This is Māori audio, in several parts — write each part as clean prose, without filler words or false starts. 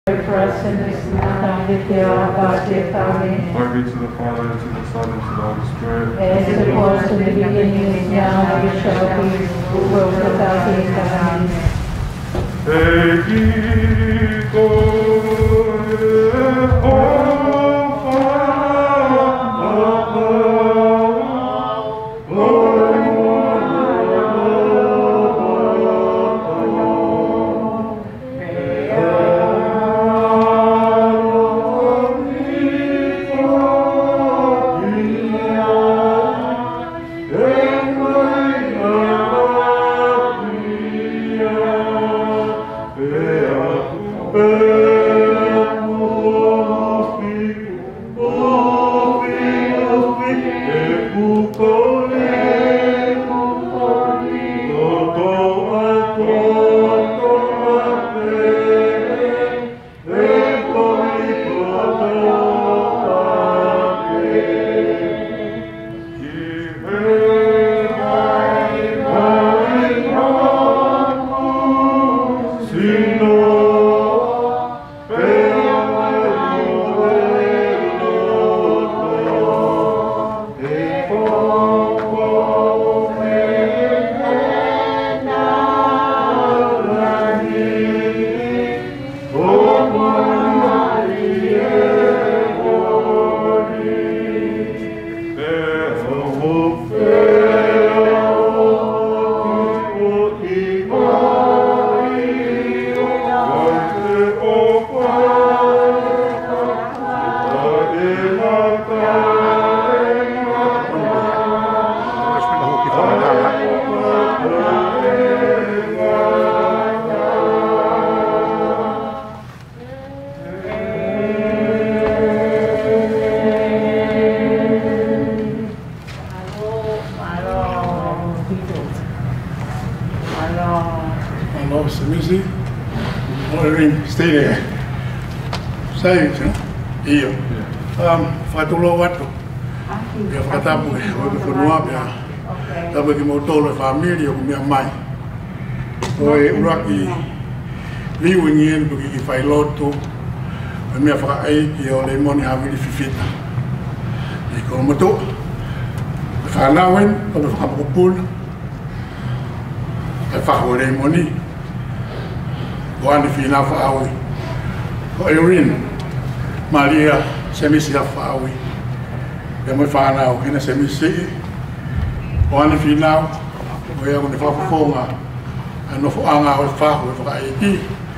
For us sinners, now and at the hour of our death. Amen. Glory be to the Father, and to the Son, and to the Holy Spirit. As it was in the beginning, is now, and ever shall be, world without end. Amen. Stay there. Say, iyo. Fatulo watu. Ya fatabu we kunua bia. Tabu ki motolo family o mi mai. Oi uraki liu ngien bu ki fai loto. Mi fa ai ki o le moni ha vi fifita. Ni ko moto. Fa nawen ko fa ko pul. Fa ho le moni. One fina faawi, ko Erin Maria semisi faawi, ya mo fana o kina semisi, one fina o ya mo fa fonga, ano fo anga o fa o fa iti,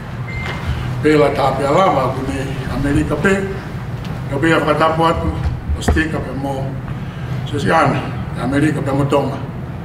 pela tapia lava kuni Amerika pe, yo pe fa tapo atu, o stika pe mo, so si ana Amerika pe mo tonga,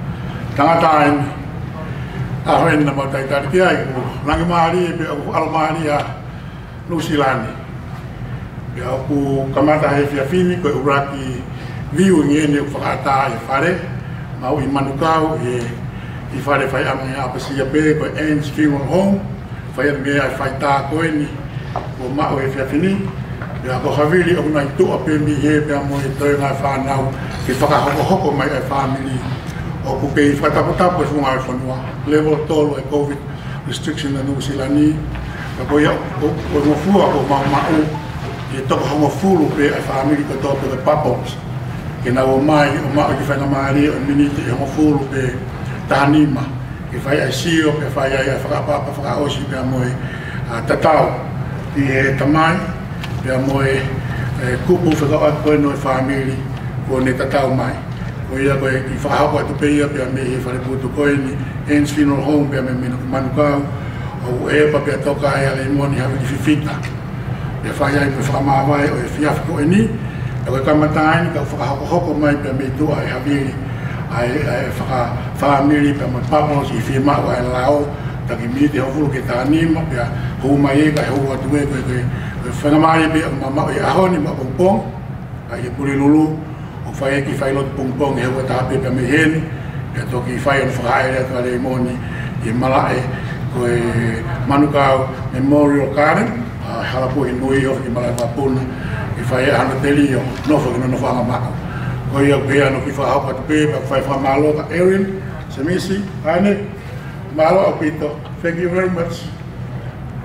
tanga Awen na matai tadi kia iku langi mahari be aku almaria Nusilani be aku kamata he fia fini ko uraki viu ngene fakata e fare mau i manukau e fare fai ame apa sia pe ko ends funeral home fai me ai fai ta ko ni ko mau e fia fini be aku havili aku na tu ape mi he be amo e toi na fa nau ke faka hoko mai e family o kupe fataputapo e funga e whanua level tolo e COVID restriction na Nusilani ka koia o mofua o mau e toko hongo fulu pe e whaamiri ka toko e papos ke na o mai o mau ki whainga maari o miniti e hongo fulu pe tahanima ke whai ai sio pe whai ai whakapapa whakaosi pe amoe tatau ki e tamai pe amoe kupu whakao koe no e whaamiri ko ne tatau mai ko ia ko i whahapa tu peia pe me e whare putu koe ni Ends Funeral Home pe me mena manukau o e pa pe toka e ale moni hawe ki fifita pe whai ai pe whakamawai o e whiafi koe ni e koe kamatai ni ka whakahoko mai pe me tua e haviri ai whakamiri pe me papos i whima o e lao taki mi te hofulu ke tānima pe hou mai e ka hou atu e koe whangamari pe o mamau e ahoni ma pongpong ai e puri lulu o fai ki fai lot pong e ho ta pe me hen e to ki fai on fai e ka le moni e mala e ko e manukau memorial garden halapo i nui o ki mala papuna e fai ana telio no fo no fa ma ko ia pe ano ki fa ha pe fai fa malo ka Erin semisi ane malo apito thank you very much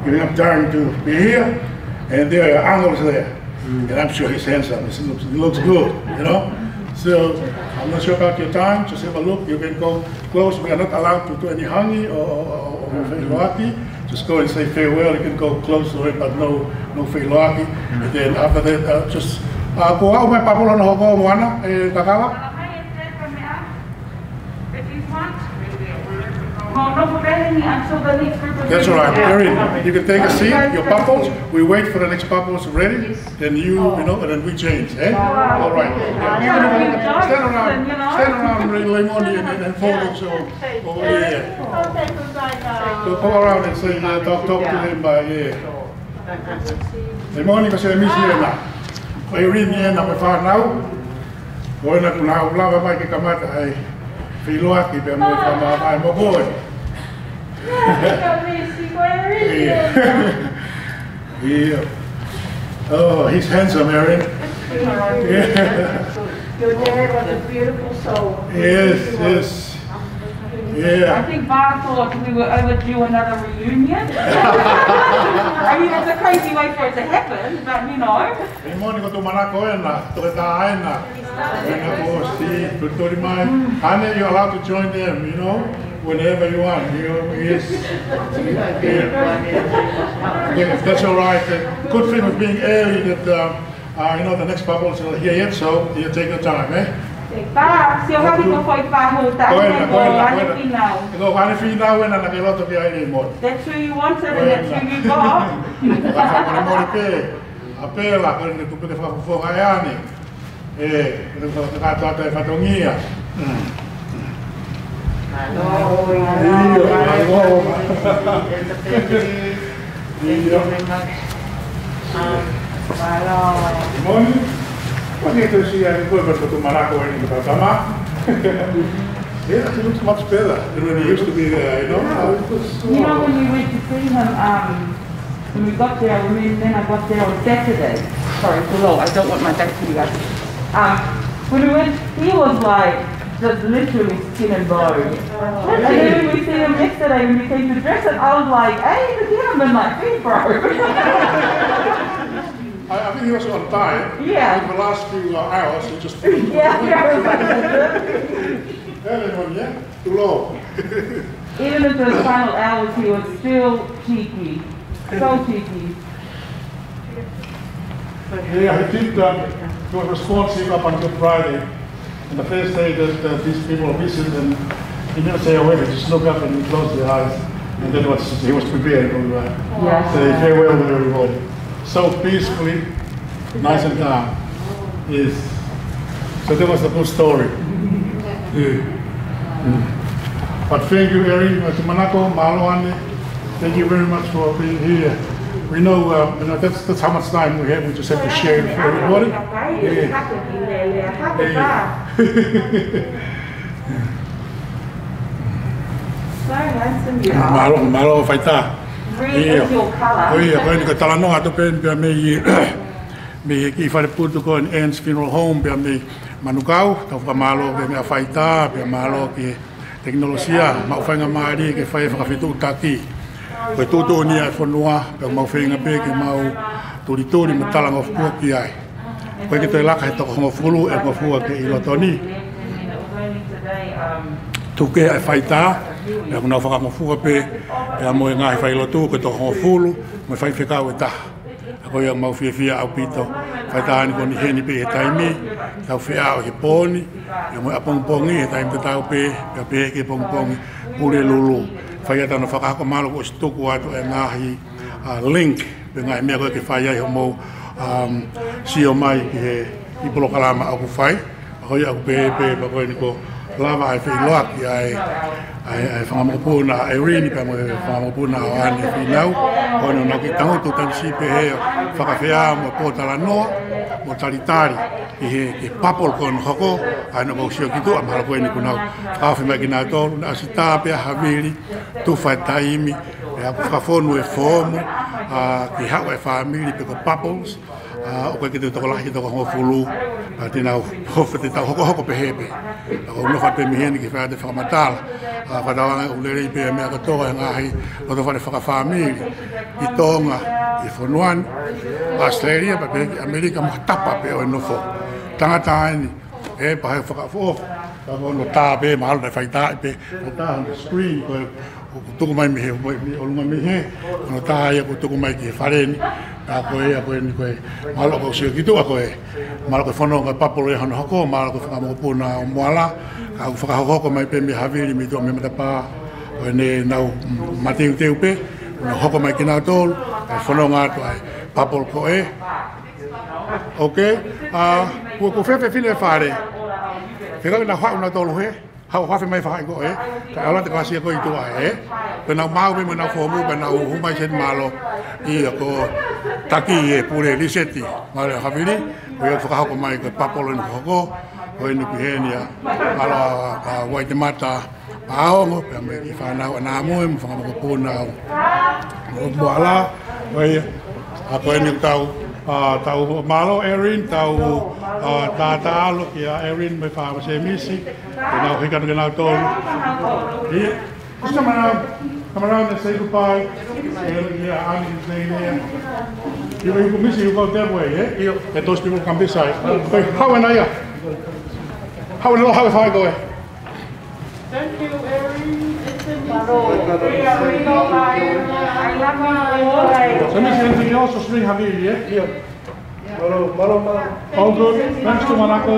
giving up time to be here, and there are angles there. And I'm sure he's handsome. He looks good, you know. So I'm not sure about your time. Just have a look. You can go close. We are not allowed to do any hangi or feiloaki. Just go and say farewell. You can go close to it, but no feiloaki. And then after that, just go out my papula no hoko moana kakawa. That's all right, Erin. You can take a seat, your bubbles. We wait for the next bubbles ready, then you know, and then we change, eh? All right. Stand around, Lemoni, and photos over here. So go around and say, talk to him by here. Lemoni, kasi miss here na. Erin, here na may far now. Go na kung naubla ba kay kamata ay feiloaki, pero mo kamata mo boy. Yeah. Oh, he's handsome, Erin. Yeah. Your dad was a beautiful soul. Yes. Yeah. I think Bob thought we were overdue another reunion. I mean, it's a crazy way for it to happen, but you know. Lemoni ko tumanako na, tukataan na. Ane, you're allowed to join them, you know, whenever you want. Yes. Yeah, that's all right. The good thing with being early that you know the next bubble is not here yet, so you take your time, eh? Bob, se eu vou vir foi farruta, Go ane finaw na nakiloto kaya ini mo. That's who you wanted and that's who you got. Apela, kung hindi ko pwede fafufungayani. Ito tayo fatongia. Pag ito siya, ito ba ito malako ini pertama? Yeah, it looks much better than when he used to be there, you know? You know when we went to see him, when we got there, then I got there on Saturday. Sorry, it's low, I don't want my back to you guys. When we went, he was like, just literally skin and bone. And then we see him yesterday when we came to dress it, I was like, hey, the gentleman like me, bro. I think he was on time. Yeah. In the last few hours, he just... Yeah. Too low. Even in the final hours, he was still cheeky. So cheeky. Yeah, I think he was responsive up until Friday. And the first day that these people visited, and he didn't say a word, he just looked up and he closed his eyes. And then he was prepared to say farewell to everybody. So peacefully, nice and calm. Yes. So that was the good story. Yeah. But thank you, Erin, Manako, Maluane. Thank you very much for being here. We know, that's how much time we have. We just have to share it for everybody. So handsome you are. Malo faita. Red is your color. Iya, kau ni kata lano atau pen biar me kifar putu ko en Anne's Funeral Home biar me manukau tau kamalo biar me faita biar malo ke teknologia mau fanga mari ke fai fitu taki. Kau tutu ni ai fonua biar mau fanga be ke mau turi matalang of ko ki ai. Kau kita elak hai to ko fulu e ko fu ke ilotoni. Tuke ai faita. Ya kuna whaka ngofua pe, ya mo e ngai whai lotu, ko to hofulu, mo whai whekau e taha. Ako ia mau whiawhia au pito, whai tahani koni heni pe he taimi, tau whia o he pōni, ya mo apongpongi he taimi te tau pe, ya pe ke pongpongi, pure lulu. Whai atana whakako malo ko stuku atu e ngahi link, pe ngai mea koe ke whai ai ho mo sio mai ki he ipolo kalama au whai, ako ia au pe, pa koe ni ko lava ai whi loaki ai whangamopuna ai rini pa mo whangamopuna o ane whinau o no ki tangoto tansi pe heo whakawhea mo pōtala noa mo taritari ki he papol kono hoko ai no mausio ki tu amara koe ni kunau whakawhi mai ki nā tōru na asita pe a haviri tuwhai taimi e aku whakafonu e whomu ki hawa e whamiri pe ko papols o koe ki te toko lahi toko hongo fulu, tina hofa te tau hoko pehepe. O no whape miheni ki whaate whakamatala, whatawanga ulere i pia mea katoa e ngahi, o to whare whakawhamiri, i Tonga, i Whanuan, Australia, pa pe Amerika mo tapa pe o e nofo. Tangata aini, e pa hei whakawhof, ka no tā pe, mahalo na whaitai pe, no tā on the screen, ko tuku mai mihe, o lunga mihe, no tā ia ko tuku mai ki whareni, a koe ni koe, mahalo ko sio kitu a koe, mahalo koe whanonga papolo e hano hako, mahalo koe whakamokopuna o moala, ka whakahoko mai pe mi haviri mi tō me matapā, koe ne nau mateu teu pe, no hoko mai ki nau tōlu, ka whanonga atu ai papolo ko e. Ok, ko whewhe whine whare, whika na whau na tōlu he, hau hawhi mai whai ko e, ka ala te kasia ko i tua e, pe nau mau me nau whomu, pe nau humai sen malo, i a ko taki e pure riseti, mare hawiri, ko i a whakahoko mai ko papolo ni hoko, ko i nuku henia, ala Waitemata, Paongo, pe me ki whanau anā moe, mo whakamako pūna au. O muala, ko i a ko e ni tau, tau malo Erin, tau tata alo ki a Erin me whaama se misi, e nau hikanu ke nau tōru. Just come around and say goodbye. Yeah, Annie is saying there. You go missing, you go that way, yeah? Let those people come this side. How are you? How if I go? Thank you, Erin. So, Miss, anything else or string have you, yeah? All good. Thanks to Manako.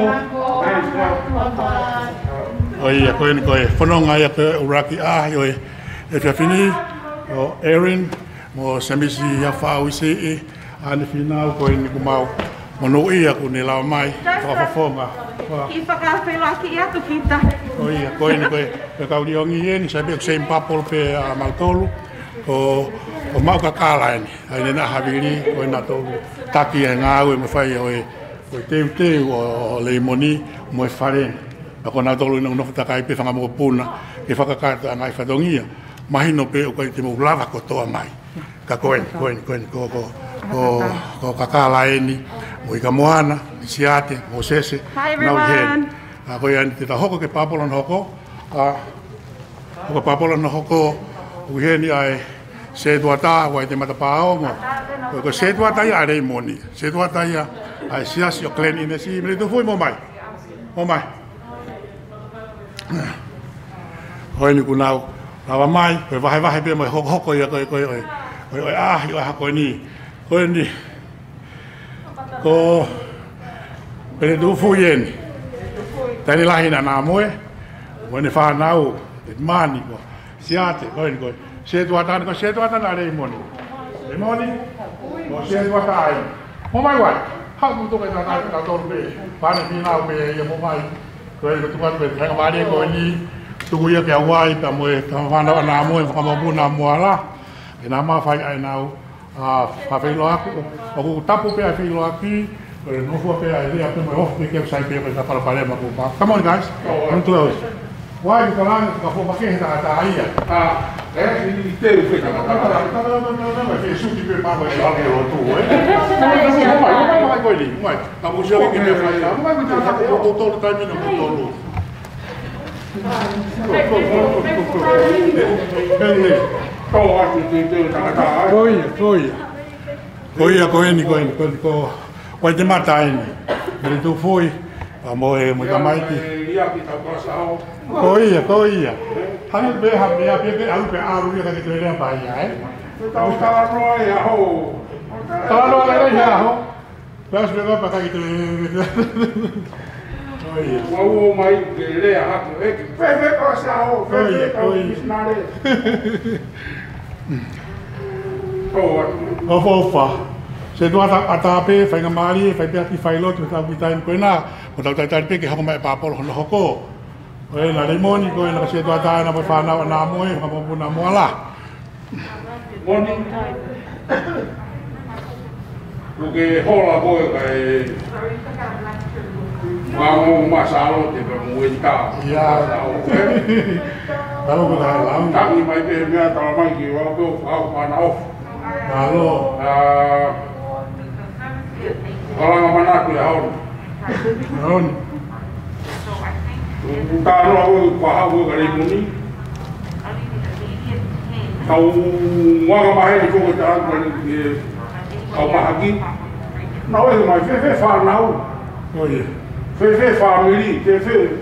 Oi, koe ni koe whanonga ia koe uraki oi e whiawhini o Erin mo samisi ia whao i se e ane whinau koe ni kumau mono ia ko ne lawa mai whawhawhonga. Ki whakawhelo aki i atu kita. Oi, koe ni koe kauri ongi e ni sai pek seim papol pe a Maltolu o mau kakala eni ai nena haviri koe na tolu taki e ngāu e me whai oi teu o leimoni mo e whareni. Ako na tolu ina unofu takai pe whangamoko puna e whakakata ngai whadongia mahino pe o kai te mo lava ko toa mai ka koe ko kakala eni mo i ka moana i siate mo sese nau i heni a koe ani te ta hoko ke papolo na hoko hoko papolo na hoko u heni ai se tuata wai te matapaongo ko se tuata ia rei moni se tuata ia ai siasi o klen ina si me tu foi mo mai hoi ni kunau lawa mai koe wahe pe mai hoko ia koe yo hako ni koe ni ko pere tu fuyen tani lahina na moe wene whanau te mani ko siate koe ni koe se tuata na rei moni ko se tuata ai mo mai wai hau mutu kai ta tolu pe pane pinau pe ia mo mai koe ko tukan pe hanga mari ko ni tuku ia ke awai pa moe ka whanau ana moe whakamapuna moala e nā maa whai ai nau whawhelo aku o ku tapu pe ai whelo aki o e nofua pe ai rea pe moe ofu pe keu sai pe ka parapare ma ku pa. Come on guys, come close. Wai ka langa ka fo pakehe ta ta ia. I teu pe ka ta ke suki pe pa mo e ake o tu mai koe li, mai. Ka mo sio ki me whai la, mai ko te hako o tolu taimina ko tolu. Koe ni ko Waitemata eni. Meri tu foi a moe mo ka maiti. Koe. Hani be ha me a pe alu pe alu ka te rea pa ia Tala roa ia ho. Pas be pa ka te Wau mai ke rea hatu e ki pepe ko sa ho pepe ko isnare. Ofa. Se tu ata pe whainga maari, whai pe ati whailo tu tau ki taim koe nā, o tau tai pe ke hako mai papolo hono hoko. Koe na reimoni koe na se tu ata na mai whanau a nā moe, hamapu na moala. Moni. Kuke hola koe kai Mau masalo te pe muita. Ya. Talo ko dai lam. Tangi mai pe mea tala mai ki wa ko au pana off. Talo. Orang mana tu ya on. On. Kalau aku faham aku kali ini. Kau orang mahal itu kita kau bahagi. Now is my favorite farm now. Oh yeah. Favorite family, favorite.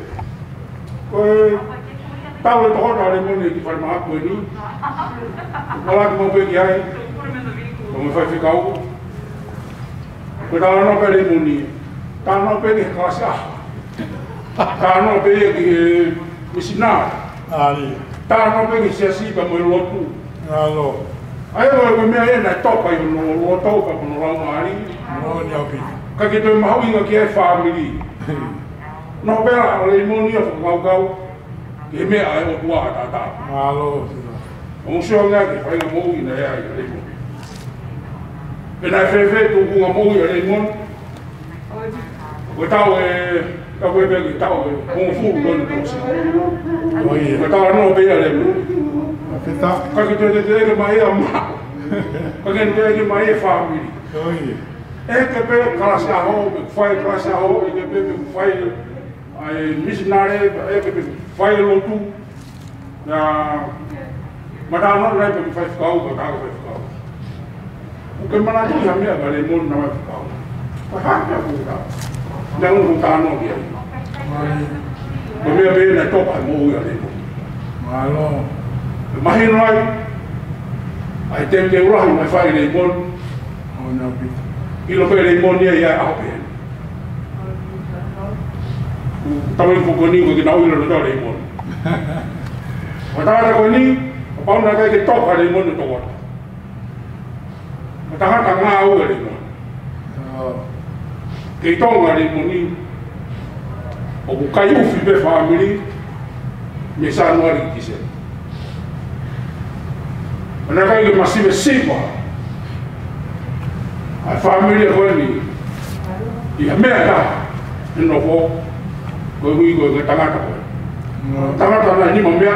Tahu itu orang ada mana di farm aku ini. Kalau aku mau pergi ay, kamu favorite kau. Kita orang pergi muni, kita pergi kelasah, kita pergi misinar, kita pergi sesi bermelotu. Halo. Ayo kalau kami ayah nak top ayo lotu kalau orang hari. Oh nyapi. Kalau kita mahu ingat kita family. Nobel oleh muni aku kau, kami ayah buat ada. Halo. Musuh lagi, saya mau ini ayah ini. Kena favorite tu gua mau ya lemon. Gua tahu kau bagi tahu kungfu don tu. Oh iya. Gua tahu no be ya lemon. Kita. Kau kita ke mai amma. Kau kita ke mai family. Oh iya. Kepe kelas aho, file kelas aho, kepe file ai missionary, kepe file lotu. Na madano lai kepe file kau, kau tahu file kau. Bukan mana tu kami agak lemon nama kau. Faham ya bukan? Jangan bukan dia. Kami ada nak top mau ya lemon. Halo. Mahin lai. Ai tem orang mai file lemon. Oh nyapi. Ilo pe lemon dia ya apa? Tapi bukan ni kau kena ilo dah lemon. Mata kau ni, apa nak kita top lemon tu kau. Tahan tangau kali ni. Kita kali ni, aku kayu fiber family, misal mari kisah. Mereka ini masih bersama. Family kau ni, ia mereka, ini apa? Kau tengah ni membiak.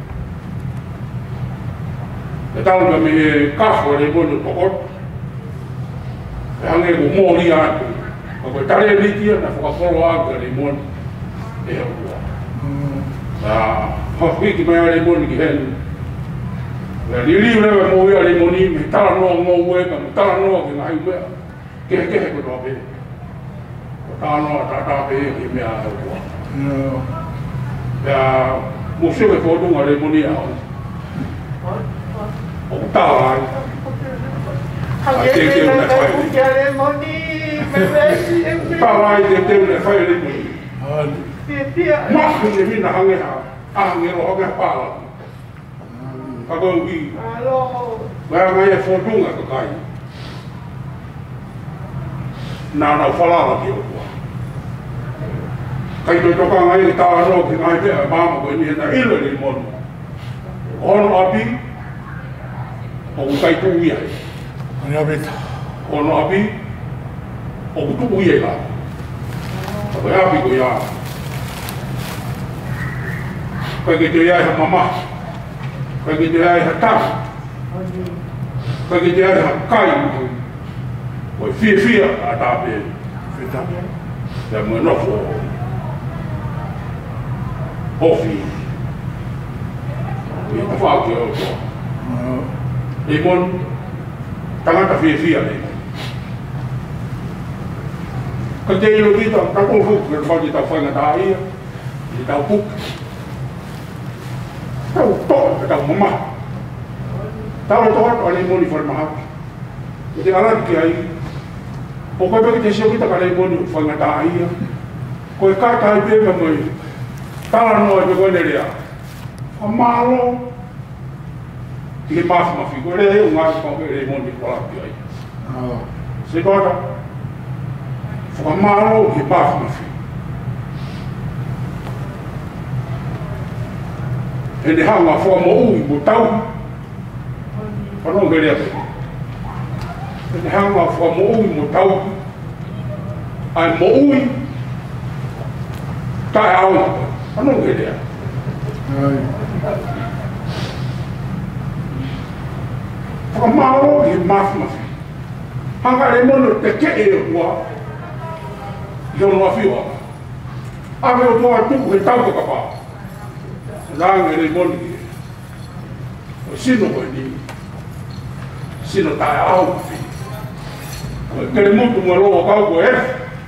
Kita kami kafir ni pun pokok. Hanya aku mau lihat, aku tarik dia nak follow ke lemon, aku. Hoki kita lemon kihen. Lili mana mau ya lemon ni, taran no mau kan, taran no kita hiu ke aku tu apa? Taran no tata apa kita aku. Ya musuh ke foto ada lemon ni aku. Aku tahu. Tawai dia nak file ni. Mak ni mina angin roh ke pala. Kau pergi. Bayang ayah foto nggak kekai. Nana fala lagi aku. Kau itu tukang ayah tahu roh kita ayah mama kau ni hendak ilu ni mon. Orang api, aku kau itu dia. Nyapi. Ono api, aku tu uye lah. Apa api kau ya? Kau gitu ya mama, kau gitu ya tak, kau gitu ya kai, kau fia ada apa? Kita. Yang menofo, kopi, itu fakir tu. Lemon. Tangan tak fia ni. Kerja itu kita tak ufuk, kalau kita faham ada air, kita ufuk. Tahu tok, tahu mama. Tahu tok orang ini form mahal. Jadi alat kiai. Pokoknya kita siapa kita kalau ini faham ada air. Kau kata dia kami. Tahu no itu kau dia. Amalo. Tiga maaf kau ni ungas kau lemon di kolak dia. Sekarang, famalo tiga maaf. Ini hanga formo ibu tahu. Kalau gaya apa? Ini hanga formo ibu tahu. Ay mau tahu. Kalau gaya. Famalo di maaf. Hanga lemon tu kek gua. i ono awhiwa. Ame o toa tuku he tau kakapa. Nānge rei moni. O sino koe ni. Sino tae au. Kere mutu mua loa kau koe e.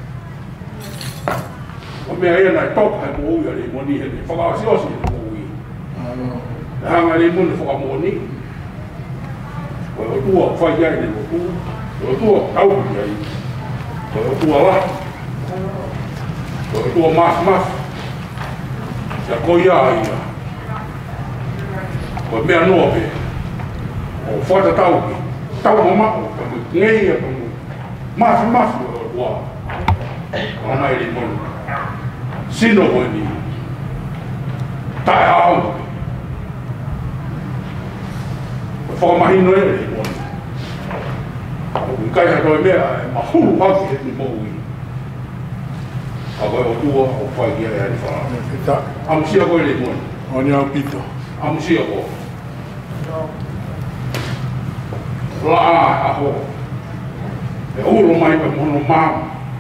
O mea ea nai toka he mo uia rei moni he. Whakaasi osi he mo ui. Hanga rei moni whakamoni. Koe o tua whai ai ne mo tu. Koe o tua tau ki ai. Koe o tua lahi. Koe o tua mas. Ia koe ia ia. Koe mea noa pe. O whata tau ki. Tau mama o kamu ngei a kamu. Mas o tua. Ana eri monu. Sino koe ni. Tae au. Whakamahino e eri monu. O kai ha toi mea e mahuru haki he ni mo ui. A koe o tua o whai kia e ari whara. Amusia koe eri monu. Oni au pito. Amusia koe. Laa aho. E uro mai ka mono māma.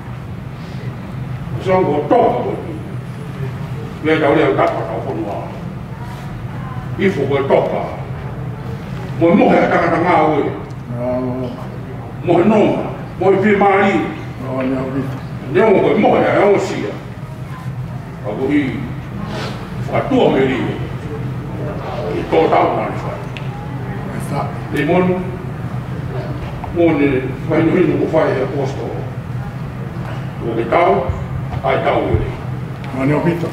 Songo o toka koe ni. Mea tau leo tapa tau whanua. Ifo koe toka. Moe mohe a tangata ngā oe. Mohe nonga. Mohe pi maari. Oni au pito. Neo koe mohe a eo sia. Ako hi. Whatua me ri. I tō tau nani whai. Te monu. Mone whaino hino ko whai e posto. O ke tau. Ai tau e ri. Oni au pito.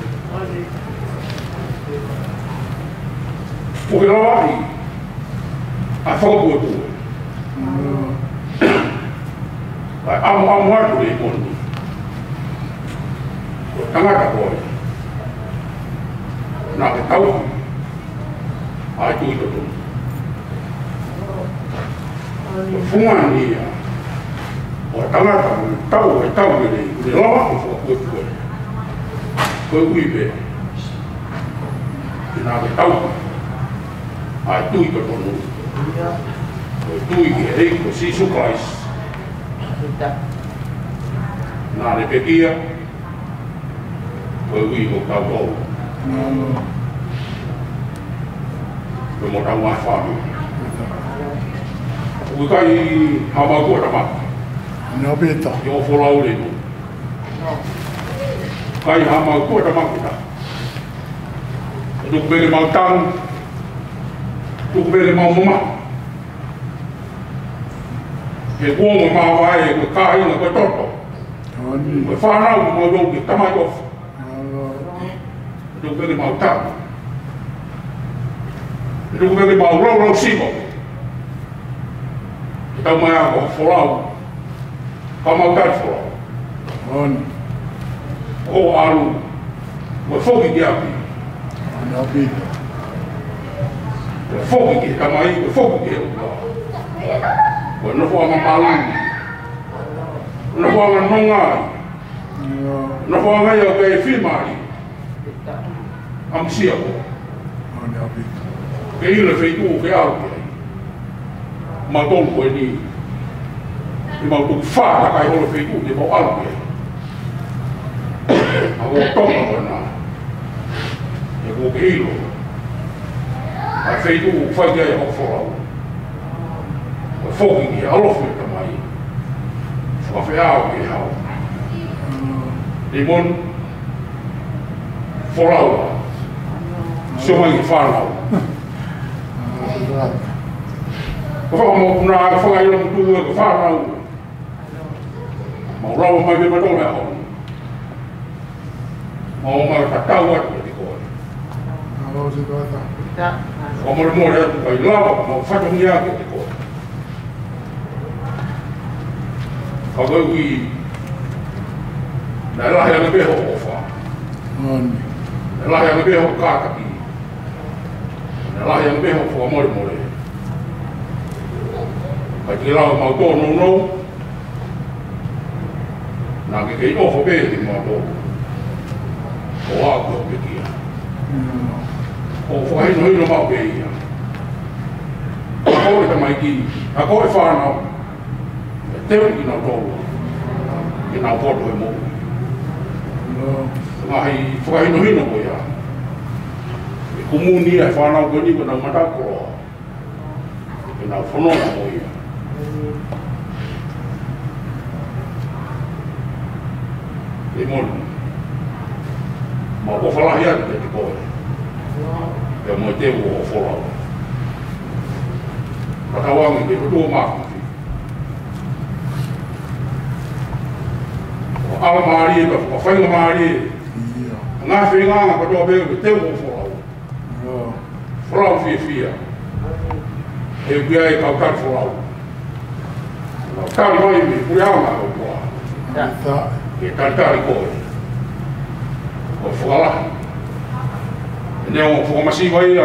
O ke rawa i. Ai whakapua tue. Ai amu atu e monu. Ko tangata koe. Nā ke tau ki. Ai tui to tunu. Ko whunga ni ia. O tangata koe tau e rei. Ure lawa ko whakapua tue. Koe ui pe. Ki nā ke tau ki. Ai tui to tunu. Koe tui ki e rei ko Sisu Krais. Nā re pekia. Koe ui ko tau tau. Koe mo tau mai whāmi. Koe kai hama kua tamata. Oni au pito. I o wholau re no. Kai hama kua tamata. E tuku mele mau tang. Tuku mele mau mama. He kuongo maa wae koe kāhina koe toto. Oni. Koe whanau ki mau yonki tamai ofu. Tuku mele mau tang. Tuku mele mau rau simo. Tau mai ako wholau. Ka mau tai wholau. Oni. O aru. Koe whoki ki api. Oni au pito. Koe whoki ki tamai. Koe whoki ki eukua. Koe nofo ama malangi. Nofo ama nongai. Nofo ama ia ke whimari. Amsia ko. Oni au pito. Ke ile wheitu ke au ke ai. Ma tonu koe ni. I mau tuku whāta kai holo wheitu te mau alu ke ai. A ko tonga koe nā. E ko ke ilo. A wheitu whai ke ai hoko wholau. Koe whoki ki alofu e tamai. Whawhi au ke hau. Te mon. Wholau. Sio mai ki whanau. Ko whakamoku nā ka whakaila mutu e ka whanau. Mau rawa mai me matone a honu. Mau mai ka tau atu e te koe. Alo se toata. Ko more atu kai lawa mau whatongi ake te koe. Ka koe ui nai lahi ane beho o wha. Oni. Nai lahi ane beho kākaki. Nai lahi ane beho whakamore. Kai te lau mau tō nou. Nā ke kei oho pē te mau tō. O āku o pekia. O whakahino mau pē ia. A koe tamai ki. A koe whānau. E teo ki nā tōru. Ki nā poto e mō. Ngahi whakahino ko ia. E kumuni ai whanau koni ko na matakoro. E na whanona mo ia. E monu. Ma o whalahi atu te koe. E mo te o wholau. Matawangi ke tutua makuti. O ala maari e ka whawhainga maari e. Ngā whenga katoa beo ke te o wholau. Wholau fia. E ukia e kautari wholau. Kautari mai me kuri aunga o kua. E taritari koe. O whakalahi. E neo whakamasiwa ia.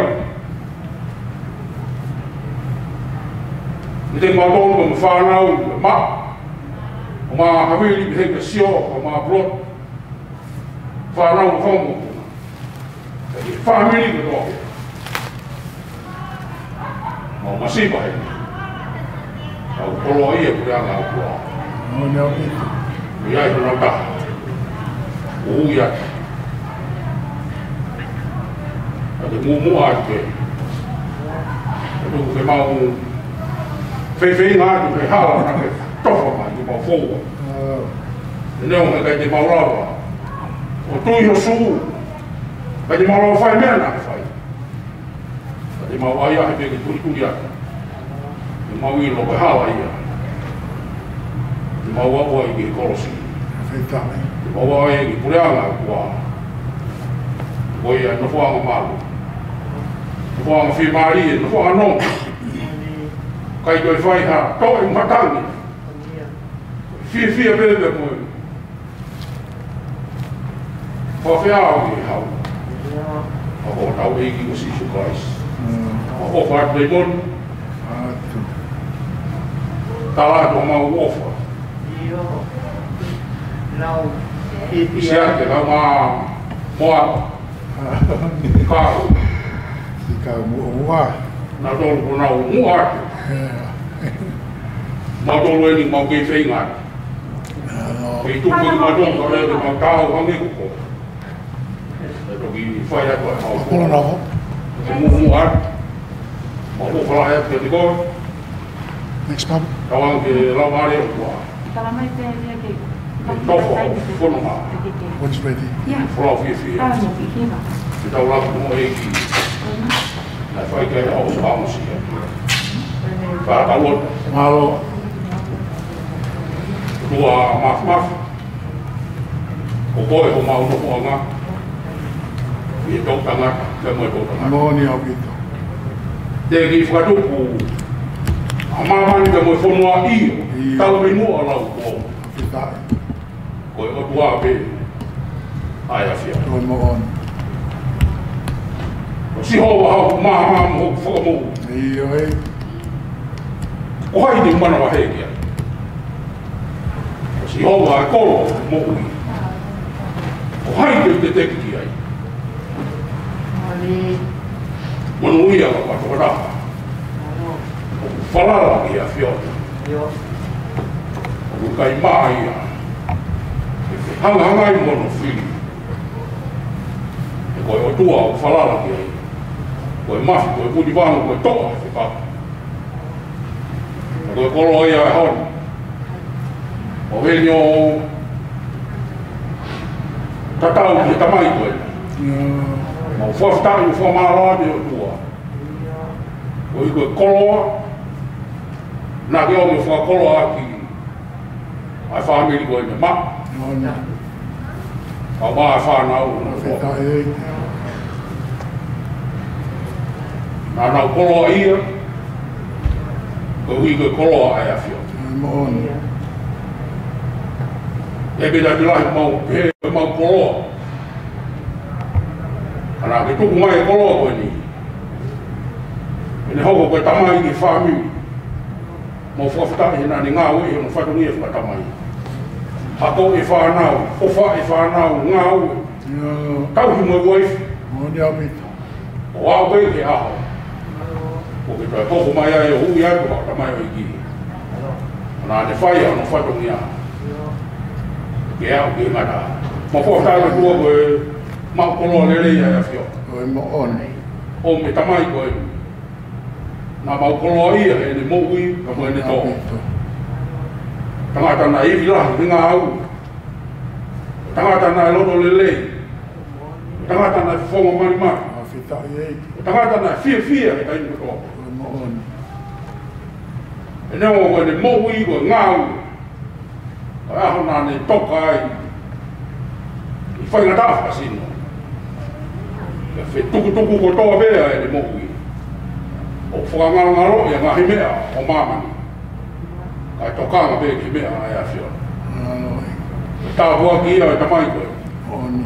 I te mātonu ka mawhanau, ma. O mā hawiri me hei ka sio, o mā blot. Whanau ma whamu. E whamiri ka toke. Ma o masipa hei. Au koroa ia kuri anga au kua. I ai kona taha. O ui ati. A te mua ati ke. E tuku ke mau whewhi ngā tu kei hala na ke tofa mai tu mau fōua. E neo me kai te maurawa. O tui ho sū. Kai te maurawa whai mea nā whai. Kai te mau ai ahi pe ke turi ati. E mau i loke hala ia. Te mau awa i ke korosi. Te mau awa i ke pureanga kua. Koi a nofuanga malu. Nofuanga whi maari e nofuanga nonga. Kai toi whai ha, tau e matangi. Fia bebe moe. Whawhiao ki hau. Aho tau eiki o Sisu Christ. Aho whatu e mon. Talato mau uofa. Isi ake kau ngā moa. Kāu. Kau mua. Nā tolu ko nau mua ake. Mau tolu e ni mau kei whenga. Kei tuku ki mau tolu ka reo mau tāu hangi kuko. E toki whai atu e mau. Kola nā ho. E mua ake. Mau ho whalai atu te koe. Next pub. Tawang ke lau maare o kua. Kalamai te ria ke. Tofo, whono maa. What's ready? Whalau fia. Te tau laku mo e ki. Nai whai kei hau sa hamusi. Whātawot. Malo. Tua maf. O koe ho mau no anga. I tau tangata, te moe tau tangata. Moni au pito. Te ki whakatuku. A mamani te moe whonua iyo. Tau me mua lau kua. Fitai. Koe o tua pe. Ai a fia. Toi mo on. O si hoa hau maha mo whakamu. Iyo e. O hai te mana wa hei kia. O si hoa e kolo mo ui. O hai te tekiti ai. Manu ui ala kwa tokaraha. O whalala ki a whiota. O kai maa ia. E hanga i mono whiri. E koe o tua o whalala ki ai. Koe mafi, koe puni wānu, koe toa e whekapa. E koe kolo ia e honi. O heni o tatau ki e tamai koe. Ma o whawhitari o whamārāne o tua. O i koe koloa. Nā ke o me whakakoloa ki ai whamiri koe me ma. Ka wā e whanau o tua. Fitai e. Nā nau koloa ia. Koe hui koe koloa ai a whio. Mo on. E beda te lahi mau koloa. Ana ke tuku mai e koloa koe ni. E ne hoko koe tamai ki whamiri. Mau whawhitari hina ni ngā ui e mo whatungi e whakatamai. Hako e whanau, ofa e whanau, ngā ui. Tauhi mo e waifu. Moni au pito. O au kei ke aho. O ke tai koko mai ai o hui ai kua tamai o iki. Ana ne whai ano whatungi a. Ke au ke ngata. Ma po ta le tua ko ma ko lo le ya fio. Oi mo on. O me tamai ko na ma ko lo ia e le mo ui ka mo ne to. Tangata na i vila nga au. Tangata na lo le. Tangata na fo mo mari ma. Afita ye. Tangata na fia e kai ko. Oi mo on. E ne o le mo ui ko nga au. Ai ho na ne toka ai. I fai nga ta fa sino. E fe tuku ko to be ai le mo ui. O whakangaro ngaro ia ngahi mea o mamani. Kai tokanga be ki mea ai a whio. Tā hua ki ia e tamai koe. Oni.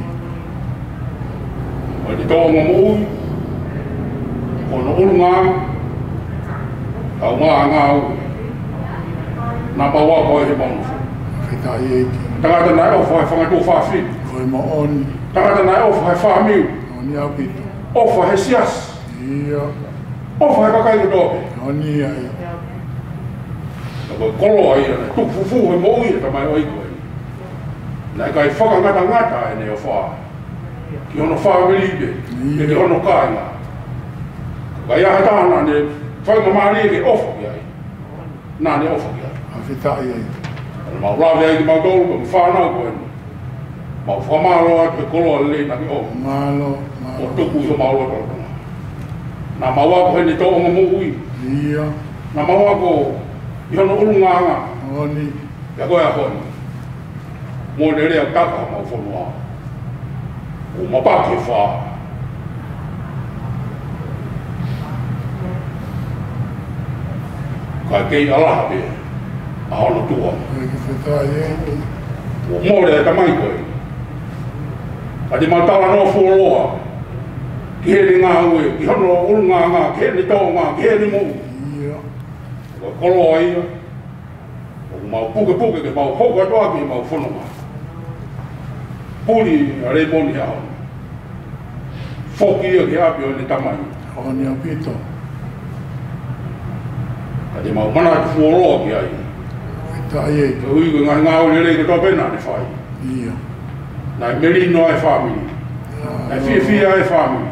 O ni tōnga mo ui. O no uru ngā. Au ngā ngā ui. Nā maua koe he maunu. Afita ye ki. Tangata nai ofa he whangatō whawhi. Oi mo on. Tangata nai ofa he whamiu. Oni au pito. Ofa he sias. Ia. Ofa he kakai tope. Oni ai. Koe kolo ai ana, tuk fufu he mo ui e tamai oi koe. Nai kai whakangata e ne o wha. Ki hono whaamiribe, ke ki hono kāinga. Kai aha tāna ne whaimamari e ke ofa ki ai. Nā ne ofa ki ai. Afita ye. Mau rawe ai ki mau tolu, ka mwhanau koe. Mau whamaro ai ke kolo a le na ki o. Malo. O tuku i o mau roa tolotanga. Nā maua ko he ni tōnga mo ui. Ia. Nā maua ko i hono uru ngānga. Oni. Ia koe a honi. Mō ne rea taka mau whanua. O mapake wha. Kai kei alaha pe. A hono tua. Afita ye ki. O mō rea tamai koe. A te matala no fuoloa. Ki he ni ngā ue. Ki hono uru ngā. Ki he ni tō ngā. Ki he ni mō. Ia. Ko kolo ai. O mau puke ke mau hoko atoa ki mau whanua. Puri a rei moni hao. Foki ia ki api o ni tamai. Oni au pito. Ka te mau mana ki fuoroa ki ai. Afita ye ki. Ke ui ko ngā o le rei ka tō pena ni whai. Ia. Nai merino ai whamiri. Nai fia ai whamiri.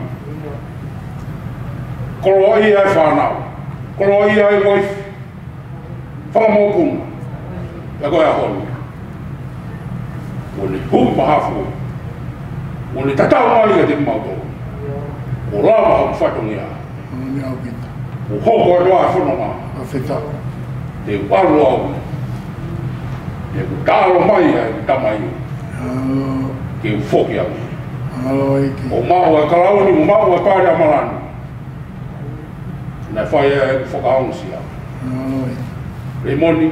Kolo ai ai whanau. Kolo ai ai ngoifi. Whakamopuna. Ia koe a honu. O le huku mahafu. O le tatau mai ka te kumauto. O lava hau whatongi a. Oni au pito. O hoko atoa e whanonga. Afita. Te waru au. Te kutalo mai ai ki tamai. Alo. Ke ufoki au. Alo iki. O mau e karauni, o mau e pare amarani. Nai whai e whakaonsi au. Alo iki. Rei moni.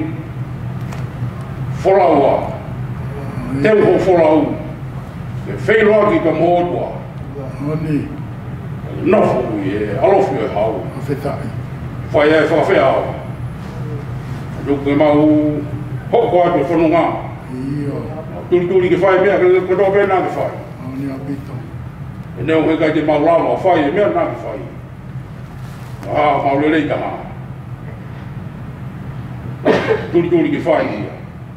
Wholaua. Teu ho wholau. Ke whairoa ki ka mōtua. Oni. Nofo ui e alofi e hau. Afita. Whai e whawhea au. Ruku e mau hoko atu e whanonga. Ia. Turi ke whai mea, ke tō pēnā ke whai. Oni au pito. E neo he kai te mau lama o whai e mea nā ke whai. Mau lelei taha. Turi ke whai ia.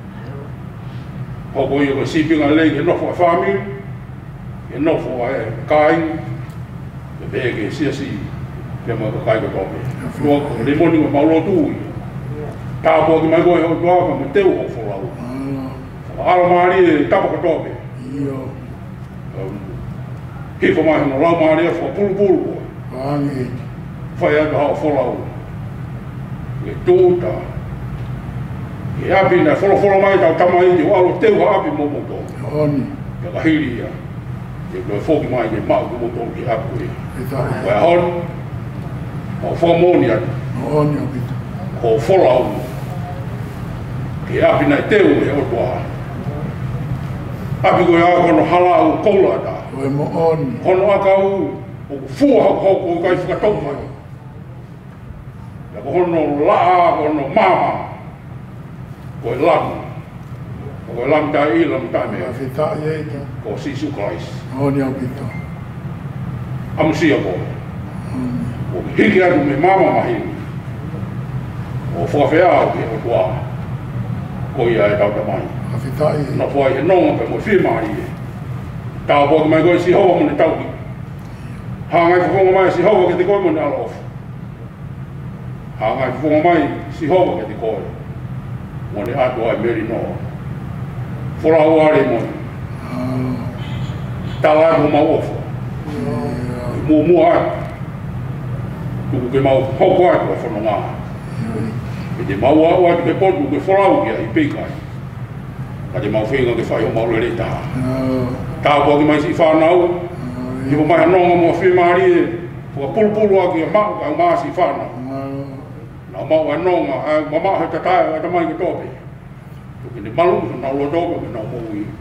Hoko ia ko sipinga lei ke nofo e whami. Ke nofo e kai. Ke pēke e siasi. Ke mau ka kai ka tōpe. Tua ko le moni ko maulotu ia. Tāpua ki mai koe hau tuaka me teu ho wholau. Alo. Alo maari e tapa ka tōpe. Ia. Hifo mai hono lau maari e whapulu koe. Pangi iki. Whai atu hao wholau. Ke tūta. Ke api na wholo mai tau tamai te walo teu ha api momoto. Oni. Ke kahiri ia. Ke koe whoki mai ke mau ke moto ki hapu ia. Afita. Koe hon. Mau whamoni atu. Oni au pito. Ko wholau. Ke api na teu e o tua. Api koe a kono hala au koula ta. Oi mo oni. Kono aka u. O fua hoko kai whakataupai. Ia ko hono laa, hono mama. Koe lamu. Koe lamu tai i, lamu tai mea. Afita ye iki. Ko Sisu Christ. Oni au pito. Amusia ko. Oni. O hiki atu me mama mahi. O whakawhea au ke o tua. Ko ia e tau tamai. Afita ye. Na whai he nonga pe mo whimari e. Tau po mai ko si ho mo ni tau. Ha ngai fo mai si ho ke te ko mo na lo. Ha ngai fo mai si ho ke te ko. Mo ni ato ai meri no. Fora wari mo. Tala mo ma ofo. Mo ai. Tu ke mau ho ko ai ko fo no nga. E te mau wa te po ku ke fora u ke i pe kai. Ka te mau whenga ke whai o mau rere tā. Tā kua ki mai si whanau, i o mai anonga mua whemari e, pua pulpulu a ki a mau ka maa si whanau. Nā mau anonga, a mama he tatai a tamai ki tope. Tuki ni malu, nā ua tope, nā mau i.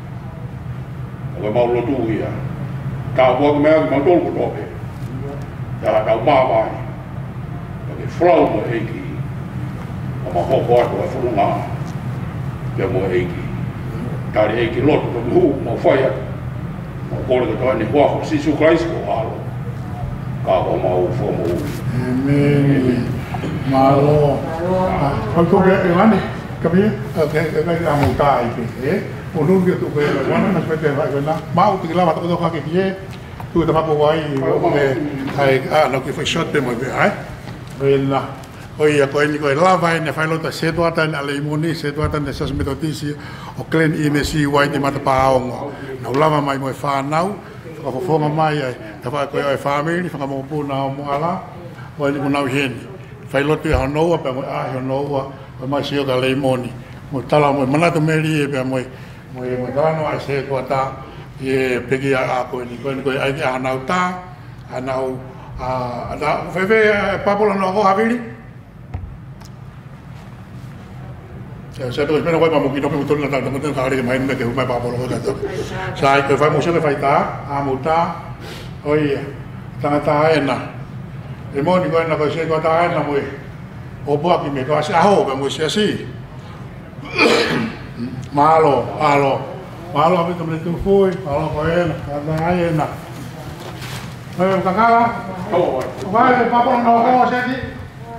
O mau lotu i a. Tā kua ki mea ki mau tolku tope. Tā tau maa vai. Ka ki whrau mo eiki. O ma hoko atu a whurunga. Pia mo eiki. Tari eiki loto to hu mo whai atu. Mo kore ka toa ni huafo Sisu Christ ko halo. Ka ko ma u fo mo u. Amen. Malo. Ko ko e ngani. Kami okay kai amu tai pe. O nu ke tu pe wana na pete vai na. Mau ti lava to ka ke ye. Tu ta ko wai ai no ke foi shot pe mo be ai. Bella. Oi ko ni ko lava ne fai lota se to atan ale imuni se to atan esas metodisi o klen I mesi wai te mata paongo na lava mai mo fa nau ko fo fonga mai ai ta fa ko ai family fa mo pu na mo ala wai ni mo na hen fai lota ha no pa mo a ho no wa ma si o ka le imoni mo tala mo mana to meri e pe mo mo dano ai se to ata e pegi a ko ni ko ai a nau ta a nau a da fe papola no ho havili. Saya terus mana kau mahu kita betul nak tahu betul kali main mereka rumah bapa lo kata. Saya kau musuh kau ta, amuta, oh iya, tengah tahan na. Emo ni kau nak kau saya kau tahan na mui. Opo aki me kau asyik aho, kau musuh asyik. Malo, apa tu boleh tu fui, malo kau en, tahan na. Kakak, kau bapa lo kau saya di.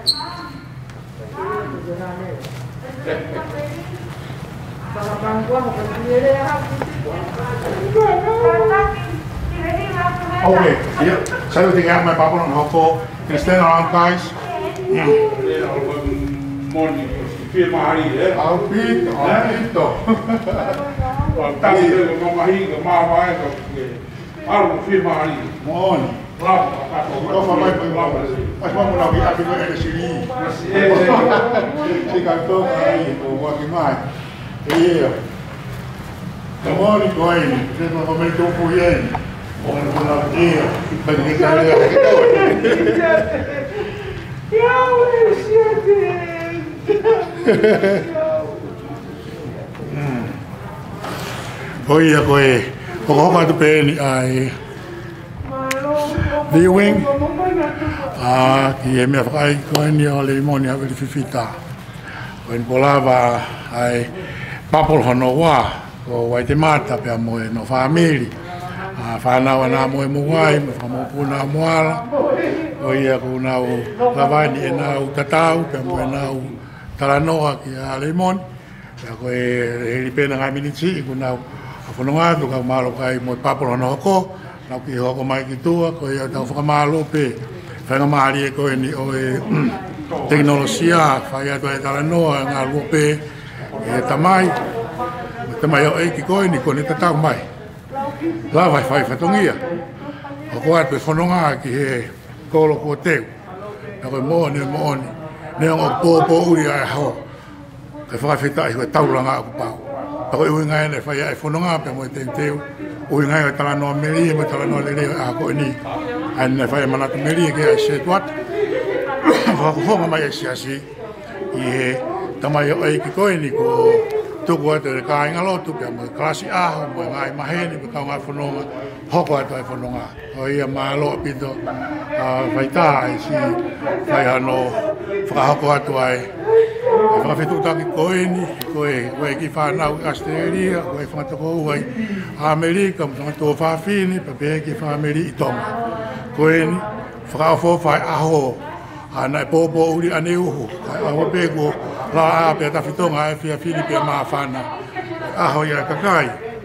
Okay, yeah. Saya tinggal my papa on hoko. Can you stand around, guys? Morning, firma hari eh. Alpito. Tapi dia mamahi ke mawai ke. Aru firma hari. Morning. Lava, Kau famai pun lava. Mas mau lagi aku ada sini. Si kantor ai, o wakimai. Iya. Kamu ni kau ini, saya mau komen tu puyen. Orang pulau dia, bagi kita lihat kita. Ya, oh iya kau kau tu peni ai. Viewing, ki me fai ko ni ole moni a verifita. O en polava ai papol hono wa ko wai te mata pe mo no family. Fa na wana mo wai mo mo puna moala. O ia ko na o lavani e na o tatau pe mo na o talanoa ki a lemon. Ya ko e ri pena ga miniti ko na o no nga to ka malo kai mo papol hono ko. Nau ki hoko mai ki tua, ko ia tau whakamalo pe. Whangamari e koe ni o e teknolosia, whai atu e talanoa, ngā luope, e tamai. Tamai o e ki koe ni kone tatau mai. La vai whai whatongia. O ko atu e whanonga ki he kolo ko teu. Na koe mooni. Nea ngā pōpō uri ai hao. Kai whakawhitai koe tauranga aku pau. Tako e ui ngai ne whai ai whanonga pe mo e teu. Ui ngai o talanoa meri, mo talanoa lere a koe ni. Ai ne whai manatu meri ke ai se tuat. Whakafonga mai e siasi. I he tamai o eiki koe ni ko tuku atu e ka inga lotu pia mo klasi aho, mo ngai maheni, mo kau ngai whanonga. Hoko atu ai whanonga. O ia maa loa pito. Whaita ai si whai hano whakahoko atu ai. Whakawhetutaki koe ni, koe ki whanau Australia, koe whangatoko uai Amerika, mo whangatoko whawhini, pape ki whameri I tonga. Koe ni, whakawho whai aho, ana e pōpō uri ane uhu, kai aho pēko, la a pia tawhitonga e whia whini pia maa whana, aho ia kakai,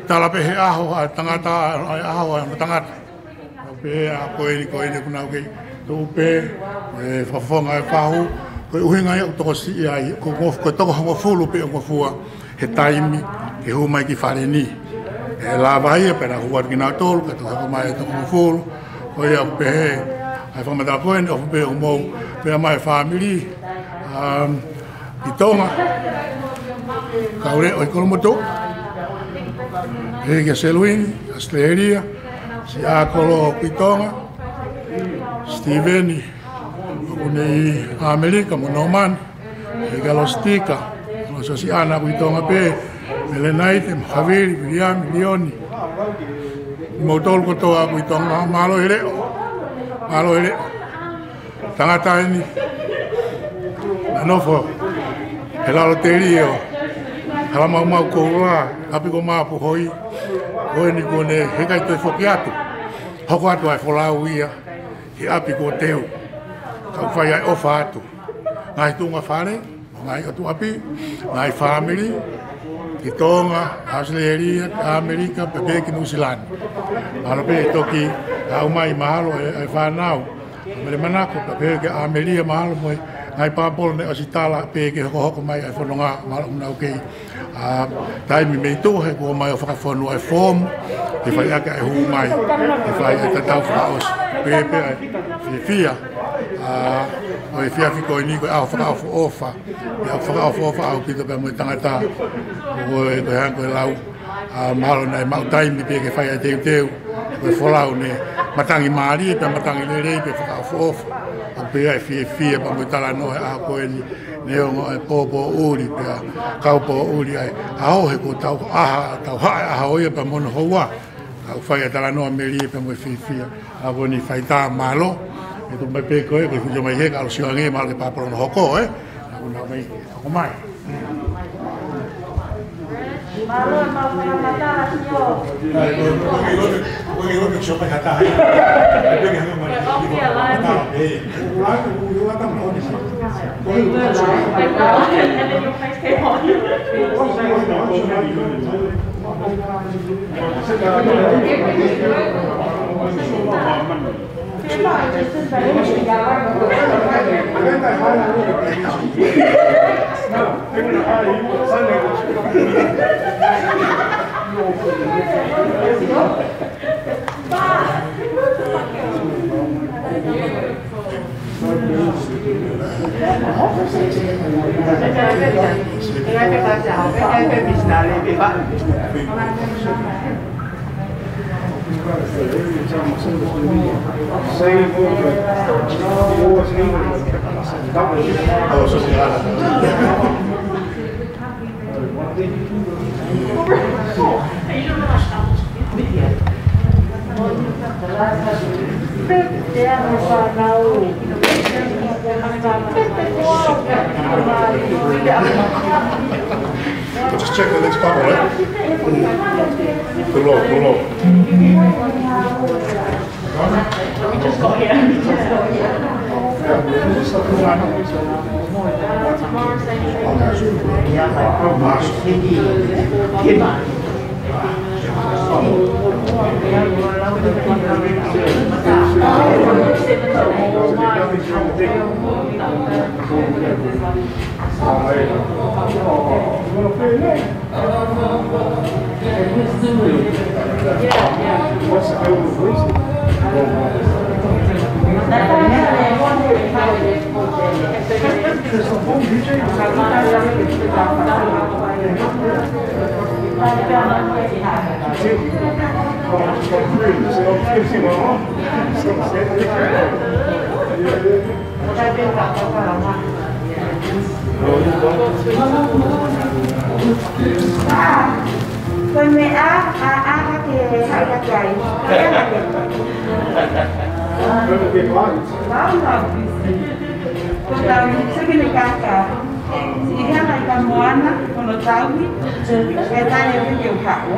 tala pe he aho a tangata aho a tangata pe a koe ni kuna ke to pe e fafonga e fahu ko uhinga ia to si ai ko to ho fulu pe ko fua he taimi ke hu mai ki fare ni e la vai pe na hua ki na tol ka to ho mai to fulu ko ia pe ai fa ma da ko en of pe o mo pe mai family i tonga kaure o ko mo to e ke seluin Australia si a kolo pitonga Steveni unei Amerika mo noman e galostika no so si ana pitonga pe melenite Javier William Leoni mo tol ko to a pitonga malo ele tangata ni anofo ela loterio hala mau ko la api ko ma pu hoi o ni ko ne he kai to fokiatu hoko atu ai folau ia ki api ko teu ka fai ai ofatu ngai tunga fare ngai atu api ngai family ki tonga Australia Amerika pe ki New Zealand ala pe toki au mai mahalo ai fa nau mele manako pe ke Amerika mahalo moi ngai papol ne asitala pe ke hoko mai ai fononga mahalo na okay taimi me to he ko mai fa fonu ai form e fai aka e hu mai e fai e tatau fraos pepe e fia o e fia fiko ni ko au fa ofa e fa ofa au ki to pe mo tangata o e ko han ko lau malo nei mau taimi pe ke fai e teu ko folau ne matangi mari pe matangi le pe fa ofa pe e fia pa mo tala no a ko ni neo e popo uri pe kau po uri ai ao he ko tau aha o ia pa mono hoa au fai tala no meri pe mo fifia a boni fai ta malo e tu me pe ko e ko mai he ka sio nge mal ke pa pro no hoko a una mai ko mai malo mau mata sio ko ke so pa kata ai pe ke ha mai and then your face came on. Just check the next bubble, eh? Too low. We just got here. Con mẹ á thì hay là chạy. Quando chega na casa, se ela está moana, quando está ali, ela é o que eu falo,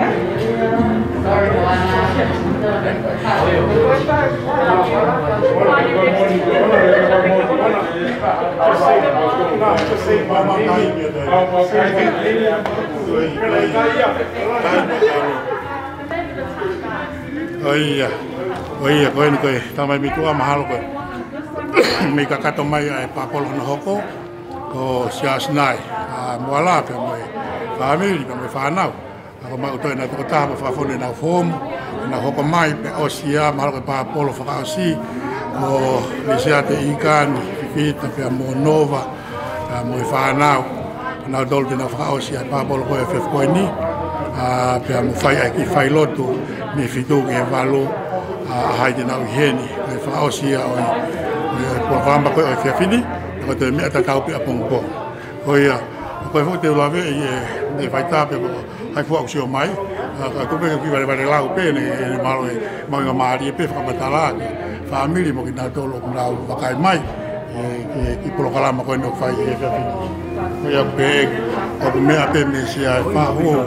Oia, koe ni koe, tamai mitua mahalo koe. Mi kakato mai ai papolo na hoko, ko sias nai, moala pe moi, family pe moi whanau. Ako mai utoi na toko taha pa whafone na fomu, na hoko mai pe osia, mahalo koe papolo whakaosi, ko lisia te ikani, fifita pe mo nova, moi whanau. Na dol te na whakaosi ai papolo koe fef koe ni, pe mo whai ai ki whai lotu, me fitu ke valo, hai te nau heni, koe whakaosi ai, kua whamba koe oi whiawhini, ko te mea tatau pe apongpo. Koia, koe fo te ulawe e whaita pe hai fua usio mai, ka kupe ki wale lau pe, ne malo e maunga maari e pe whakamatala, whaamiri mo ki nā tolo ku nau wakai mai, ki polokalama koe no whai e whiawhini. Koia pe, ko mea pe me sia e whaho.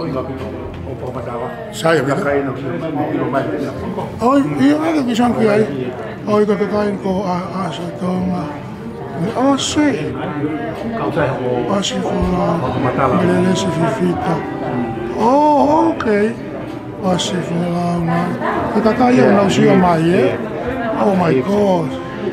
Saya bila. Oh, iya ada kisah kiai. Oh, itu kain ko asa tonga. Oh, sei. Asi fula. Melele si fifita. Oh, okay. Asi fula. Kita kaya na usia mai. Oh my God.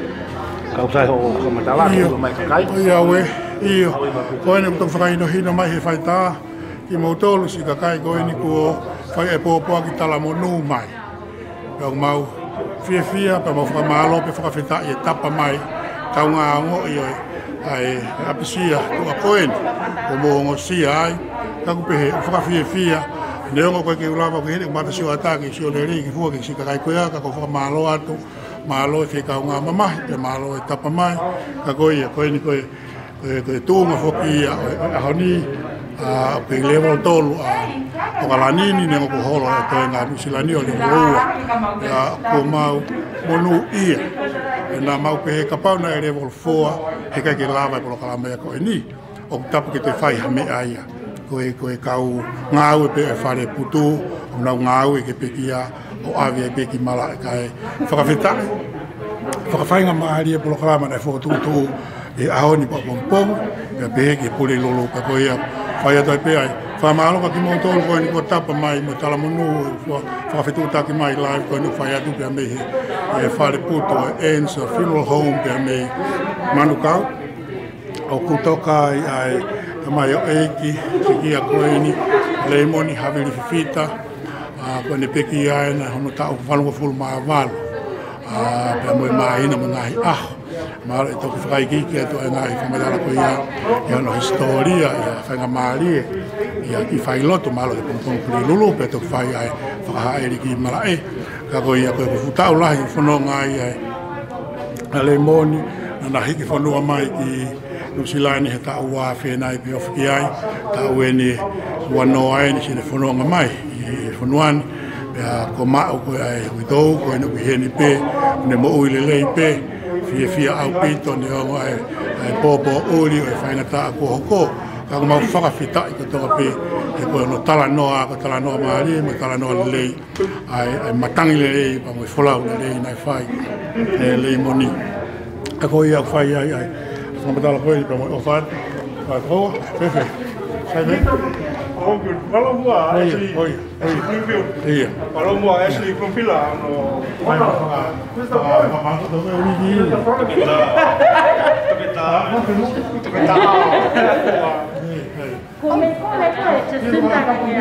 Kau sai ho komatala ko mai kai. Iya we. Iya. Ko ni mto fai no hino mai he faita. Ki mautolu si kakai koe ni ko whai e pōpua ki tala mo nū mai. Pau mau fia pa mau whakamalo pe whakawhita i e tapa mai tau ngā ango i oi ai apisia tua koen o mōngo sia ai kaku pehe whakawhia neongo koe ke ulawa ko hene kumata sio ataki sio le ringi hua ki si kakai koe aka ko whakamalo atu malo e whikau ngā mamahi pe malo e tapa mai kako ia koe ni koe tūnga whoki ahoni pe level tolu o kalanini ne ko holo e to nga musilani o le rua ya ko mau monu ia na mau pe kapau na level 4 he ka ke lava ko kalama ko ni o tapu ke te fai me aia ko kau ngau pe fare putu na ngau ke pe kia o ave pe ki mala kai whakawhita whakawhainga maari e polo kalama na fotu tu e ahoni pa pompong pe pe ki pule lolo ka ko ia fai atai pe ai whamalo ka ki mo tolu koe ni ko tapa mai mo tala monu whawhetu taki mai live koe ni whai atu pia mehe e whare puto e Ensa Funeral Home pia mehe manukau o kutoka ai tamai o eiki ki a koe ni leimoni havili fifita koe ni peki ai na hono tau whalunga fulu maa walo pia moe maa hina mo ngahi aho Maro e toku whakaiki ki ato e ngai whamadala ko ia no historia ia whainga maarie ia ki whailoto malo e pompong kuri lulu pe toku whai ai whakahaeri ki marae ka ko ia koe kufutau lahi whanau ngai ai a le moni na hiki whanua mai ki nusilani he tau wā whenai pe ofiki ai tau e ni wano ai ni sine whanua mai i whanuani pia ko mao koe ai huitou koe nuku heni pe ne mo ui lelei pe fia au pito ni o ai popo uri o whaingata ko hoko ka mau whakawhita i ko toka pe e ko no tala noa ko tala noa maari mo tala noa lelei ai matangi lelei pa mo wholau lelei nai whai lelei moni ka ko ia whai ai whamatala koe ni pa mo o whai hoa pepe sai me Oh, good. Palomua, actually. Iya. Palomua, actually, from Pila. Come c'è sempre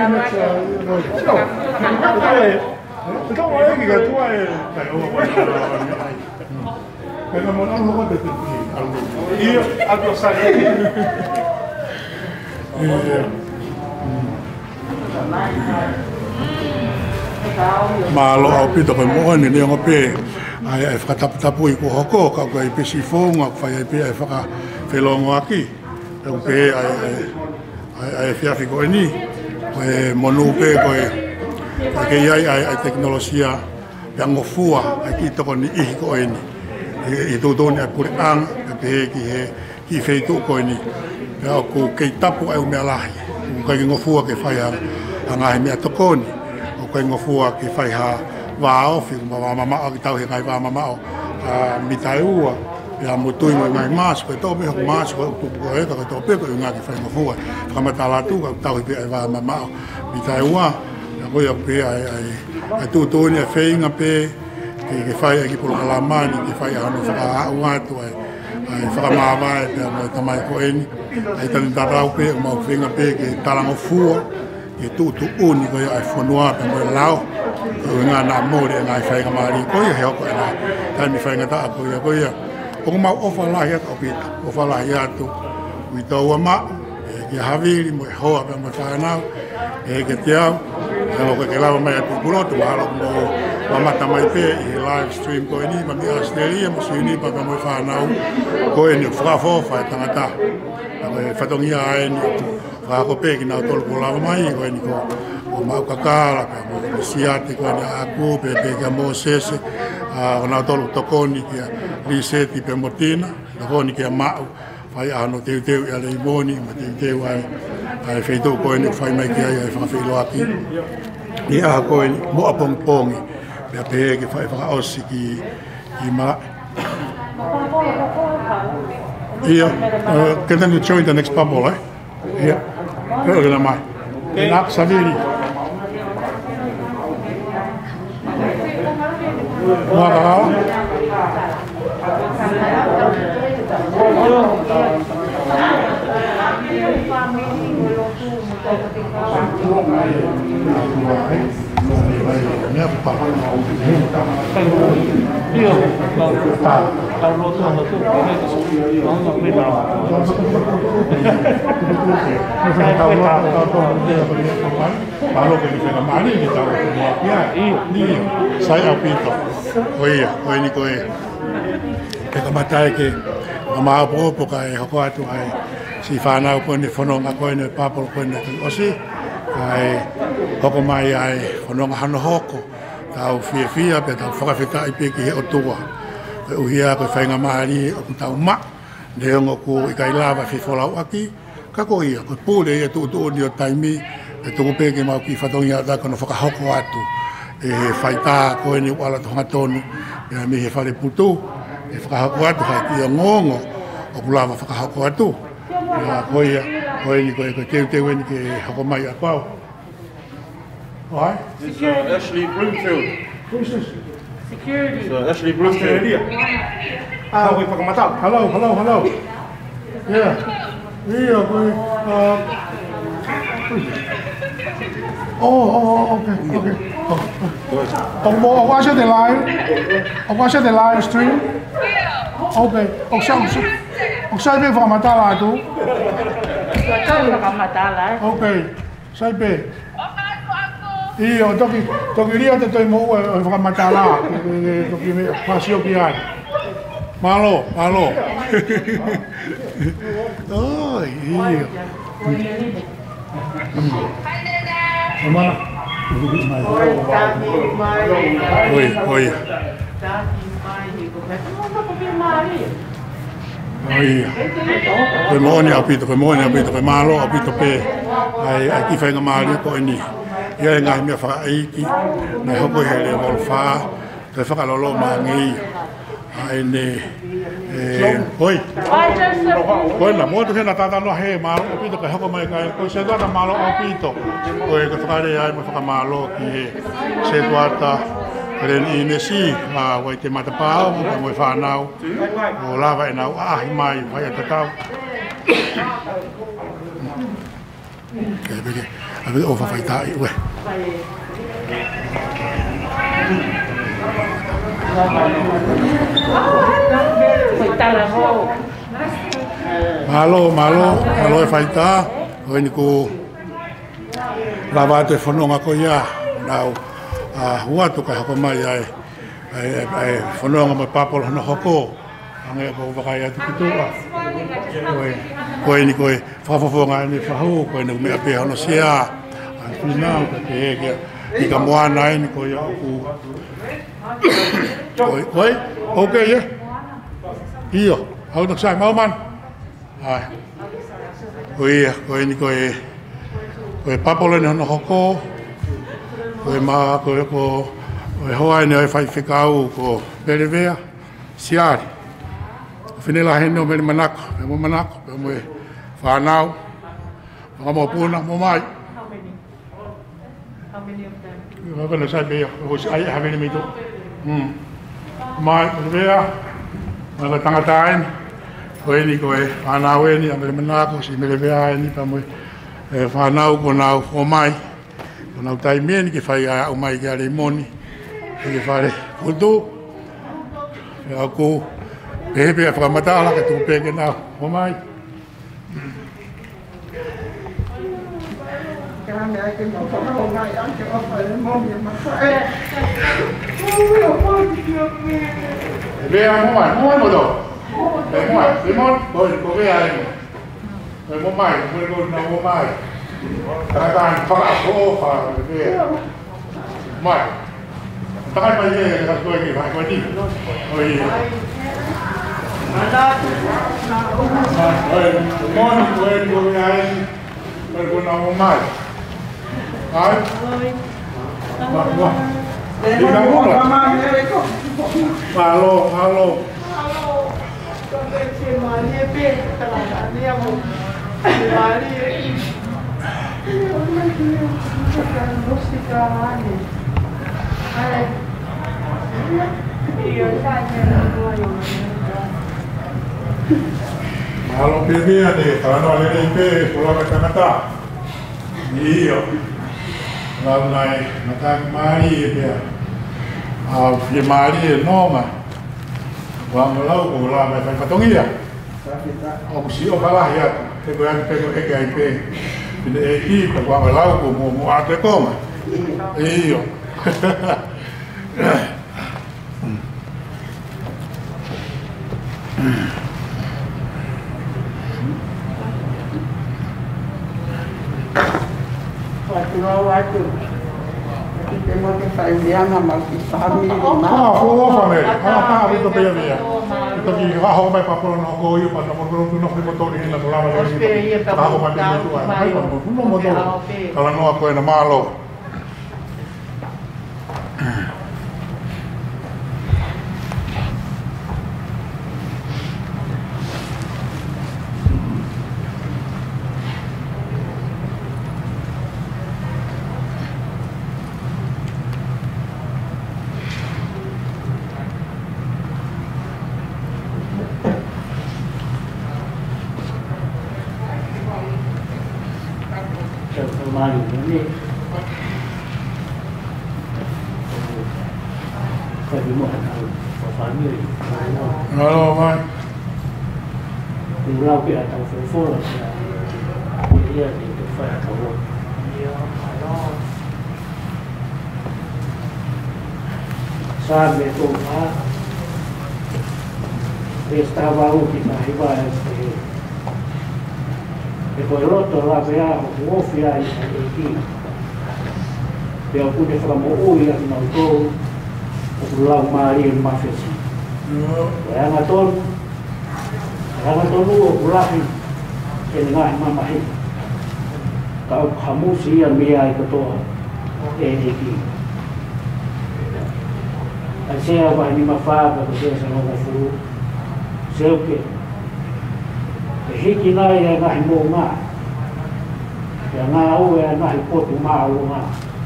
Malo au pito koe moa ni neonga pe ai whakatapu i ko hoko ka koe i pesi whonga whai ai pe ai whakawhelongo aki au pe ai whiawhi koe ni koe monu pe koe ke iai ai teknolosia pia ngofua ai ki toko ni ihi koe ni i tūtoni ai pure ang pe ki wheitu koe ni pia ku kei tapu ai umea lahi kai ngofua ke whai ngahi mea tokoni o kai ngofua ke whai ha wāo whiku ma mamao ki tau he kai wā mamao mitai ua pia mutui mo ngai māsu koe tōpe hoku māsu koe utupu koe eka koe tōpe koe ngā ki whai ngofua whakamata lātu koe tau he pia ai wā mamao mitai ua koe au pia ai ai tu ni feinga pe ke fai ki por la mani ke fai ano fa watu ai fa mama pe mo tamai ko eni ai tan tarau pe mo feinga pe ke talango fua ke tu uni ko ai fonua pe mo lao nga na mo de ngai fai ka mari ko ye ho ko na tan mi fai nga ta ko ya o ma o fa la ya ko pita o fa la ya tu wi to wa ma ke havili mo ho pe mo fa na ke tiao ke lava mai tu pulo tu malo mo mata mai pe i live stream ko ni ma mi Australia mo sini pa mo fa na ko ni fra fo fa tangata fa tongi ai ni fa ko pe ki na tol ko lava mai ko ni ko o ma ka kala ka mo siate ko ni aku pe ka mo sese a na tol to ko ni ki riseti pe motina ko ni ki ma fai ano te ya le boni ma te wai ai feito ko ni fai mai ki ai fa fe lo aki ni a ko ni mo apong pongi pe pe ki fai fa osi ki ma ia can then show the next bubble ia lo mai nak savini wa saya apito oi ni koe ke kamatai ke ma po kai hoko atu ai si fana ko ni fono nga ko ni papol ko ni osi ai hoko mai ai fono nga hano hoko tau fia pe tau whakawhita i pe ki he o tua ko uhia ko whainga mahari o ku tau ma ne ongo ku i kai lava fi folau aki ka ko ia ko pule ia tu ni o taimi e tuku pe ki mau ki whatongia da kono whakahoko atu e whaita ko ni wala tonga tonu e mi he whare putu e whakahoko atu hai ki o ngongo o ku lava whakahoko atu ko ia ko ni ko teu ni ke hoko mai a pau. Why? This is Ashley Bloomfield. Who's this? Security. So Ashley Bloomfield. Hello. Yeah. Okay. I'll watch the live stream. Okay. Ook zij ben van Matala toe. Okay. Zij ben. Io toki ria te toi mo e whakamatala toki me pasio ki ai malo oi io mana oi Koe mooni apito, koe malo apito pe ai ki whainga maari ko ni. Ia ngai mea whakaiki, nei hoko he le wolwha, te whakalolo mangi. Ai ne, oi. Koe na, mo tu hena tatano he malo apito, kai hoko mai kai, koe se tuata malo apito. Koe ka whakare ai me whakamalo ki he se tuata. Karen inesi, wai te matapao, ka moe whanau, o lava e nau ahi mai, whai a tatau. Kei peke, a vede o whawhaitai, ue. Malo e whaita, o ni ko lava atu e whanonga ko ia, nau, huatu kai hoko mai ai whanonga mai papolo hana hoko, ange ko wakai atu kitua. Koe ni koe whawhawhonga ni whahu, koe ni mea pēha no sea, nau ka te heke, i ka moana e ni koe au ku. Koe, ok ye? Iyo, hau tak sai, mauman? Ai. Koe ni koe papolo ni hana hoko, koe maa, koe hoa ni oi whai whikau, ko Berevea, Siari. Finela heno me manako, me whanau, mo puna, mo mai. How many of them? We're going to say beer. I have any meat. Mai, beer. Mga tangatain. Koeni koe. Anaweni, ang menako si melevea ni pa mo. Whanau ko nau o mai. Ko nau tai meni ki whai a o mai ki a moni. Ki whare kutu. E aku pepe a whakamatala ka tu peke nau o mai. Vea moi mo do. Moi, Simon, ko vea ai. Mo mai, mo na mo mai. Kan fa ko fa vea. Mai. Takai pa ye ka ko ni ba ko ni. Oi. Anda. Oi, mon ko vea ai. Mo na mo mai. Ai. Halo, halo. Halo pipi ade, kalau ada IP, pulau kata-kata. Iyo. Lalu naik matang mari dia. Dia mari noma. Wang lau ko la me fai patongi ya. O si o kala ya. Te ko an pe ko e kai pe. Ni e ki ko wang lau ko mo ate koma. Iyo. Waktu kita mau ke Thailand sama kita family. Family. Itu dia dia. Itu dia. Aku mai papua no ko yo pa no no motor ni na lama ni. Aku pa dia tu. No motor. Kalau no aku na malo. Halo, Mai. Lau ke atau full dia di depan kau. Sabe como estava o que na riba depois o outro lá veio o ofia aqui. Eu pude falar o ia no todo o lá Maria Mafesi. Yang atol o lahi enggak mamahi. Kau kamu sih yang biaya itu iki. Saya apa ini mafab atau saya sama mafu. Saya oke. Hiki na ya ngai mo nga. Ya ngau ya ngai potu mau nga.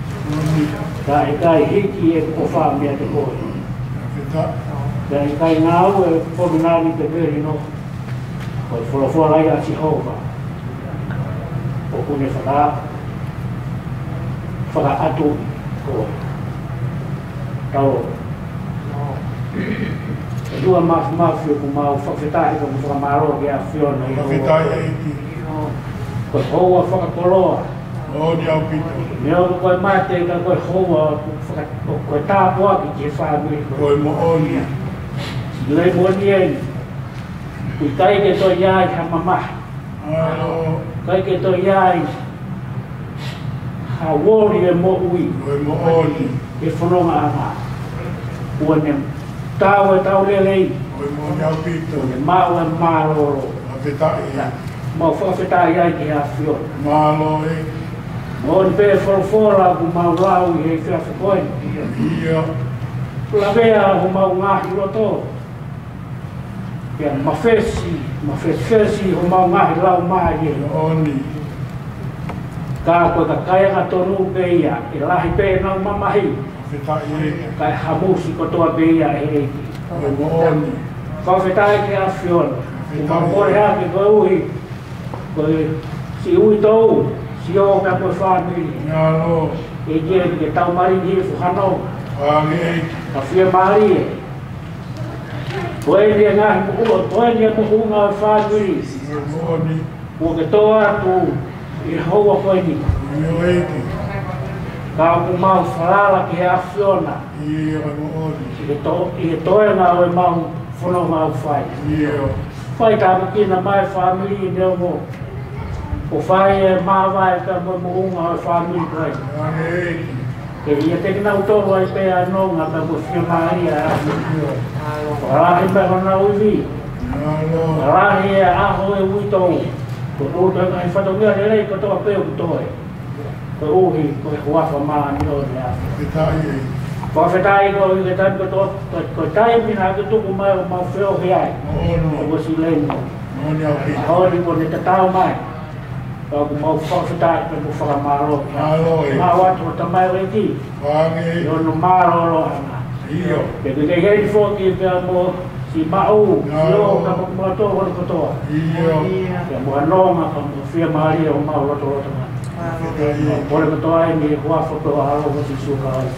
Kai hiki e ko fam ya te ko. Dan kai ngau e pominani te veri no. Ko fora ya si hova. O kune fara atu ko. Tau. Dua mafio ko mau fafetai ko fara maro ya fio no. Fafetai iki. Ko hoa fara koloa. Oh, dia pito. Meu ko mate ka ko hoa ko ta po ki fa mi. Ko mo oni. Le bonien. Kai ke to yai ha mama. Kai ke to yai. Ha wori e mo ui. Ko mo oni. E fononga ana. Uanem tau le lei. Ko mo dia pito. Mau e malo. Fafetai. Mau fafetai ai ki a fio. Malo e. Mon pe fora ku mau lau e fia foi. Iya. La vea ku mau ngahi roto. Ya mafesi ho mau ngahi lau mai e. Oni. Ka ko ka kaya nga tonu beia, e lahi pe na mamahi. Kai hamusi ko toa beia e eiki. Ka whetai ke a whiona. Ka mori hake ko uhi. Ko si ui tau, si o ka koe whanui. E kia ke tau marini he fuhanau. Ka whia maari e. Ko e lia ngahi muhua, ko e lia muhua whanui. Ko ke toa atu. I hoa koe ni. Ka o mau whalala ki he a whiona. I toe ngā oi mau whono mau whai. Whai tāma kina mai whamiri neo mo. O whai e māwai ka mo unga oi whamiri koe. Ke ia teki nau toro ai pēa nonga ka mo whia maari a ahi. Rahi me hona uiwi. Rahi e aho e uitou. Ko uta ngai whatongia re rei ko toa pēo ku toe. Ko uhi ko he huafa maa ni o ni a. Ko whetai ko i ke tani ko tai mina ke tuku mai o mau whio heai. Ko si lengo. Hori ko ne te tau mai. Ko mau whetai ko ku whakamaro. Maa watu o tamai reki. Yo no maro hana. Ke ke hei whoki pia mo si mau, si o ka mo to o ko to. Ya mo anoma ka mo fia Maria o mau roto ma. Por ko to ai ni ko afo to a ro si suka ai.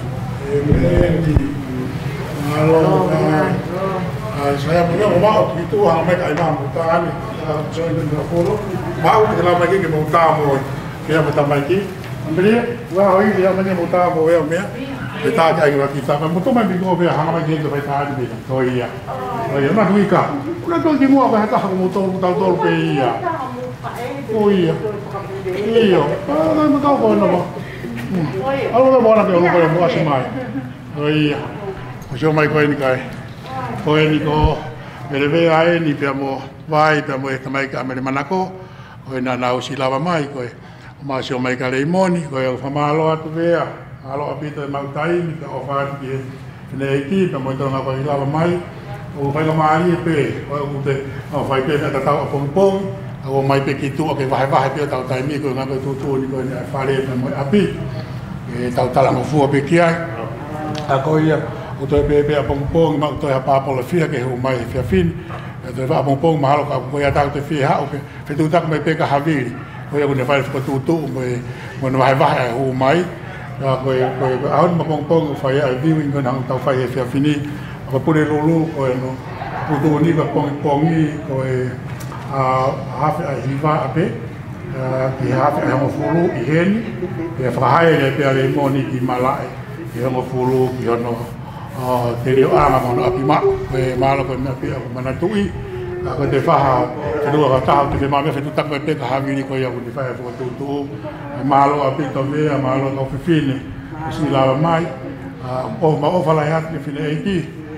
Halo. Saya punya mau itu hang mai kai mam ta ani. Join the photo. Mau ke la mai ke mo ta mo. Ke ya ta mai ki. Ambri, wa hoi dia mai mo ta mo e me. Kita ai wa kita ma mo to mai bigo be hang mai ke to bai ta ni be. To ia. Oi, ma hui ka. Una to ki mo ba ta mo to pe ia. Oi. Io. Ah, ma ka ko no ba. Allora buona che non volevo quasi mai. Oi. Ho mai coi ni kai. Coi ni ko ele ve ai ni piamo vai piamo e mai ka me manako. Oi na na usi lava mai coi. Ma se mai ka le moni coi o famalo atu vea. Alo apito e mautai ni ka o fa ki ne ki piamo to na ko lava mai. O vai la mai pe. O te o fai pe ta ta o pong. O mai pe ki tu o ke vai pe ta tai mi ko nga ko tu ni ko ni fa le piamo api. E tau tala mo fua pe ki ai. A ko ia o toi pe a pong ma toi ha pa pola fia ke ho mai fia fin. E toi va pong ma lo ka ko ia tau te fia ha o pe tu tak mai pe ka haviri. Ko ia ko ne vai ko tu mo no vai vai ho mai. Ya ko a on ma pong fa ia viewing ko na tau fa ia fia fini. Ko pure lulu ko no. Ko tu ni ka pong ni ko e a hafe a hiva ape. Ki hafe a mo fulu i heni. Ke fa hai le pe ale moni ki malai. Ke mo fulu ki ono te rio ama mo api ma ke malo ko me api mana tui ko te fa te do ka ta te ma me fe tu tak pe ka havi ni ko ya ko te fa ko tu malo api to me malo ko fine si la mai o ma o fa la ya ni fine iki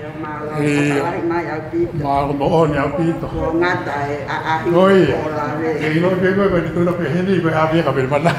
malo mo o ni api to ngata a oi e no ke ko tu no pe heni ko api ka pe mana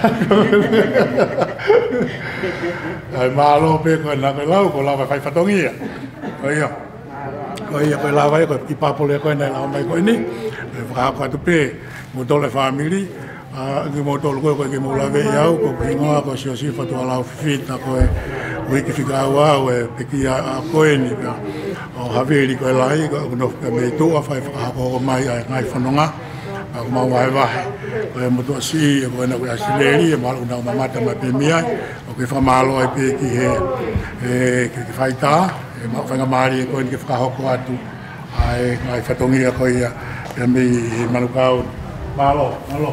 ai malo pe ko na ko lau ko la fa fatongia oi ko la vai ko ki pa pole ko na la mai ko ni fa ko tu pe mo to le family ngi mo to ko ki mo la ve ya ko ki no ko si fa to la fit na ko e ki fica wa pe ki a ko ni ka o haveri ko lai ko no ka me to fa ko mai ai ngai fononga ko ma vai vai ko mo to si ko na ko asileri ma ko na mata ma pe mia o ke fa malo ai pe ki he ke faita e ma fa ngamari ko ke fa ko atu ai ngai fatongia ko ia pe mi manukau malo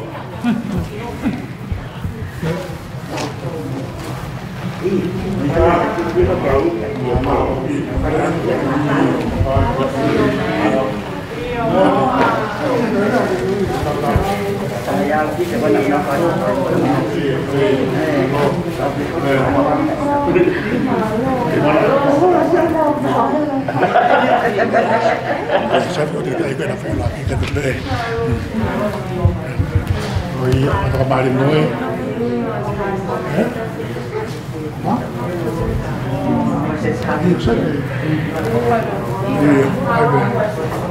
atau kemarin noi,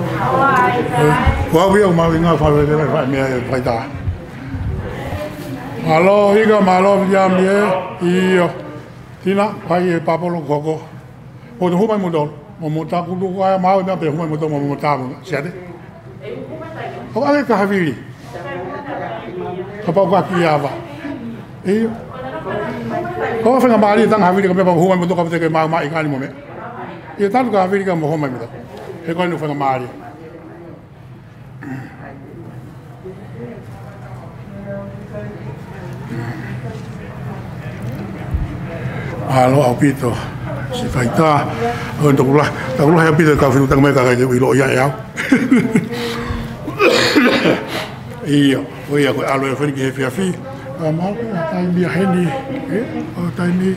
Wah, biar mau ingat faham dia, faham dia, faham dah. Malo higa malo jam ye iyo tina pai e papolo koko o do huma mudol mo ta ku do ka mau na pe huma mudol mo ta mo siade o ale ka havili ka pa ka kiava iyo ko fa na mali tang havili ka pa huma mudol ka te ke mau mai ka ni mo me iyo ta ka havili ka mo huma mudol e ko no fa na mali Halo Alpito, si Faita, untuk lah, tak lah Alpito kau filter mereka kayak wilo ya ya. Iya, oh iya, kau alu yang pergi heavy, mau time dia handy, time ni.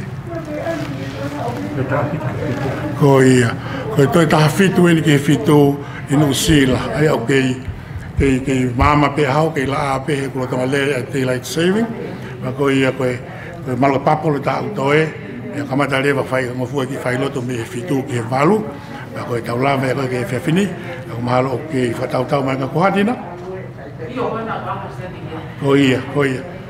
Oh iya, kau itu tahfid tu ini tahfid tu ini usil lah, ayah ke mama pe hau ke la pe kalau tengah le daylight saving, kau iya kau malu papol tak tahu ya kamata leva fai ngofu ki fai loto me fitu ke valu ko tau la me ko ke fini ko malo ke fa tau mai ko hadina oh iya ko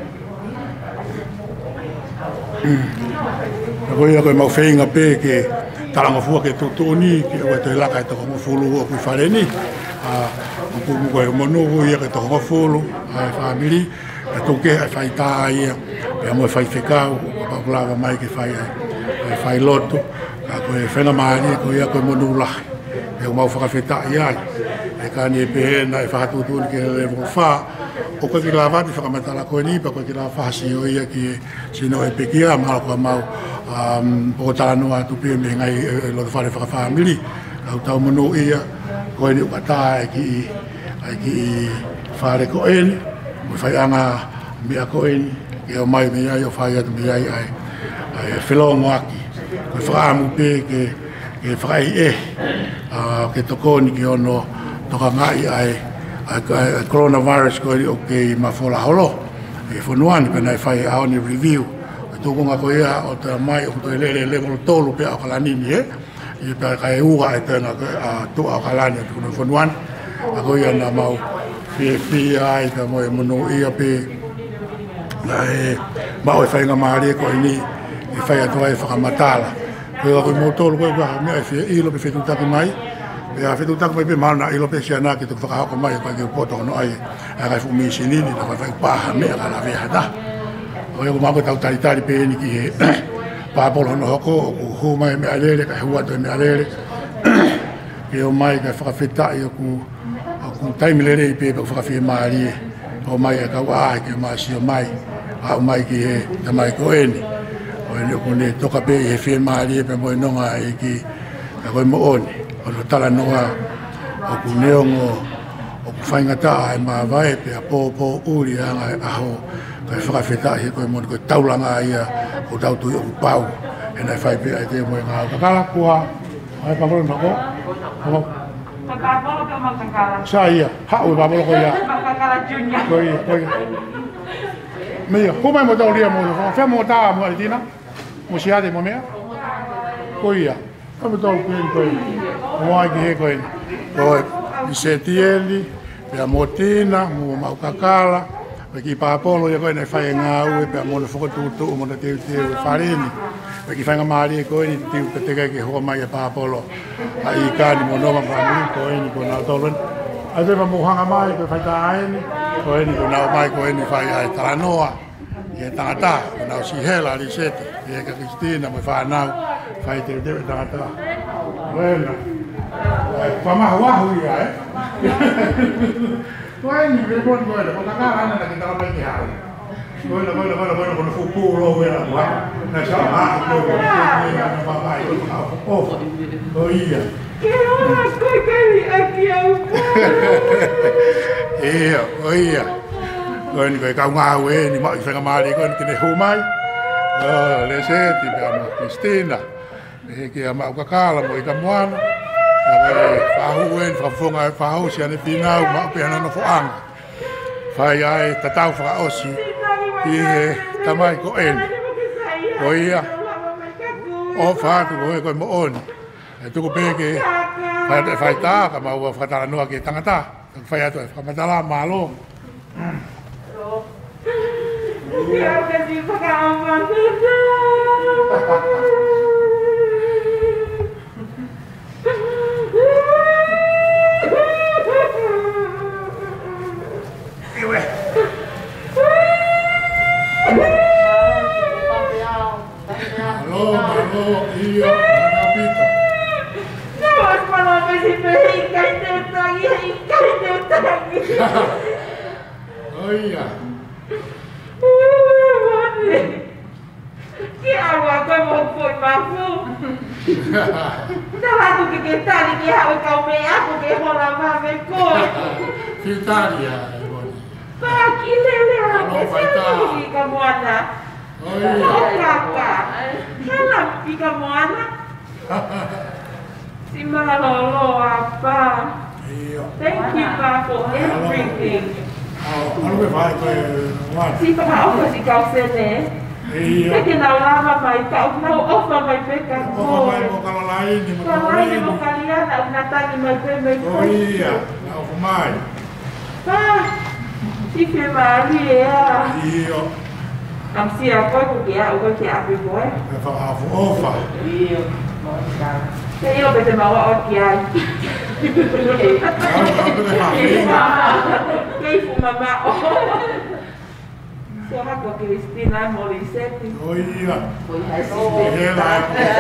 mau feinga pe ke tala ngofu ke tutuni ke o te la ka to ngofu lu ko fa ni ko mo no ya ke to ngofu lu family to ke fai tai ya mo fai fekau lava mai ke fai loto ko e fena mani ko ia ko monula e mau fa feta ia e kani pe na fa tu ke le fa o ko ki lava di fa matala ko ni pa ko ki lava si o ia ki sino e pe kia ma ko mau po tala no atu pe me ngai lo fa family au tau mono ia ko ni ka ta ki fa re ko en mo fa anga mi ko en ke o mai me ai o fai atu me ai felo moaki ko fra mu pe ke frai ke tokoni ke ono toka ngai ai coronavirus ko o ke ma fola holo e fonuan pe nai fai a oni review to ko nga ko ia o te mai o to le mo tolu pe a kala ni e pe ka e uga e te na to a kala ni ko fonuan ko ia na mau fi ai ka mo no ia pe ba o fai nga mari ko ni e fai atu ai whakamatala ko ko motolo ko me fe ilo pe fetu tak mai pe a fetu tak mai pe mana ilo pe siana ki to whakahako mai ko ke poto no ai ai fu mi sinini na fai pa me ala ve hada o ko mako tau tari pe ni ki pa polo no hoko ko mai me alele ka hua to me alele ke o mai ka whakafeta i ku taimilere i pe whakafe mari o mai ka wa ke ma si mai a mai ki he ta mai ko eni o ni ko ni toka pe e fe mari pe mo no nga e ki ko mo oni o no tala no o ku neongo o ku fainga ta e ma vai pe a po uri anga a ho ka fa feta e ko mo ko taulanga ia o tau tu o pau e na fai pe ai te mo nga ka kala kua ai pa mo no ko Kakakolo ka magkakala. Saya, hao ba mo ko ya. Magkakala junior. Ko Mia, come mo tau ria mo, fa mo ta mo altina. Mo sia de mo mea. Ko ia. Como tau ko. Mo ai ke ko. Ko se tieli, pe motina, mo mau kakala. Ki pa polo ya ko ne fa nga u pe mo no fo tu mo te farini. Ki fa nga mari ko ni tiu te ke ho mai pa polo. Ai ka ni mo no ma fa ko ni ko na tolon. Ai te mo hanga mai ko fa ta ai ni. Ko ni ko na mai ko ni fa ai ta noa. Ye ta ta na si hela li sete. Ye ka Cristina mo fa na fa te ta ta. Bueno. Pa ma wa hu ya Ko ni re bon ko ko ka ka na ki ta pa ki ha. Bueno, con el futuro, na chama, ko na ba ai ko oia. Oia. Kon ko ka nga we ni ma fa mali kon ki ne humai. Le se ti ga Cristina. E ki ama ka kala mo ka moana. Fa huen fa fonga fa ho sia ne pinau ma pe na no foanga. Fa ai tatau fa osi. I tamai ko en. Ko ia. O fa tu ko mo on. E tu ko peke. Fa ta ka ma wa fa ta no ke tangata. Fa ya to fa matala malo. Dia kasi pagkaaman. Halo, iya, napito. Nawas malapit si Pehingkay Teutagi. Oh iya. Kaya ako mo po mafu. Dapat ko kikita ni kaya ikaw may ako kaya wala mami ko. Filtaria, Ivone. Pakilele ako. Sino ko ka mo ana? Oh iya. Kakak. Kenapa pika mo ana? Si Malolo apa? Iya. Thank you pa for everything. Ano ba vai ko what? Si pa ako si Kausene. Iya. Kaya nalama may kau na offer may peka Ako ko. ba mo kalau lain di mo Kalay mo kalian na natani may peme ko. Oh iya, na ako mai. Pa. Si Fe Maria. Iya. Am si ako ko kaya ako kaya abi boy. Fa afu ofa. Iyo. Kaya iyo bete mawa o kaya. Kaya fu mama o. Siapa kok Cristina Molissetti? Oh iya. Iya lah.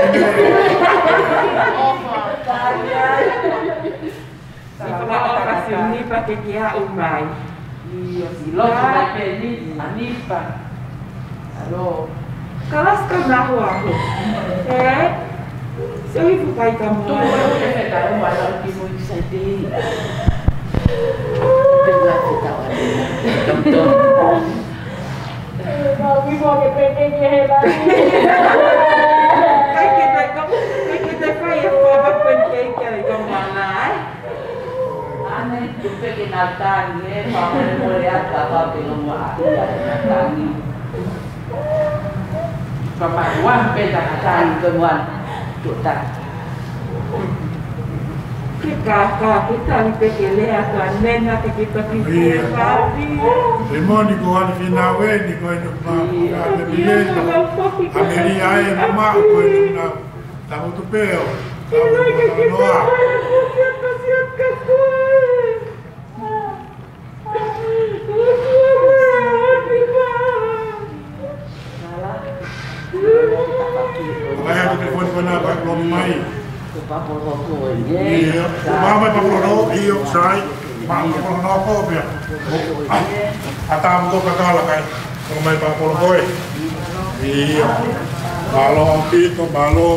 Sama okasiun ini pakai kia umai. Iya, si lo sudah ini Anifa. Halo. Kalau sekarang aku. So ibu kai kamu. Tuh, udah tahu malam di mau sedih. Dengar kita Tonton. Mami mau ke PT-nya hebat. Kai kita kaya apa pun kai kemana? Aneh jumpa kenaltan ya, pamer melihat apa belum ada kenaltani. Bapak Wan peta katan kemuan tutan. Kakak kita ni pekele akan nena kita Iya. babi. Limon di kuan finawe di kuan ma. Ada bilen. Ameri ai mama kuan na. Tamu tu peo. Tamu noa. Kaya tu telefon ko na ba belum mai. Iya, mama papulo iyo sai. Mama papulo ko bia. Atam ko kakala kay kung may papulo ko eh. Iya. Balo ang pito, balo.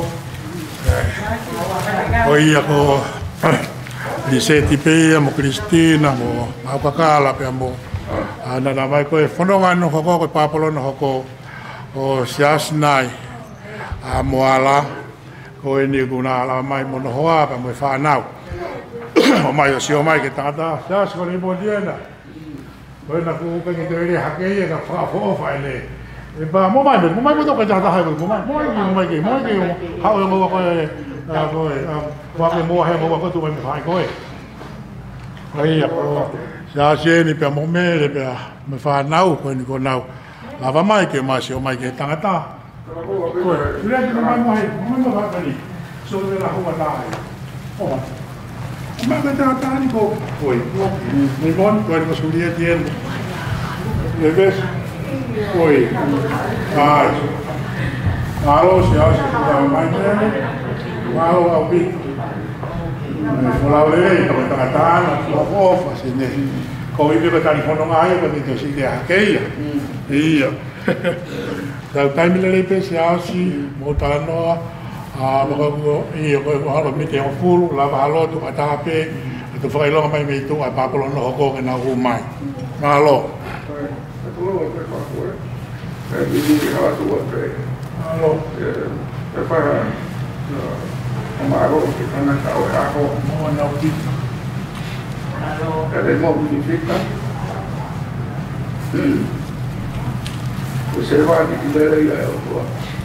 Oh iya ko. Di seti pe mo Cristina mo. Mau kakala pe mo. Ana na mai ko e fonongan no ko papulo no ko. O siasnai. Amoala. Ko ini guna ala mai mono hoa pa mo fa nau o mai o sio mai ke tata sa ko ni bo diena ko na ku ka ni te hake ye ka fa fo fa ile e ba mo mai mo to ka ja ta ha mo mai ke ha o mo ko wa ke mo he mo ko tu mai fa ko e ai ya ko sa se ni pe mo me le pe me fa nau ko ni ko nau la va mai ke ma sio mai ke tata sudah di rumah mau kali, sudah lah huwa tahu. Oh, mana dah tahu ni kau? Oi, ni bon, kau ni masuk dia tian. Lebes, oi, kalau siapa sudah main ni, mau api, kalau leh, kalau tengah-tengah, off sini. Kau ini bertanya phone ayah, kau itu sih dia kaya, iya. Sa time le pe sia si mo talanoa a mo ko i ko halo mi te fulu la halo tu ata pe tu fa ilo mai me tu a pa polo no ko na hu mai malo halo pa amaro que kana ka o ako mo na uti Halo. kada mo significa Servani di daerah ya Allah.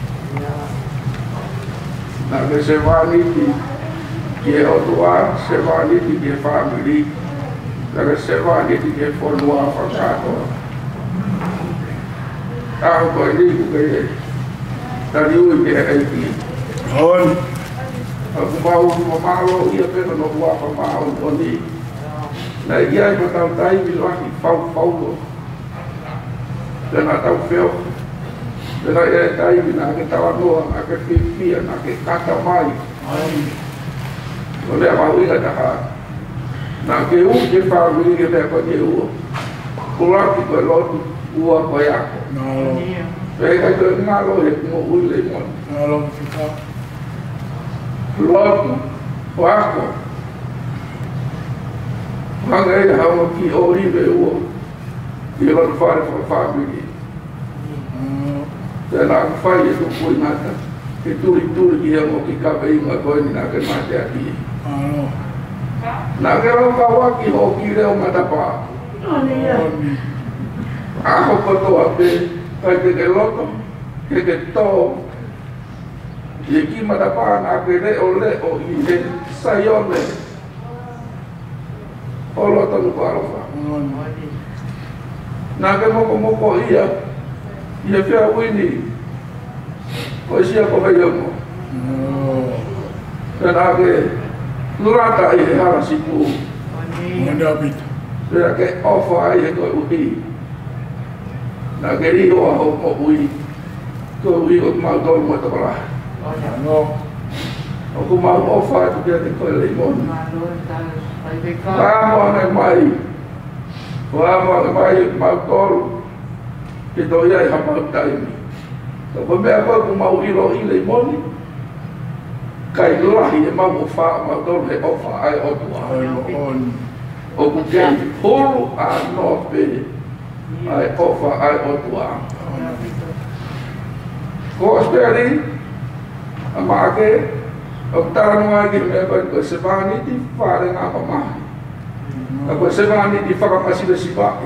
Nah, servani di dia Allah, servani di dia family, dan servani di dia follower pasado. Ako ko ini ko kaya tadi uwi kaya kaya On. aku mau memalo ia pero no gua pa mau oni na ia ko tau tai mi lo aki pau dan atau feo dan ia tai mi na ke tawa no na ke pipi na ke kata mai oleh apa wi kata ha na ke u ke pa wi ke te ko ke u kular ki ko lo ua ko ya ko No. Pega ko ngalo e mo u le mo No, fica. logo wako mangai hao ki oribe o ki lo fare for family te la fai e tu poi nata ke turi ki hao ki ka bei ma ko ni na ke mate aki No. na ke lo ka wa ki ho ki le o mata pa a ho ko to ape kai ke loto ke to Yeki madapana kere ole o ide sayone olo to nukarofa na ke moko ia ia fia wini ko sia ko veyomo na ke lurata i hala sipu Manda pita. na ke ofa ai ko uti na ke ri o ho ko ui ko ui o ma do mo to bala No. Aku mau ofa tu dia ko limon Vamos mai mau tol ke to ia ha mau tai to ko me apa ku mau ilo i limon kai lahi e mau ofa mau tol he ofa ai o tu On. o ku ke holo a no pe ai ofa ai o tu ko esperi amake Oktara nunga ki me ko sebani di fare nga pamahi. Ako sebani di faka masida sibai.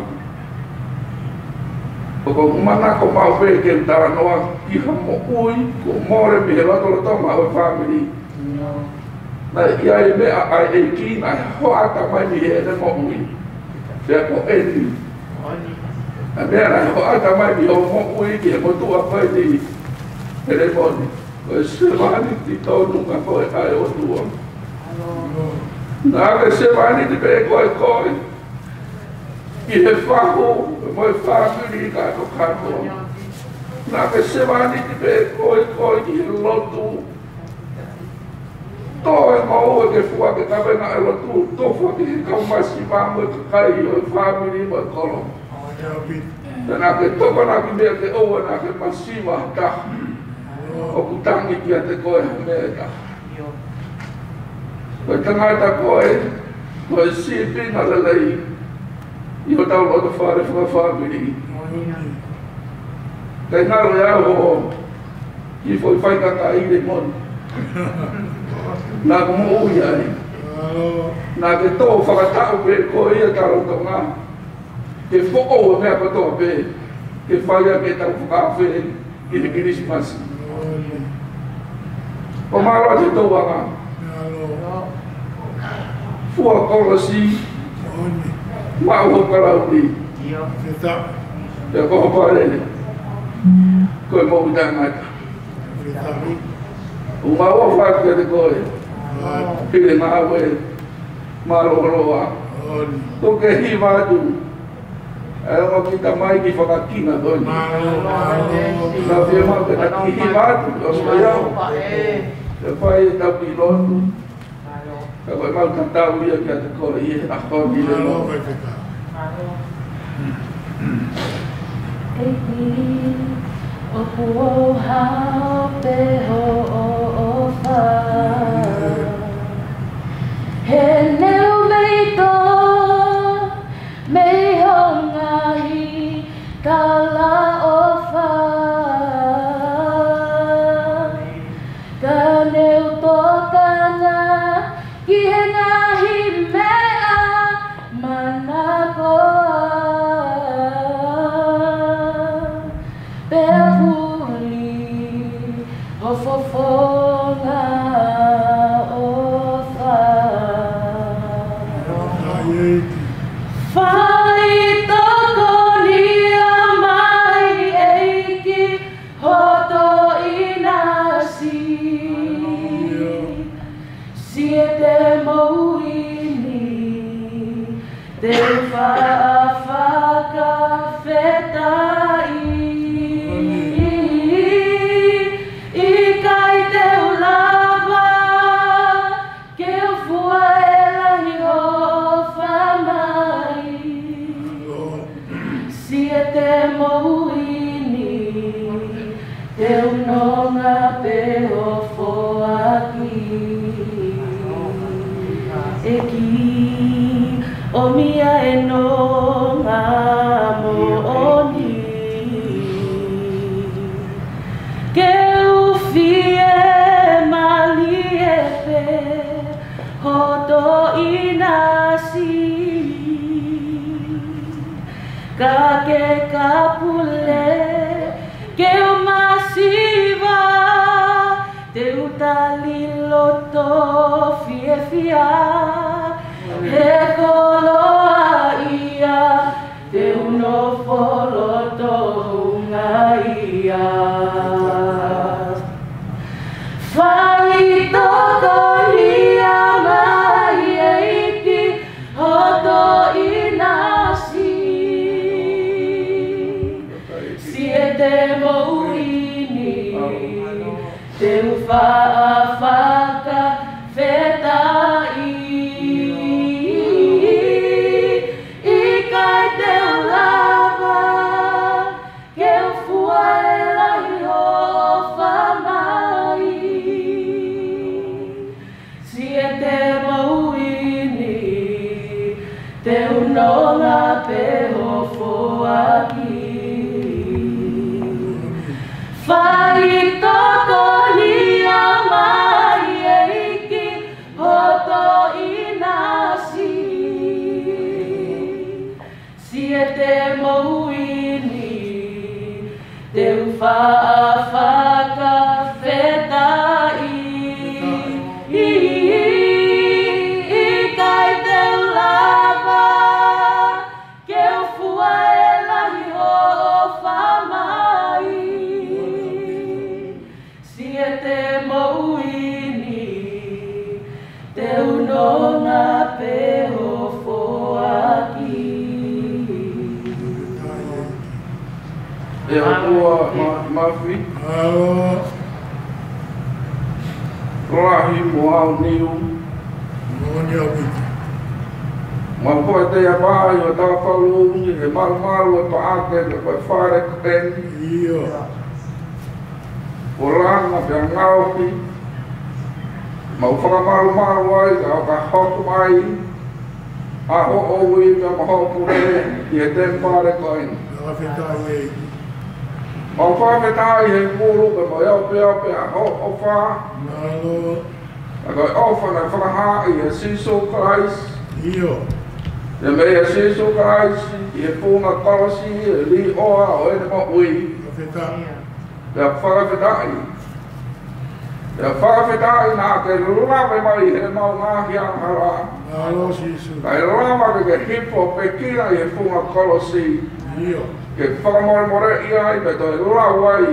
Ko umana ko mau pe ke tara noa ki hamo ui ko more me la to toma o family. Na ia me ai ki na ho ata mai ni e mo ui. Dia ko eni. Na bera ho ata mai ni o mo ui ki mo tu apa di telefone. Sebani di tahun nunga koi ai o tua. Na ke sebani di pe koi. I he whaho, moi whamiri ka to kato. Na ke sebani di pe koi i he lotu. To e mau ke fua ke kabe na e lotu. To fua ke he kaumasi mamo e kai o whamiri mo kolo. Na ke toko na ki mea ke oa na ke masima ta. O kutangi ki a te koe mea. Koe tangata koe, koe sipi na lelei. I o tau loto whare whamiri. Kei ngaro e au ho, ki foi whaikaka i le mon. Nā ko mo ui ai. Nā ke tō whakatau pe koe ia taro tonga. Ke whoko mea katoa pe. Ke whaia ke tau whakawhe i le Kirismasi. O maro te tauanga. Fua kolosi. Mau ho karauni. Te koho pare. Koe mo utangata. O mau o whaka te koe. Pire mawe. Maro roa. Toke hi vatu. Ela kita mai ki whakakina doi. Na whia mau ke taki hi vatu. O smayau. Te whai e tau ki lotu. Ka koe mau tatau ia ki a te koe i e akoni le mo. O puo hao pe ho o wha He neu mei tō mei ho ngahi ka la o wha Ka neu tō tana ki he ngahi mea mana koa Fofonga o wha Whai toko ni a mai e nonga pe o foaki e ki o mia e nonga mo oni ke ufie mali e pe hoto inasi ka ke kapule ke o masiva te utali loto fie fia he koloa ia te uno foloto unga ia whai toko lia mai eiki hoto inasi te mouini te whaafaka whetai I kai te lava ke ufua e lahi o whamai si e te mouini te unonga pe ho foaki Whai toko lia mai eiki hoto inasi si e te mouini te whaafaka whetai I kai te lava ke ufua e lahi o whamai te mouini te unonga pe ho foaki e akua mafi rahi mo au niu Moni au pito. ma koe te apai o tā whaulungi he maru e pa ake ke koe whare kuteni Iyo. o ranga pe ngaupi ma whakamaru ai ka hoku mai a ho owi me ma hoku re I he tempare koe Ka whetai eiki. ma whawhetai he muru ke mo iau pe a ho o wha Nalo. a koe ofa na whakahai he siso Christ Iyo. e mea siso Christ I he punga korosi e li oa o ene mo ui Ka whetai. Ia whakawhetai. Ia whakawhetai nā ke lawe mai he mau ngāhi angara. Nalo sisu. Kai lawa ke hipo pekina I he punga kolosi. Iyo. Ke whakamore ia I me toi lawai.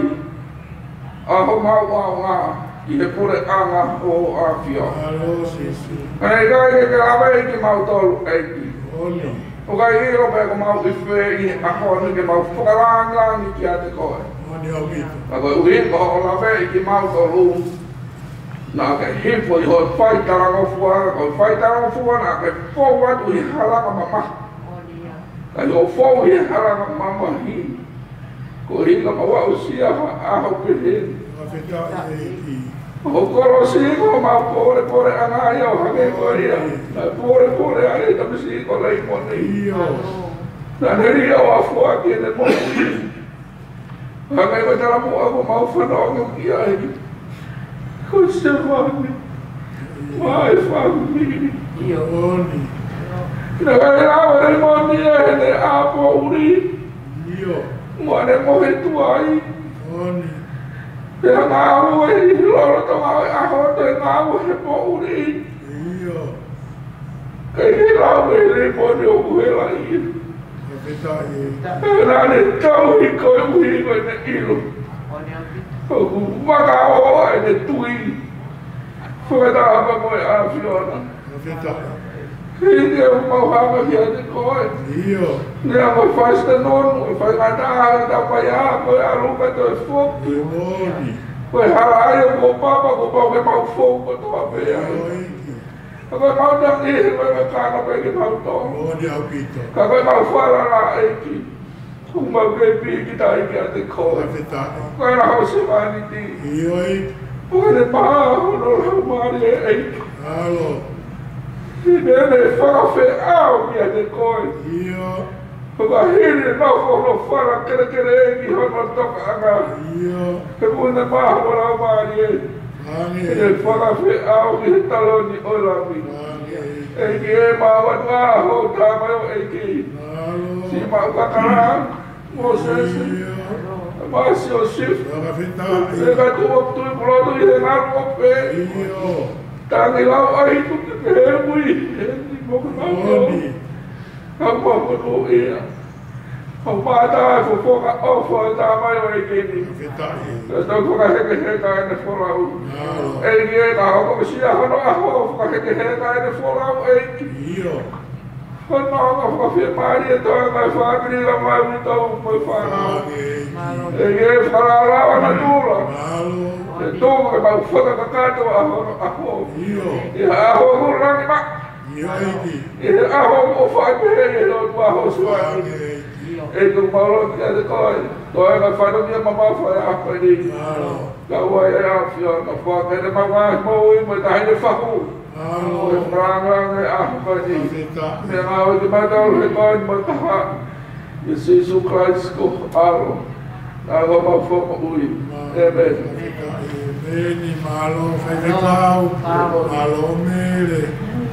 Aho mau au ngā I he pure anga o awhio. Nalo sisu. Kai kai ke lawe ki mau tolu eiki. Oni. O kai hiro pe ko mau I whe I aho ni ke mau whakarangi ki a te koe. Moni au pito. A koe uhi ko o la vei ki mau tolu. Nā ke hipo I hoi whai taranga fua, ko whai taranga fua nā ke fōu atu I haranga mama. Kai o fōu I haranga mama hi. Ko hinga mawa usia aho pihin. Ka whetai eiki. O koro si ko mau pore anga ia o hake ko ia. Nā pore ai tamisi ko lei moni. Iyo. Nā neri au a fua ki ene moni. Hanga I tala mua ko mau whanonga ki ai. Ko se wani. Mai whami. Oni. Kina kai rawa re moni e ne apo uri. Iyo. Mua ne mohe tuai. Oni. Te ngāu e loro to ngāu e aho te ngāu he po uri. Iyo. Kai he rawa e re moni o kuhela I. Ka whetai eiki. Nā ne tau I koe uhi koe ne ilu. O ku waka o e ne tui. Whakata hapa koe a whiona. Ka whetai. Hei o mau hanga ki a te koe. Iyo. Nea mai whaista nonu, e whai ngata hanga ta pai a koe a ruka to e whoki. Oni. Koe hara ai o ko papa ko pau ke mau whoka to a pea. Iyo eiki. Ka koe mau tangi he koe me kāna pe ki mau tō. Moni au pito. Ka koe mau whara la eiki. Uma baby kita ikat di kau. Kau nak hasil mana ni? Iya. Boleh bahu orang mari ek. Halo. Ini ada fafe au dia di kau. Iya. Pagahili na kau fara kere ini orang tak agak. Iya. Kau nak bahu orang mari. Ini fafe au di talon di orang ni. Eki mawat bahu tamai eki. Si mak kakaran. Moses, mas Yosef, mereka tu waktu pulau tu hilang kopi. Tangilau air tu kehebui, di bawah ni. Apa perlu ia? Apa ada fokus apa tamai orang ini? Terus tu fokus heka ini folau. Dia kau kau siapa nak apa fokus heka ini folau Quando a Maria estava mais fácil, ela mais então foi falar. Ele falava na dura. Então, mas foi da casa a rua. E a rua não nem mais. E a rua foi bem, não vai roçar. Ele não falou que ele coi. Então ela falou que a mamãe foi a pedir. Então aí a filha não foi que ele mamãe foi, mas ainda falou. Perang apa ni? Memang di mana orang bertahan. Yesus Kristus Allah. Aku bapa mui. Amen. Beni malo fekau, malo mele.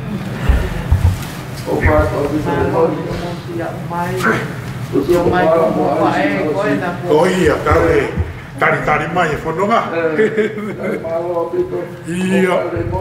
Opa, opa, Oh iya, tari mai fondonga. Iya.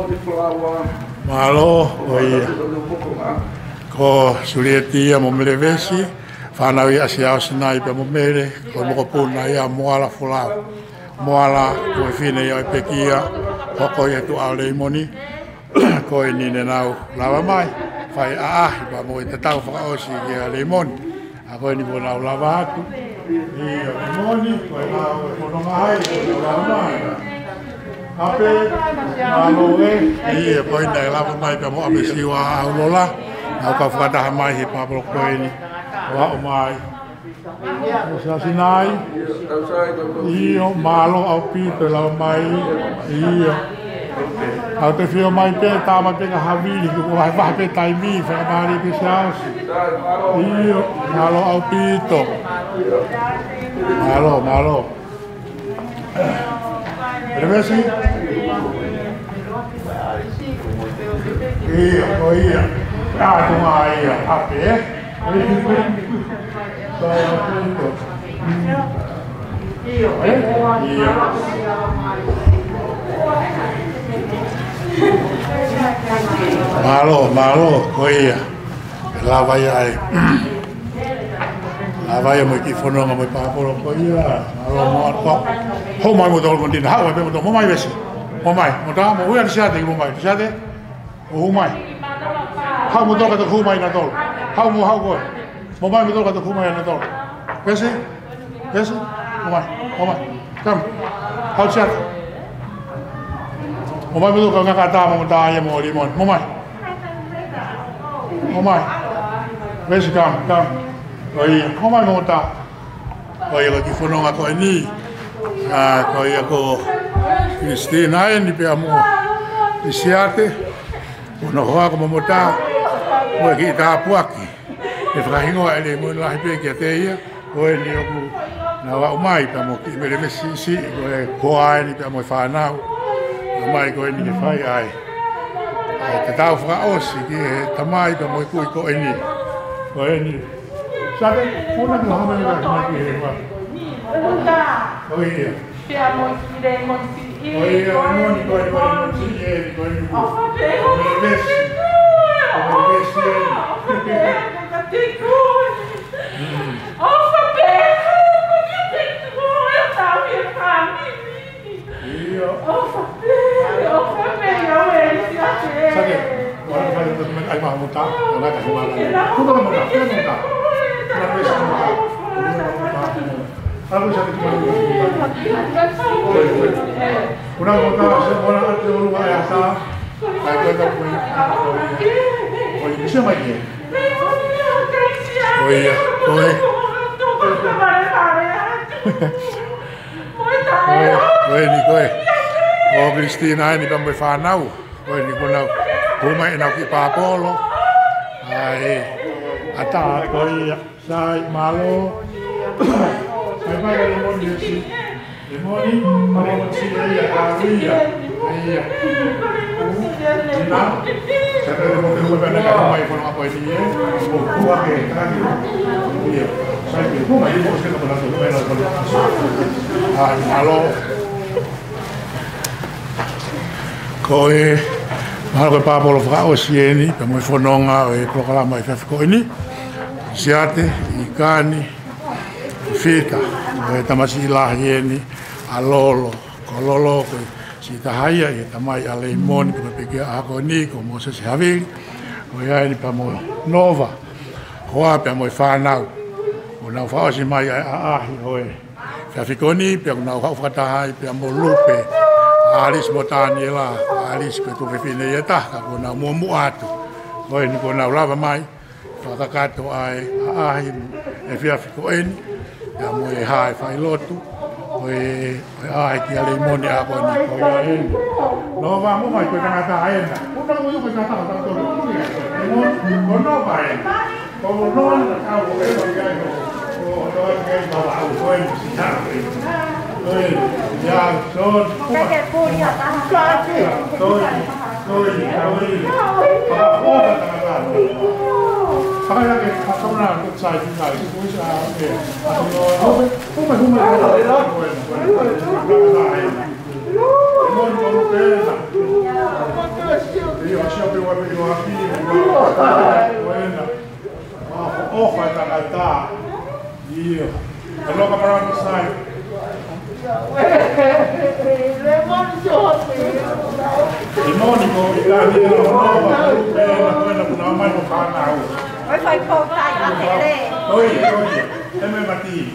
Malo, oh iya. Ko sulieti ya momelevesi, fanawi asia sinai pe momele, ko mo puna ya moala fulau. Moala ko fine ya pekia, ko ya tu ale moni. Ko ini nau lava mai. Fai ba mo tatau fa osi ya lemon. Ako ini bona lava tu. Iya, moni, ko lau ko mai, lava mai. Ape, malo iya, ko ini lava mai pe mo abesiwa aulola. Aku kau fada mai he pa blok ko ini. Wa mai. Sa sinai. Iyo malo au pi pe lava mai. Iyo. Au te fio mai pe ta ma pe ka havi ko vai va pe tai mi fa mari pe saus. Iyo malo au pito. Malo. Revesi. Iya. Ah, tu mai ape. Saya pito. Iyo. Malo, koia. Lava ai. Lava ia mo ki fono mo pa polo koia. Malo mo ko. Ho mai mo dol mo din ha mo do mo mai vesi. Mo mai, mo da mo ua sia de mo mai. Sia de. O mai. Ha mo do ka ho mai na dol. Ha mo ko. Mo mai mo do ka ho mai na dol. Vesi? Mo mai. Kam. Ha sia. Mo mai mo ka ngata mo da ya mo limon. Mo mai. Wes kam. Oi, mo mai mo ta. Oi ki fono nga ko ni. Ko ia ko Kristina ni pe amo. Isiate. Ono ho ko mo ta. Mo ki ta puaki. E frahingo ele mo la pe ki te ia. Oi ni ko na wa mai pa mo ki me le si ko ai ni pe mo fa na. Mai ko ni fai ai. Te tau fra osi ki tamai ka mo ko ni. Ko ni. Sabe, puna ko ha mai ka ki he wa. Nunca. Oi. Pia mo ki mo si. Oi, mo si e ko ni. Ofa pe. Ofa pe. Eu tava em família. Ofa pe. Sabe, agora vai ai mau muta, agora ka himala. Kuda mo muta. Na pesa muta. Aku sakit mana? Una muta, semua ada orang ayah sa. Saya tak punya. Oh, bisa mai. Oh iya. Koe ni koe. O Kristina ni pa mo whanau. Koe ni kona humai nau ki Papolo. Ai ata koe sai malo. Sai mai le moni si. Le moni pa mo si ia aria. Ia. Na. Sa pe mo ke humai na ka mai kono apa ini. O tua ke kan. Ia. Sai ke humai mo se ka na to mai na kono. Ai malo. Koe mahalo koe Papolo whakao sieni, pe moi whanonga o e proklama i whawhiko ini, siate, i kani, i whita, o e tamasi i lahi eni, a lolo, ko lolo koe si tahaia i tamai a leimoni, pe peke a hako ni, ko mo se haviri, o e aini pa mo nova, hoa pe moi whanau, o nau whao si mai a ahi o e whawhiko ni, pe nau hau whakatahai, pe mo lupe, Alis botani la, alis ke tu fefine ia tah, ka na mumu atu. Oi ni ko na lava mai, whakakato ai ahi e whiawhiko eni, ia mo e hae whai lotu, oi ahi ki a leimoni a ko ni ko ia eni. No wa mo mai koe tangata aena, kuna mo yuko tangata tangata tolu, ko no pa ena, ko no na kau ko e mai gai no, ko no e gai ma wa au koe ni si tara oi, ya, son. Cái pui ở ta không Tôi, Phải là cái không nào cũng xài như này cũng sẽ để không phải cái đó non con pena io se avevo avuto una figlia buona oh fa tanta io allora parlando sai il monico i cani non quella che non mai fanno mới phải khô tay có thể đây oi em em mati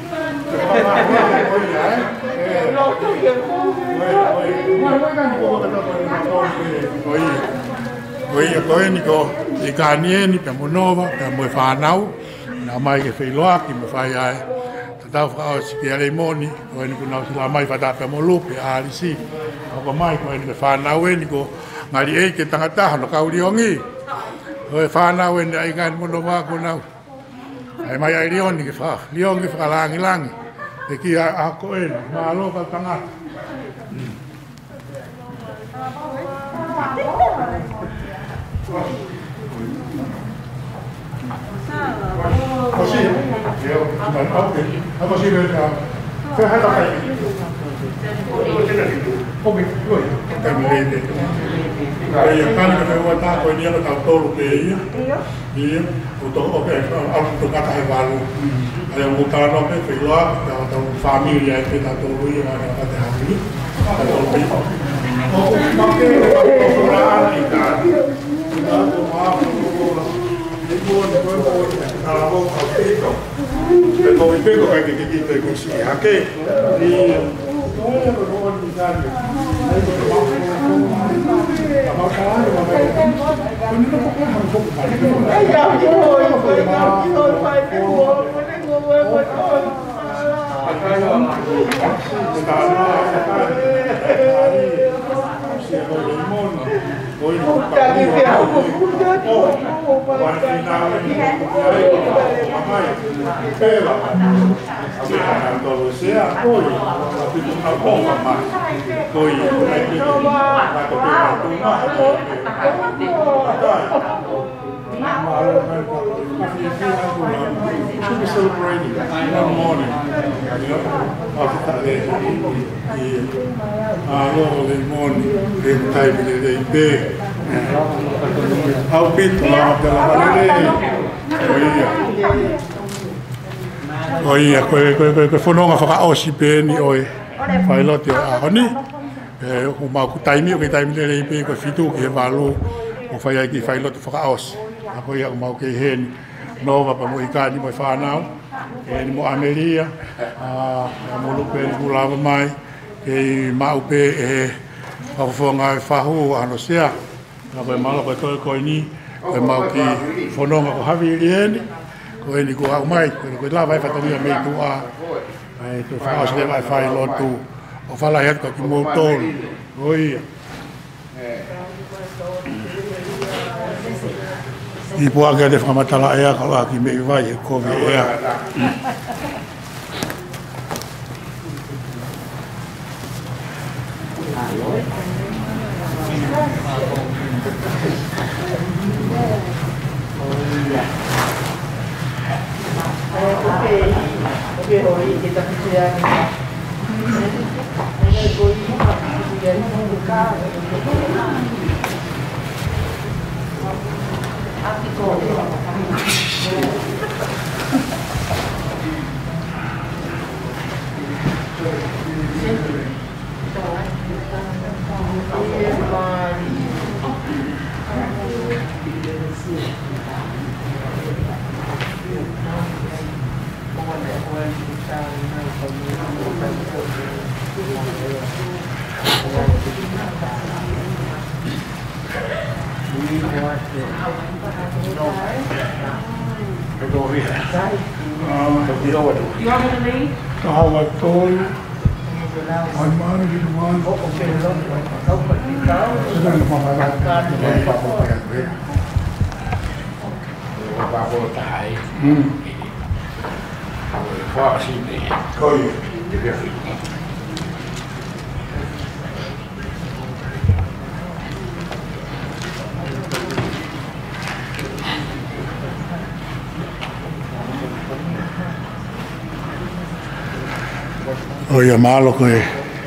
oi nico i cani ni per monova per mo fanau na mai che fai loa che mi fai ai tau fa si che le moni oi nico na la mai fa da per mo lupe ali si o mai ko ni fanau nico ngari e ke tangata no kauriongi oi fanau ni ai kan monova ko na ai mai ai lion ni fa lion ni fa langi langi e ki a ko en malo ka tanga così io ma così per hai da fare come lui che mi vede io quando avevo attacco e io da tolo che io ho avuto cata e valu avevo buttato per filo da famiglia e da tolo io era da lì ma che perché mi vedo che dite così anche poi celebrating one morning, del morning, del time dei day. How pito la della valere. Oia, koe whanonga whakaosi pēni oi whailoti a honi. O mau ku taimi o ke taimi le rei pē koe whitu ki he walu o whai ai ki whailoti whakaosi. A koe ia o mau ke heni nova pa mo i kāni mo i whanau. E ni mo Ameria, mo lupe ni kulawa mai, e mau pē e whawhonga e whahu ano sea. Nga koe malo koe koe ni, koe mau ki whanonga ko hawi iri heni. Ko e ni ko au mai, koe lawa e whatangia mei tu a ai tu fa se vai fai lo tu o fa la het ko ki mo tol oi i po aga de famatala ea ka ki me vai ko me ea Okay, hori kita percaya ini goi dia buka api kau You want me to leave? How I told you, I'm managing the one. Oia malo koe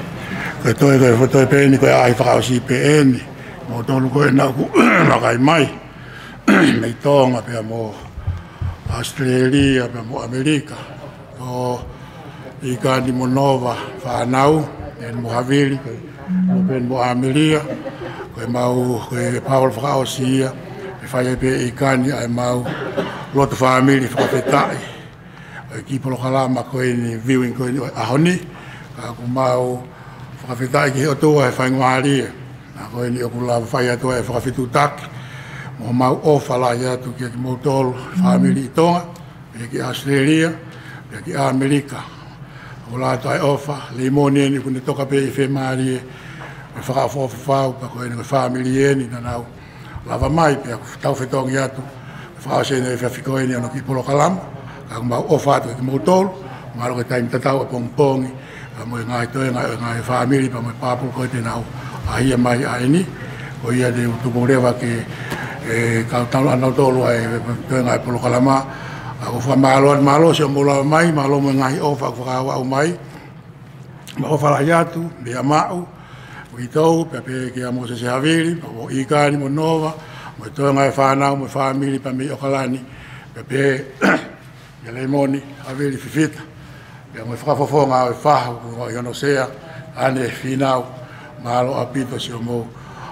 toi peni koe ai whakausi PN mo tonu koe na kai mai mei tonga pia mo Australia pia mo Amerika o i kani mo Nova whanau en mo Havili koe mo pen mo Ameria koe mau koe Paul whakausi ia e whai pe i kani ai mau loto family whakawhetai ki polo kalama koe ni viewing koe ni ahoni aku mau whakawhetai ki otua e whaingoari na koe ni oku lawa whai atua e whakawhetu taki mo mau ofa la ia tu ki mo tolu family i tonga e ki Australia e ki Amerika o la tai ofa le moni ni kune toka pe i whemari e whakafofa whau pa koe ni family e ni na nau lava mai pe aku tau whetongi atu whakasene e whawhikoe ni ano ki polo kalama aku mau ofa atu ki mo tolu maro ke taimi tatau a pongpongi mo ngai toe ngai family pa mo papu ko te nau a ia mai a ini o ia de tu borewa ke ka talo ana tolo ai toe ngai polo kalama o fa malo se mo la mai malo mo ngai o fa o mai ma o fa la yatu be amau o itou pe ke amo se havili o ikani mo nova mo toe ngai fa na mo family pa mi o kalani pe ya le moni havili fifita ya mo whakafofonga o whahu o iono sea ane whinau malo apito si o mo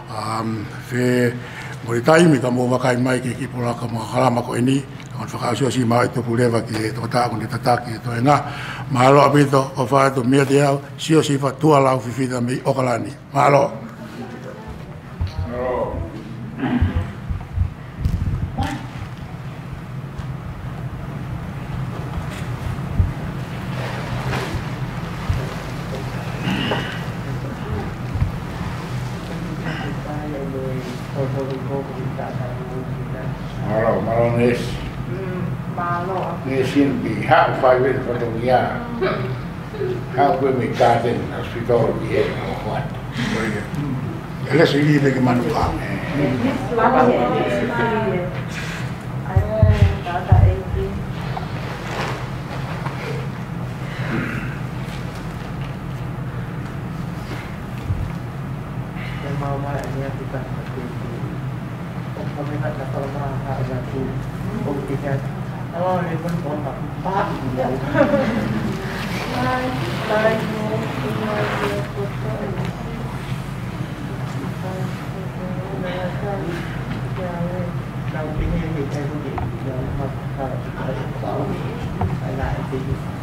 whe mori taimi ka mo wakai mai ki kipuraka mo kalama ko ini on whakaasio si mai topu lewa ki e tōtāku ni tataki e toi ngā malo apito o whaeto mea te au si o si whatua lau whiwhita mi okalani malo Malo nes. Malo. Nesin bi hak fai wen fotogia. Hak wen mi katen hospital bi e kuat. ele se libe ke manu ka mau mai dia kita kami nak kalau merasa ada tu buktikan oh ini pun pompa empat dia lai đầu tiên thì theo quy định mà phải lại thì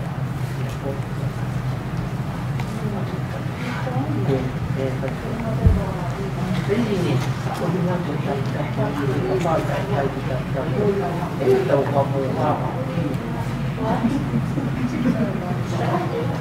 cái gì nhỉ? Tôi đi làm một trận có bao giờ thầy thì trận cái đầu vào mùa hoa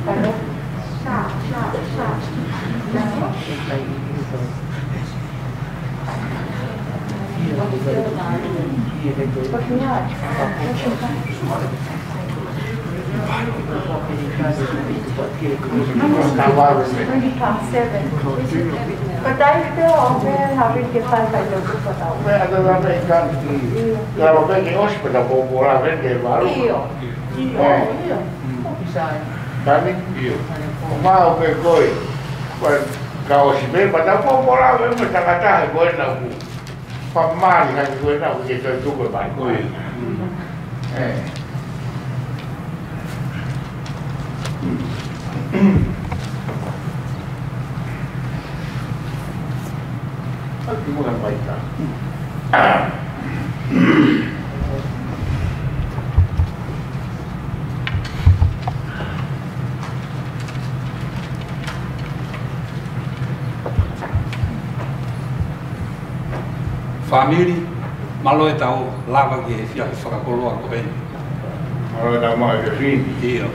Family, malo e tau lava ki e fia ki whakakoloa ko e. Malo e tau mai ke fin. Ia.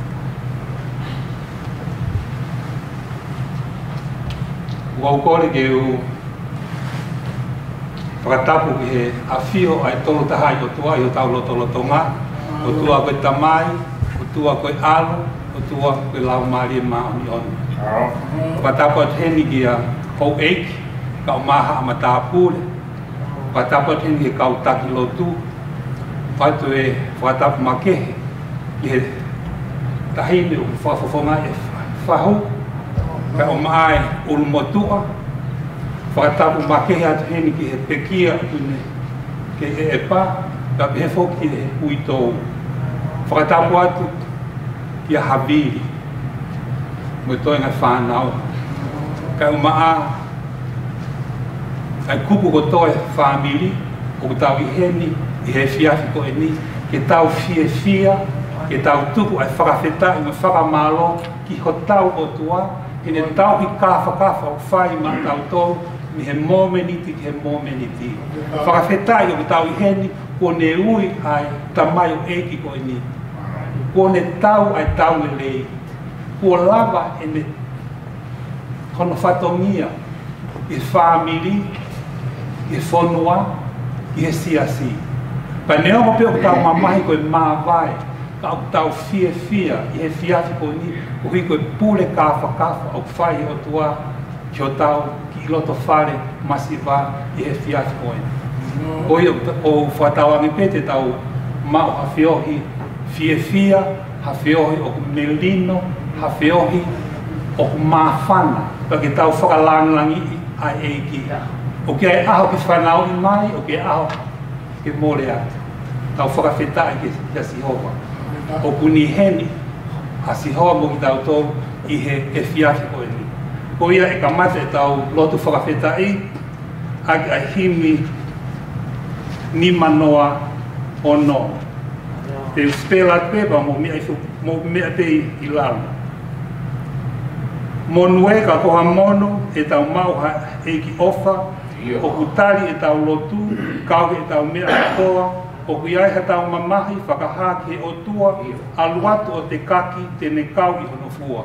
Ua ukore ke u whakatapu ki he awhio ai tolo tahai o tua i o tau loto lotonga, o tua koe tamai, o tua koe alo, o tua koe lau maari e maa oni oni. Whakatapu at heni ki a kou eiki, ka o maha ama tāpule, whakatapu at heni ki kau taki lotu, whaitu e whakatapu makehe, ki he tahine o whafofonga e whahu, ka o maai ulu motua, whakatapu makehe atu heni ki he pekia tune ke e epa, ka he foki he uitou. Whakatapu atu ki a Haviri, mo toi ngai whanau. Ka o maa, ai kupu ko toi family, o ko tau i heni, i he fiafi ko e ni, ke tau fia, ke tau tuku ai whakawheta i me whakamalo ki ho tau o tua, i ne tau i kafa o whai ma tau tau, mi he momeniti ki he momeniti. Whakawheta i o ko tau i heni, ko ne ui ai tamai o eki ko e ni. Ko ne tau ai tau le lei, ko lava e ne kono whatongia, i family, i whonua, i he siasi. Pa neo mo peo tau mamahi koe maa vai, ka au tau fia, i he fiafi ko ni, ko hui koe pule kafa, au whai o tua, ki o tau, ki loto whare, masiva, i he fiafi ko ni. Koi o whatau angi pete tau, mau hawhiohi, fia, hawhiohi o melino, hawhiohi o mawhana, pa ke tau whakalangangi ai eiki. O ke ai aho ki whanau i mai, o ke aho ke more atu. Tau whakawhetai ke Sihowa. O kuni heni, a Sihowa mo ki tau tō i he fiafi ko e ni. Ko ia e ka mate tau lotu whakawhetai, ake ai himi ni manoa o no. Te uspela pepa mo mea pe i lau. Monue ka koha mono e tau mau e ki ofa, o kutari e tau lotu, kauke e tau mea toa, o kuiai ha tau mamahi whakahake o tua, aluatu o te kaki te ne kau i hono fua.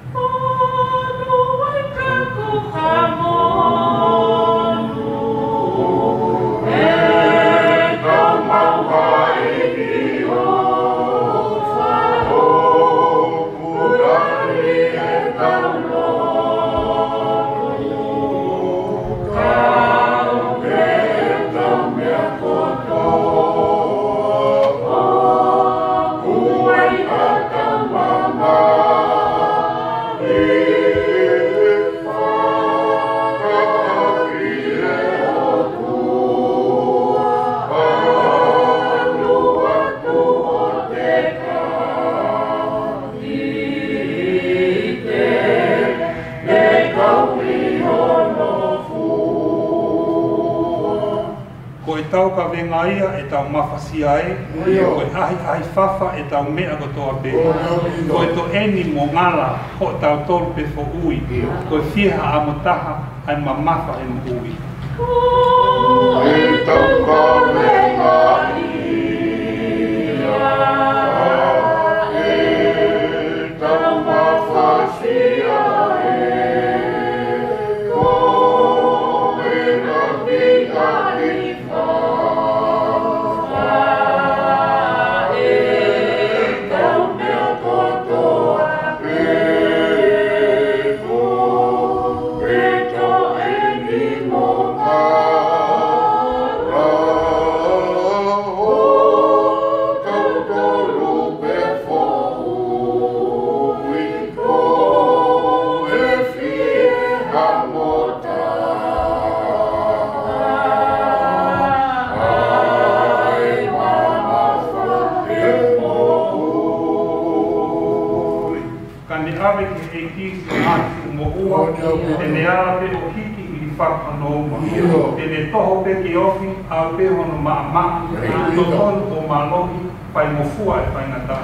Tau ka venga ia e tau mawhasia e, ko e ahi whawha e tau mea ko toa pe. Ko e to eni mo ngala ko tau tolu pe fo ui, ko e whiha a motaha ai mamafa e mo ui. E tau ka venga ia, e tau E ne ala pe o hiki I whakanoma. E ne toho pe ki ofi a pe hono maa. To tonu o malohi pai mofua e pai ngata.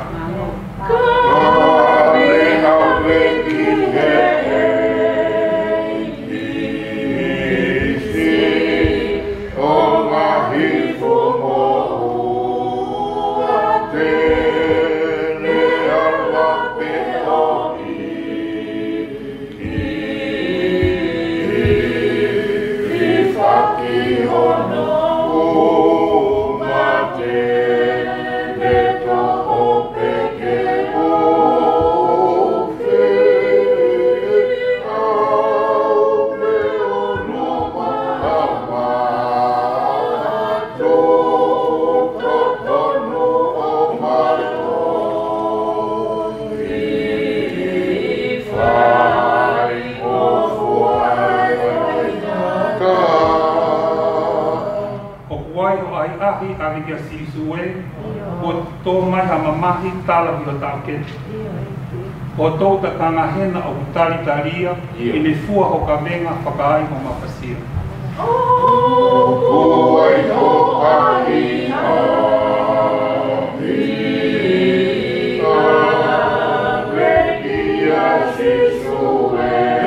Kia sisue, o tō mai ha mamahi tala hiro tāke. O tō ta kangahena o utari taria, I ne fua ho ka venga whakaai ho mapasia. Kuai ho kahina, hina, rekia sisue.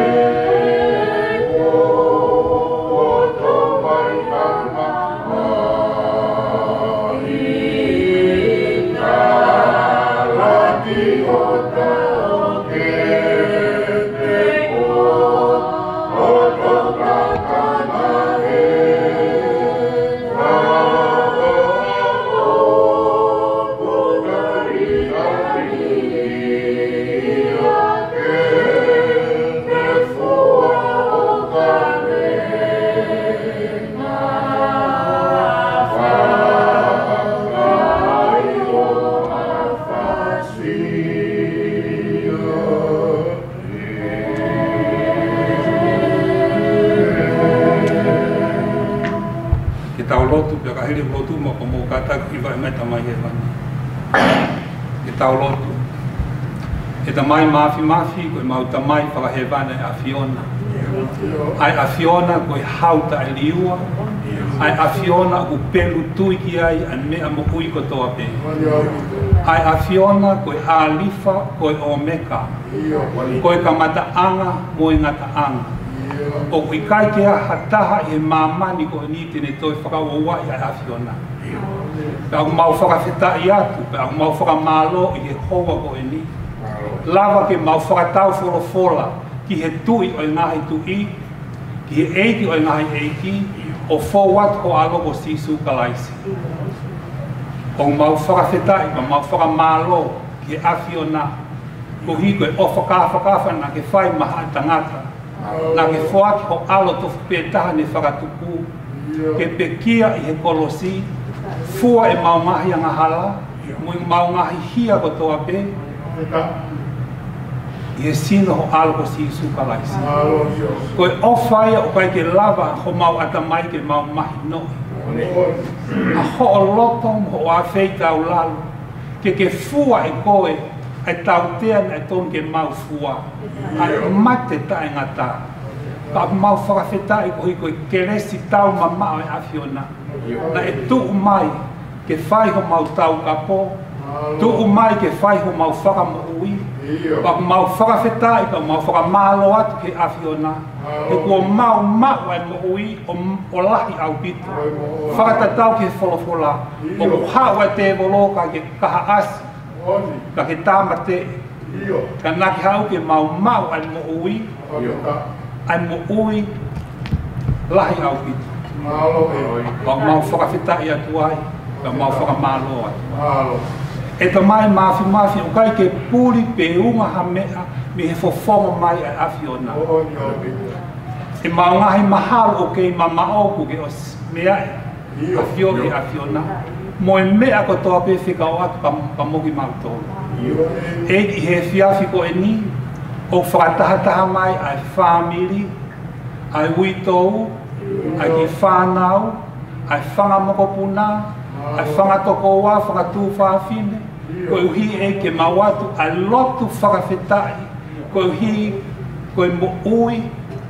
Lotu pe kahiri lotu mo como kata ki vai meta mai e vani. E tau lotu. E ta mai mafi ko mau ta mai para he vana a Fiona. Ai a Fiona ko hauta e liua. Ai a Fiona o pelu tui ki ai an me mo ui ko toa pe. Ai a Fiona ko alifa ko omeka. Ko ka mata anga mo ngata anga. O kui kai ke hataha e mamani ko ni tene toi whakauaua I a Fiona. Pe au mau whakawheta I atu, pe au mau whakamalo I he hoa ko e ni. Lava ke mau whakatau wholofola ki he tui o ngahi tui, ki he eiki o ngahi eiki, o fōwat ko alo ko sisu kalaisi. O mau whakawheta I mau whakamalo ki he a Fiona, ko hiko e o whakawhana ke whai maha tangata. Na ke whoaki ho alo tofu pētaha ne whakatupu, ke pekia I he kolosi, fua e maungahi anga hala, mui maungahi hia ko toa pe, I he sino ho alo ko si sukalaisi. Ko e ofaya o kai ke lava ho mau atamai ke maumahi noi. A ho o lotom ho a feita au lalo, ke fua e koe, ai tau tea na ton ke mau fua. Ai mate ta e ngata. Ka mau whakawheta I ko keresi tau mamao e a Fiona. Na e tuu mai ke whai ho mau tau kapo. Tuu mai ke whai ho mau whakamoui. Ka mau whakawheta I ka mau whakamalo atu ke a Fiona. E kua mau e moui o lahi au pito. Whakatatau ke wholofola. O kuhau e te volo ka ke kaha asi. Ka ke tāmate, ka naki hau ke mau ai moui, ai moui lahi au pito. Ka mau whakawhetai atu ai, ka mau whakamalo atu. E ta mai mafi o kai ke puri pe unga ha mea me he fofonga mai a Fiona. E maungahi mahalo o kei mamao ku ke os mea a Fiona. Mo e mea ko toa pe whika o atu pa mogi mautolo. E I he whiawhi ko e ni, o whakatahataha mai ai whamiri, ai uitou, ai ki whanau, ai whangamokopuna, ai whangatoko whangatū whawhine, ko uhi e ke mawatu ai lotu whakawhetai, ko uhi ko e mo ui,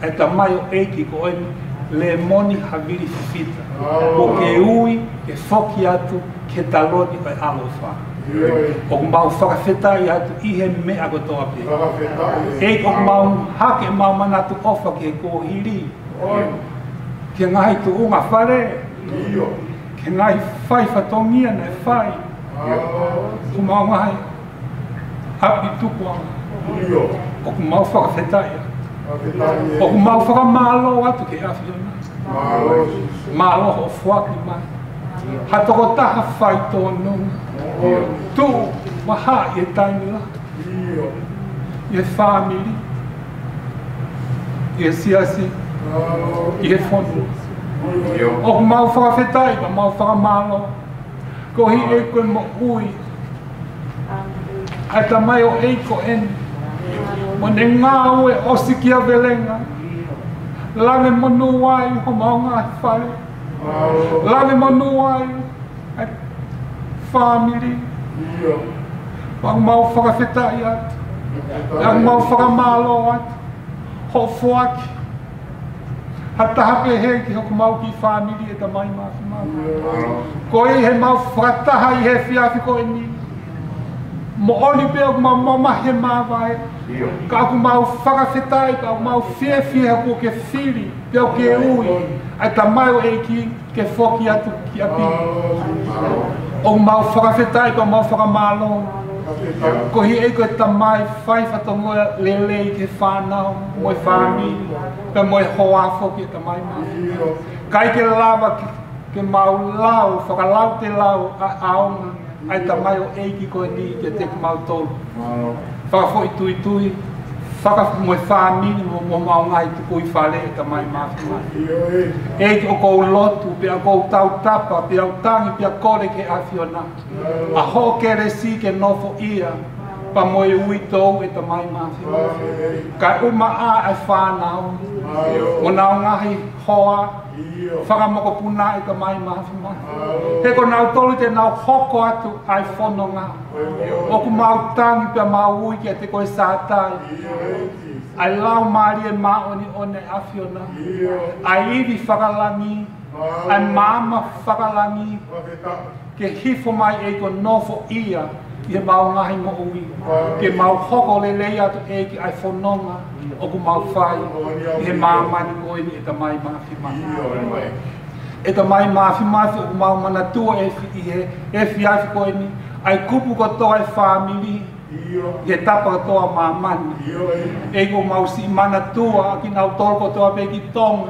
e ta mai o eiki ko en le moni haviri fita. O ke ui, ke foki atu, ke taloni kai alofa. O mau whakawhetai atu i he mea ko toa pe. E ko mau hake mau manatu ofa ke ko hiri. Ke ngai tu unga whare. Ke ngai whai whatongia nei whai. Ko mau ngai hapi tuku anga. O ko mau whakawhetai atu. O ko mau whakamalo atu ke awhiona. Malo ho whaki mai. Hatoko taha whai tōnu. Tu maha i e taimi la. I e family. I e siasi. I e whonu. O ko mau whakawhetai, ka mau whakamalo. Ko hi e koe mo ui. Ai ta mai o eiko eni. Mo ne ngā ue osi kia velenga. Lave monu ai ho mau ngā whare. Lave monu ai family. Wang mau whakawhetai atu. Wang mau whakamalo atu. Ho whuaki. Hataha pe he ki hoko mau ki family e ta mai mafi mau. Ko e he mau whakataha i he whiawhi ko e ni. Mo oli pe o mau mamahe mawai. Ka aku mau whakawhetai, ka aku mau whiawhi hako ke whiri. Pe o ke ui. Ai ta mai o e ki ke whoki atu ki api. O mau whakawhetai, ka mau whakamalo. Ko hi e koe ta mai whai whatongoa lele i ke whanau, moe whami, pe moe hoa whoki ta mai mai. Kai ke lawa ke mau lau, whakalau te lau a aonga, ai ta mai o eiki koe ni ke te mau tolu. Whakafo i tui tui, whakafo moe whami, mo mau ngai tuku i whale ta mai mafi mai. Eiki o kou lotu, pe a kou tau tapa, pe au tangi, pe a kore ke awhiona. A ho ke resi ke nofo ia, pa moe ui tau e ta mai mafi. Kai uma a e whanau, o nau ngahi hoa, whakamoko puna e ta mai mafi. He ko nau tolu te nau hoko atu ai whanonga. O ku mau tangi pe mau ui ki te koe sātai. Ai lau maari e maoni one awhiona. Ai iwi whakalangi, ai mama whakalangi. Ke hifo mai e ko nofo ia, i e mau ngahi mo ui. Ke mau hoko le lei atu e ki ai whanonga, o ku mau whai. I he mamani koe ni e ta mai mafi mafi. E ta mai mafi mafi o ku mau manatua e whiawhi koe ni. Ai kupu kotoa e family, i he tapa kotoa mamani. E ko mau si manatua, ki nau tolo kotoa pe ki tonga.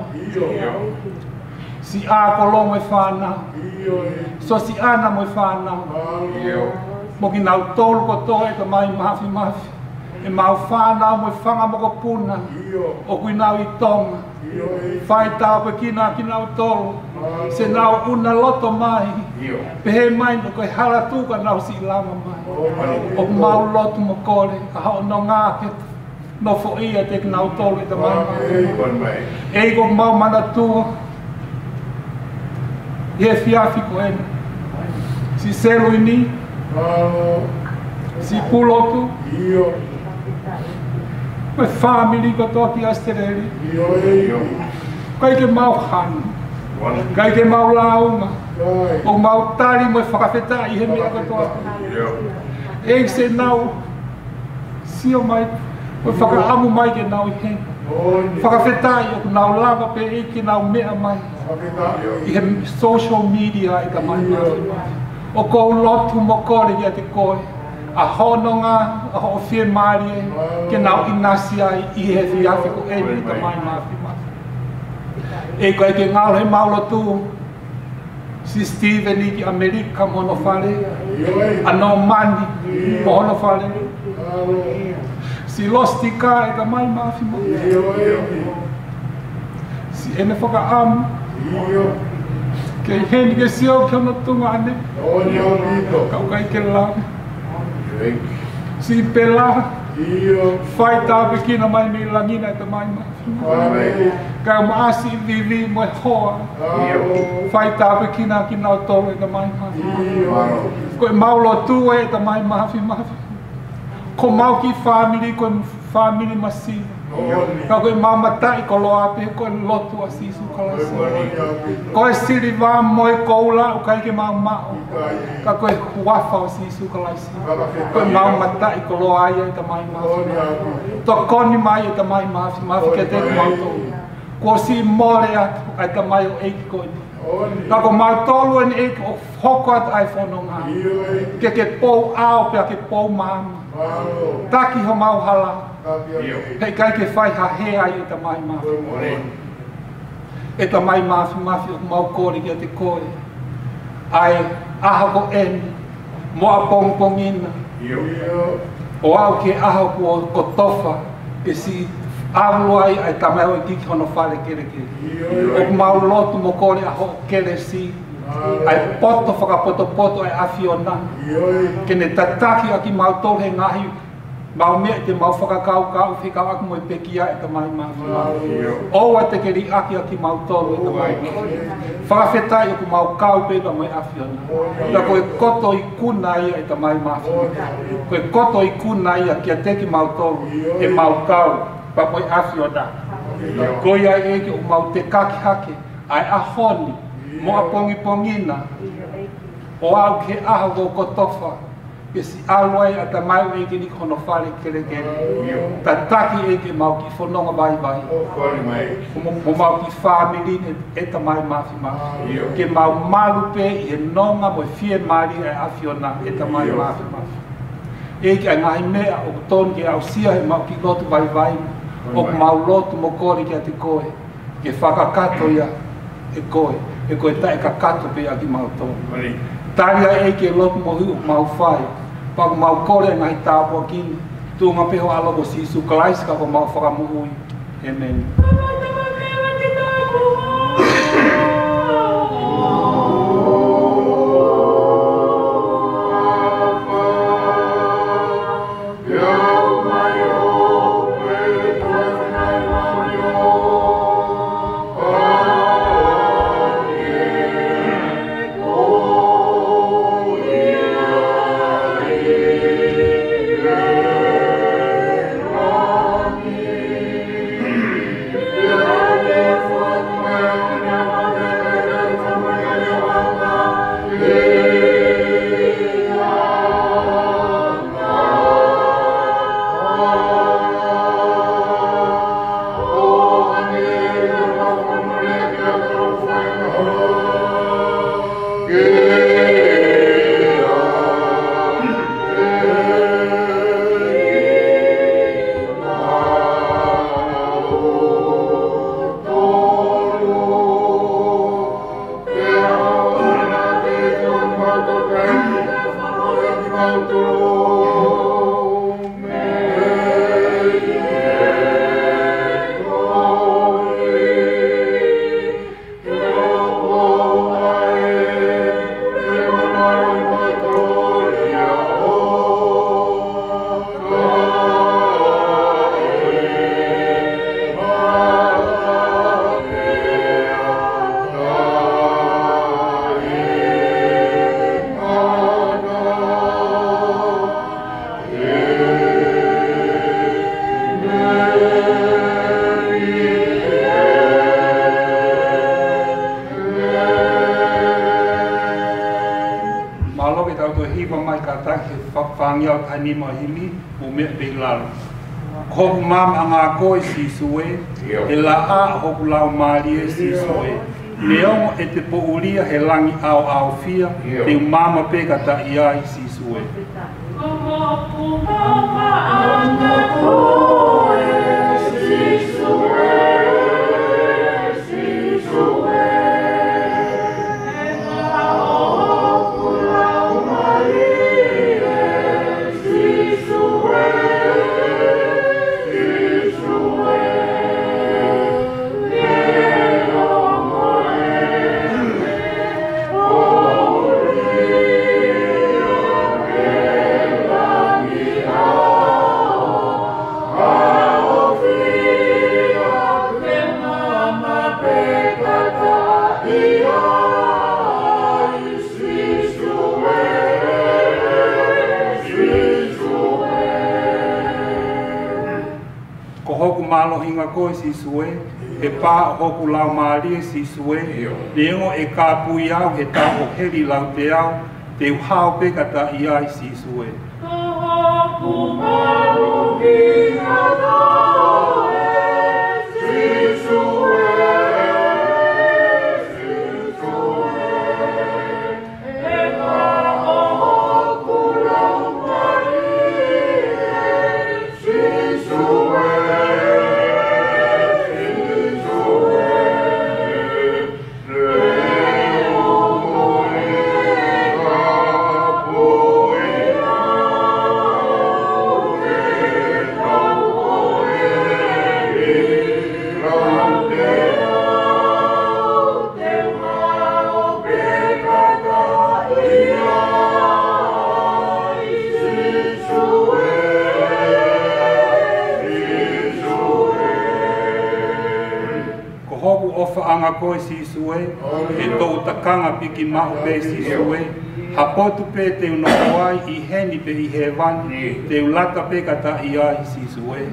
Si a kolongo e whanau. So si ana mo e whanau. Mo ki nau tolo kotoa e ta mai mafi mafi. E mau whanau mo e whanga moko puna. O kui nau i tonga. Whai tau pe kina ki nau tolo. Se nau una loto mai. Pe he mai no koe hala tuka nau si lama mai. O mau loto mo kore. A hao no ngā ke no fo ia te ki nau tolo i ta mai. E ko mau mana tua. I he whiawhi ko ena. Si selu ini. Si pulotu. Koe family ko toa ki Australia. Kai ke mau hanu. Kai ke mau launga. O mau tari mo e whakawhetai i he mea ko toa. E se nau. Sio mai. O whakaamu mai ke nau i hen. Whakawhetai o nau lava pe e ke nau mea mai. I he social media e ka mai mai. O kou lotu mo kore i a te koe. A hononga, a ho whie maari e, ke nau inasi ai i he whiawhi ko e ni ta mai mafi mafi. E koe ke ngālo he maulo tū, si Steven i ki Amerika mo no whare, a no mani mo no whare. Si Losti ka e ta mai mafi mafi. Si ene whaka amu, ke heni ke sio ke no tunga ane, kau kai ke lamu. Si pela, whai tāpe kina mai mi langina e ta mai mafi. Ka maasi i vivi mo e hoa. Whai tāpe kina ki nau tolo e ta mai mafi. Ko e maulo tu e ta mai mafi mafi. Ko mau ki family, ko family masiva. Ka koe mamata I ko loa pe koe lotu a sisu kalasi. Koe siri wā moe koula o kai ke mau. Ka koe huafa o sisu kalasi. Koe mamata I ko loa ia I ta mai mafi. To koni mai I ta mai mafi ke te kumautou. Ko si more atu ai ta mai o eiki koe ni. Ka ko mautolu en eiki o hoko atu ai whanonga. Ke pou ao pia ke pou maama. Taki ho mau hala. Hei kai ke whai ha he ai e ta mai mafi. E ta mai mafi o mau kore ki a te koe. Ai aha ko eni, moa pongpongina. O au ke aha ko tofa, ke si alu ai ai ta mai o kiki hono whare kere kere. O mau lotu mo kore a ho kere si. Ai poto whakapoto ai awhiona. Kene tataki aki mau tau he ngahi. Mau mea te mau whakakau whikau aku mo I pekia e ta mai mafi. Oua te keri aki mau tolu e ta mai mafi. Whakawhetai aku mau kau peba mo I awhiona. Ta koe koto I kuna ia e ta mai mafi. Koe koto I kuna ia kia teki mau tolu e mau kau pa mo I awhiona. Koe ai eke o mau te kaki hake ai ahoni mo a pongina. O au ke aha go kotofa. Ke si alwai a ta mai o eke ni kono whare kere kere. Ta taki eke mau ki whanonga vai. Mo mau ki whamiri e ta mai mafi. Ke mau malupe I he nonga mo fie mari e awhiona e ta mai mafi. Eke ai ngahi mea o tonu ke au sia he mau ki lotu vai. O mau lotu mo kore ki a te koe. Ke whakakato ia e koe. E koe tae kakato pe a ki mau tonu. Taria eke lotu mo hui o mau whai. Pag mau kore ngai tāpua kini. Tu ngā peho alo ko sisu kalais ka ko mau whakamuhui. Amen. Whangia ani mahili o mea pe lalo. Hoku mama ngā koe si sue, e la a hoku lau marie si sue. Leongo e te pouria he langi au fia, te mama pe kata iai si sue. Oh malo hinga koe si sue, he pā hoku lau maalia si sue, le ingo e kā pui au he tā o heri lau te au, te uhao peka ta i ai si sue. Hoku malu hinga koe si sue. Anga koe si sue, e tau takanga piki mahu pe si sue, ha potu pe te unoko ai i heni pe i he wani, te ulata pe kata i ai si sue.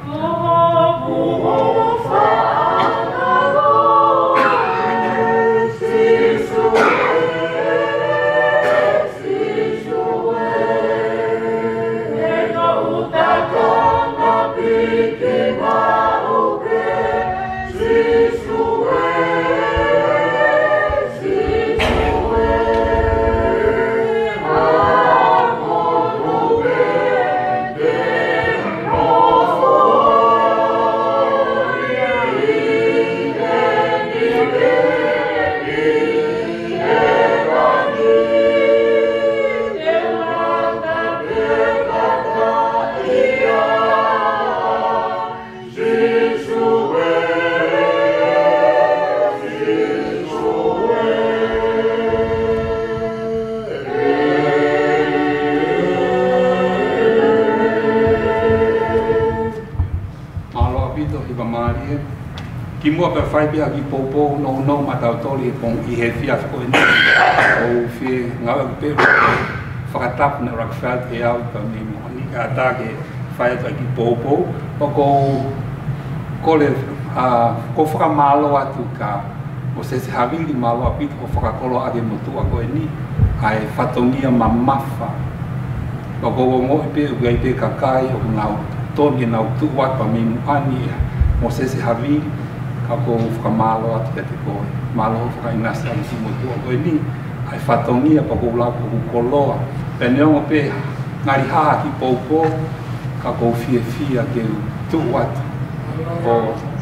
Ki mua pe fai pia ki popo no matau toli pong I he fia ko ni o fi ngau pe whakatap na rakfelt e au ka ni mo ni ka ta ke fai ta ki popo ko le ko whakamalo atu ka o se havili malo apit o whakakolo age motu a ko ni ai fatongia mamafa ko mo pe ugai pe kakai o nau toni nau tu wat pa mi ani mo se havili kako whakamalo atu te koe. Malo whakainasi atu si motu o koe ni. Ai whatongia pa kou lau kou koloa. Pene ongo pe ngari haa ki poupo kako fia ke tu atu. O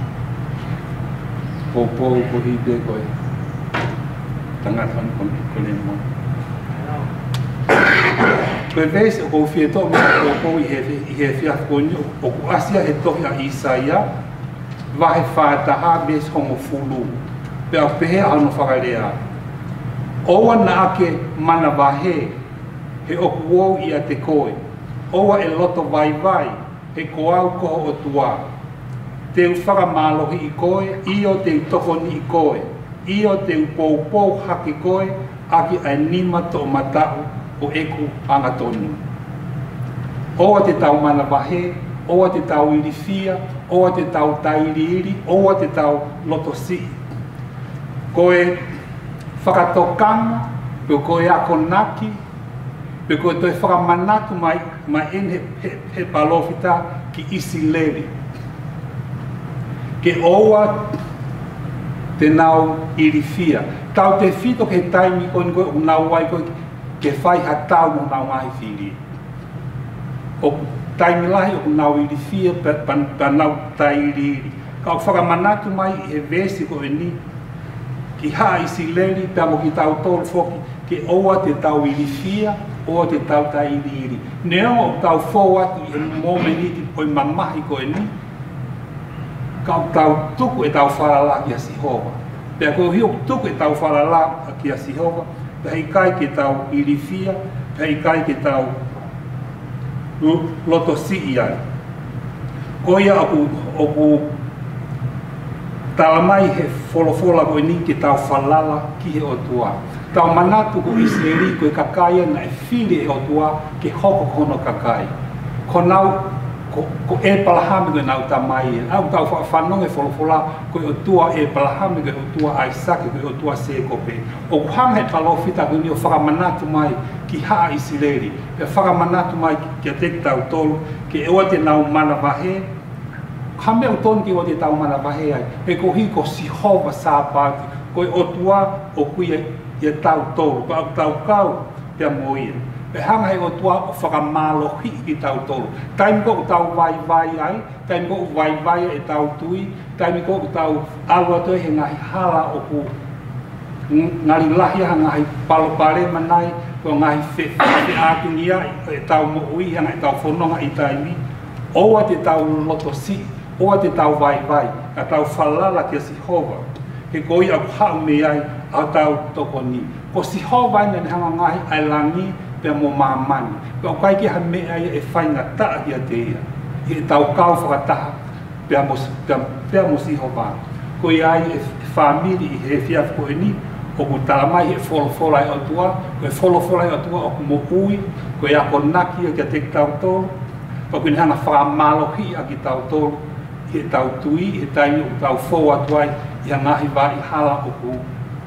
poupo ko hipe koe. Tangata ni kone mo. Koe veis o kou fia to me poupo I he fia koe o ku asia he tohi a Isaia. Vahe whātaha mes hongo fulu, pe au pehe anu whakarea. Owa na ake mana vahe, he oku wau ia te koe. Owa e loto vai, he koau koho o tua. Te u whakamalohi I koe, io te u tokoni I koe. Io te u pou hake koe, aki ai nima to matau o eku angatonu. Owa te tau mana vahe, oa te tau irifia, oa te tau tairiri, oa te tau lotosi. Koe whakatokanga, pe koe akonaki, pe koe toi whakamanatu mai ene he palofita ki isi lewi. Ke oa te nau irifia. Tau te whito ke taimi koe koe unau wai koe ke whai hatau no nau mai whiri. Taimi lahi o nau irifia pa nau tairiri. Ka o whakamanatu mai he vesi ko ni ki haa isi leri pe amo ki tau tolu foki ke oa te tau irifia, oa te tau tairiri. Neo o tau fō atu I momeniti o mamahi ko ni ka o tau tuku e tau wharala ki a Sihova. Pea ko hiu tuku e tau wharala ki a Sihova, pe hei kai ke tau irifia, pe hei kai ke tau loto si ai. Koia oku talamai he folofola ko ni ki tau falala ki he o tua. Tau manatu ko Israeli ko e kakaya na e whiri e o tua ke hoko kono kakai. Ko nau ko e palahami ke nau tamai au tau whanonge wholofola ko o tua e palahami ke o tua aisake ke o tua sekope o hanga e palofita ke ni o whakamanatu mai ki haa isileri pe whakamanatu mai ki a tek tau tolu ke e o te nau mana wahe hame o ton ki o te tau mana wahe ai e ko hi ko si hova sāpati ko o tua o kui e tau tolu ko au tau kau te moia pe hanga he o tua o whakamalohi ki tau tolu. Taimi ko tau vai ai, taimi ko vai e tau tui, taimi ko tau awa toi he ngahi hala o ku ngari lahi ha ngahi palopare manai, ko ngahi whi atungia e tau mo'ui hanga e tau whanonga i taimi. Oa te tau loto si, oa te tau vai, a tau whalala ki a Sihova. He koi au hau me ai, a tau toko ni. Ko Sihova ina ni hanga ngahi ai langi, pe mo mamani ko kai ki ha me ai e fainga ta ki atea e tau kau whakataha pe mo Sihova ko ai e family e fia ko ni o ku talamai e folofola e atua ko e folofola e atua o ku mo ui ko ia ko naki e te tau tolu ko ku hanga whamalohi a ki tau tolu e tau tui e taimi o tau fo atuai ia ngahi vai hala o ku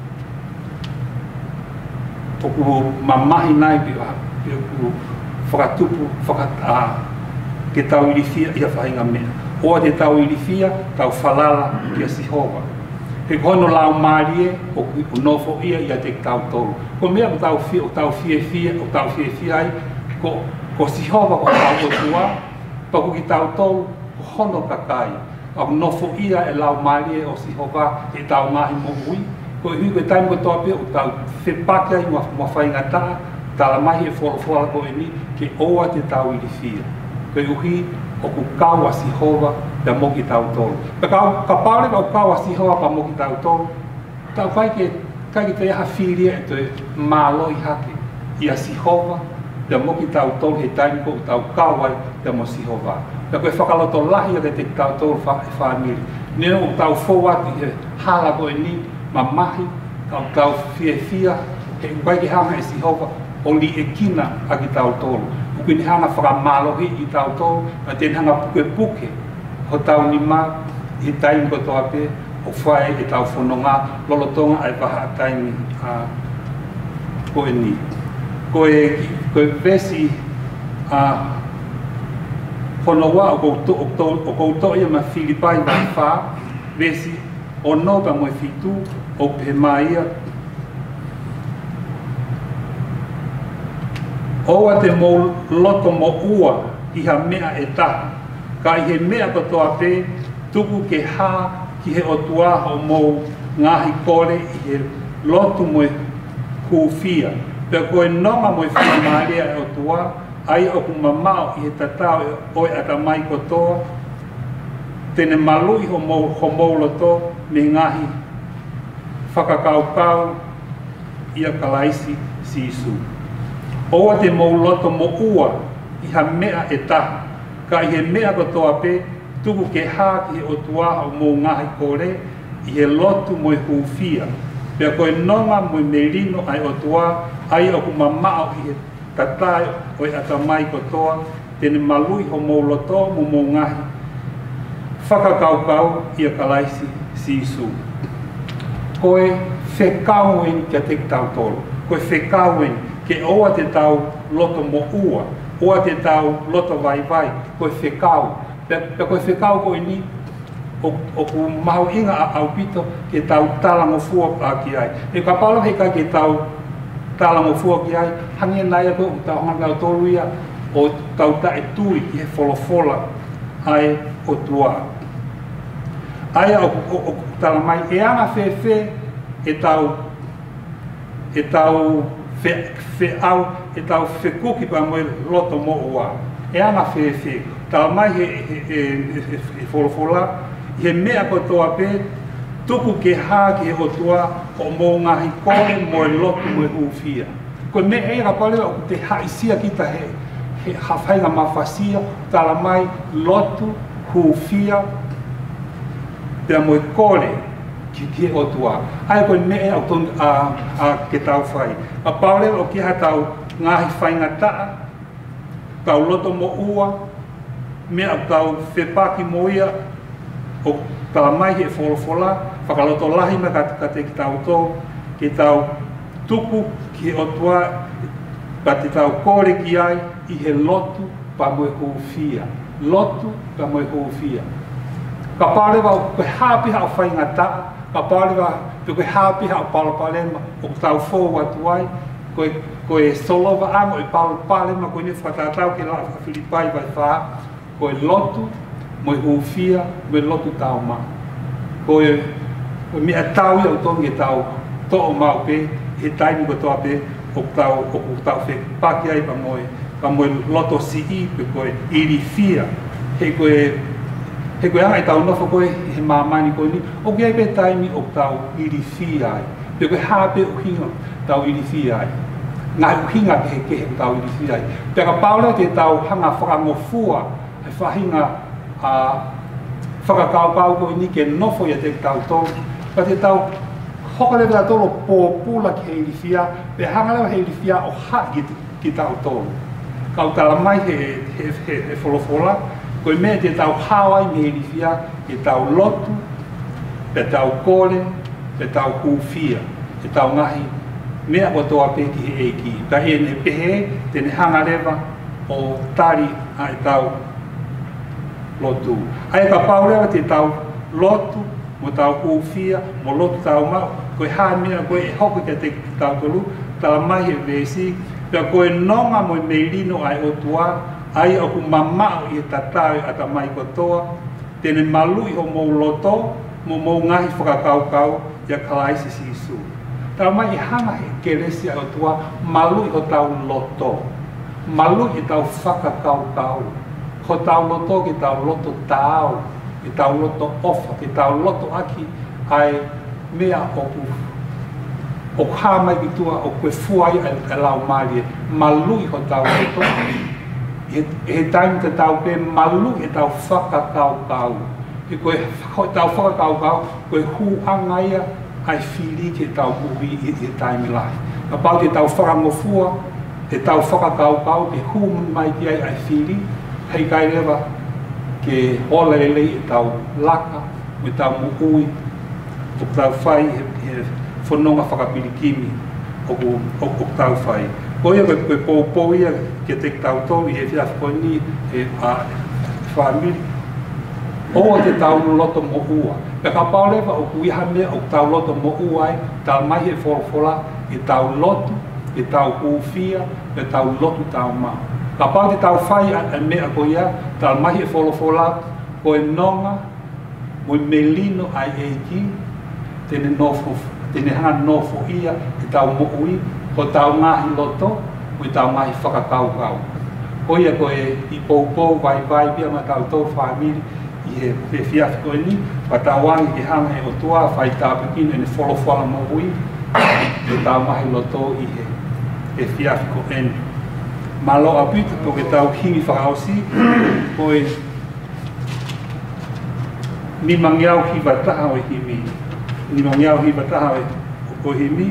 o mamahi nai bi o whakatupu ke tau ilifia ia whahinga mea. Oa te tau ilifia, tau whalala ki a Sihova. He kono lau marie o nofo ia te tau tolu. Ko mea o tau fie ai, ko Sihova ko tau o tua, paku ki tau tolu, ko hono kakai. O nofo ia e lau marie o Sihova e tau mahi mo ui. Ko hui koe taimi ko toa pia o tau whepake ai ma whaingata, tala mahi e wholofola ko e ni, ke oa te tau ilifia. Ko hui o ku kaua Sihova pe moki tau tolu. Ka paure ka kaua Sihova pa moki tau tolu, tau kai ke te aha whiria e te māloi hake i a Sihova pe moki tau tolu he taimi ko tau kauai pe mo Sihova. Pe koe whakaloto lahi a te tau tolu whaamiri. Nena o tau fōwati he hala ko e ni, mamahi, tau fia, he ukai ki hanga e Sihova, o li e kina a ki tau tolu. Ukini hanga whakamalohi i tau tolu, a ten hanga puke, ho tau ni mā, i taimi ko toa pe, o whae e tau whanonga, lolotonga ai waha taimi ko e ni. Koe vesi whanoa o kouto ia ma Filipai mai wha, vesi o nopa mo fitu o pe maia oa te mo loto mo ua i ha mea e taha ka i he mea ko toa pe tuku ke ha ki he o tuaha o mo ngahi kore i he lotu mo kuwhia pe koe nonga mo whia maarea e o tua ai o ku mamao i he tatao o e ata mai ko toa tene malui ho mauloto me ngahi whakakaukau ia kalaisi si isu. Oa te mauloto mo ua i ha mea e taha, ka i he mea ko toa pe tuku ke hā ki he o tuaha o mō ngahi kore i he lotu mo e huwhia. Pea koe nonga mo e merino ai o tua ai o ku mamao i he tatai o e atamai ko toa tene malui ho mauloto mo mō ngahi whakakaukau ia kalaisi si isu. Koe whekauen kia te tau tolo. Koe whekauen ke oa te tau loto mo ua, oa te tau loto vai, koe whekau. Pea koe whekau koe ni, o ku mahu inga a au pito ke tau talango fua a ki ai. E ka palo heka ke tau talango fua ki ai, hangi nai ako o tau hangau tolu ia, o tau tae tui ki he folofola ai o tua. Aia o tala mai e anga whewhe e tau wheau, e tau whekuki pa moe loto mo ua. E anga whewhe. Tala mai he wholofola, he mea ko toa pe, tuku ke hā ki he o tua o mō ngahi kore moe loto moe huwhia. Koe me e rapale o te haisia kita he hawhainga mawhasia, tala mai loto huwhia, pea moe kore ki o tua. Ai koe me e au tonu ke tau whai. A paure o ki ha tau ngahi whainga taa, tau loto mo ua, mea o tau whepaki moia o talamai he wholofola, whakaloto lahi ma ka te ki tau tō, ki tau tuku ki o tua, pa te tau kore ki ai i he lotu pa moe koufia. Lotu pa moe koufia. Ka pārewa o koe hāpiha o whaingata, ka pārewa pe koe hāpiha o palapalema o tau fōu atu ai, koe solova amo i palapalema, koe ne whakatatau ke la Filipai vai wha, koe lotu, moe koufia, moe lotu tau ma. Koe mea tau i au tongi e tau to'o mau pe, he taimi ko toa pe, o tau whepaki ai pa moe loto si i pe koe iri fia, he koe anga i tau nofo koe he mamani koe ni, o kia pe taimi o tau iri fia ai, pe koe hape uhinga tau iri fia ai, ngai uhinga ke he tau iri fia ai, pe ka paula te tau hanga whakangofua, he whahinga whakakaukau koe ni ke nofo ia te tau tō, pa te tau hokale vea tolo pōpula ki he irifia, pe hangalewa he irifia o haki ki tau tolo. Kau tala mai he wholofola, koe mea te tau hawai me he irifia, ke tau lotu, pe tau kore, pe tau kūwhia, ke tau ngahi, mea o toa pe ki he eiki. Ta e ne pehe, tene hangalewa o tari a e tau lotu. Ai ka paurewa te tau lotu, mo tau kūwhia, mo lotu tau mau, koe hāmina, koe e hoko ki te tau tolu, tala mai he vesi, pia koe nonga mo me lino ai o tua, ai o ku mamao i e tatau a ta mai kotoa, tene malu i o mou loto, mo mou ngahi whakakaukau, ia kalaisi si isu. Tala mai i hanga he keresi ai o tua, malu i o tau loto, malu i tau whakakaukau, ko tau loto ki tau loto tau, ki tau loto ofa, ki tau loto aki, ai mea o kāmai ki tua o koe fuai e lau marie, malu i ko tau loto, he taimi te tau pe malu i tau whakakaukau, i koe tau whakakaukau, koe huanga ia ai whiri ki tau muhi i taimi lai. Ka pau te tau whakangofua, te tau whakakaukau, te hu mai ki ai whiri, hei kai rewa ke olele i tau laka, i tau muhui, o tau whai he whanonga whakapirikimi o tau whai. Koia koe pōpō ia ke te tau tō i he whiawhikoni e whamiri. O te tau loto mohua. Pe ka paulewa o kuiha mea o tau loto mohua ai, tau mai he wholofola i tau loto, i tau kūwhia, i tau loto tau maa. Ka pau te tau whai a mea ko ia, tau mai he wholofola, koe nonga, moi melino ai eiki, tene hanga nofo ia, i tau moui, ko tau ngahi loto, i tau ngahi whakakaukau. Ko ia koe i pōpō, vai pia ma tau tō whamiri, i he whiawhi koe ni, pa tau wangi ki hanga e o tua, whai tāpikino e ne wholofala moui, i tau ngahi loto i he whiawhi ko eni. Malo apita po ke tau hingi whakausi, koe ni mangiau hi wataha o himi. Ni mangiau hi wataha o himi.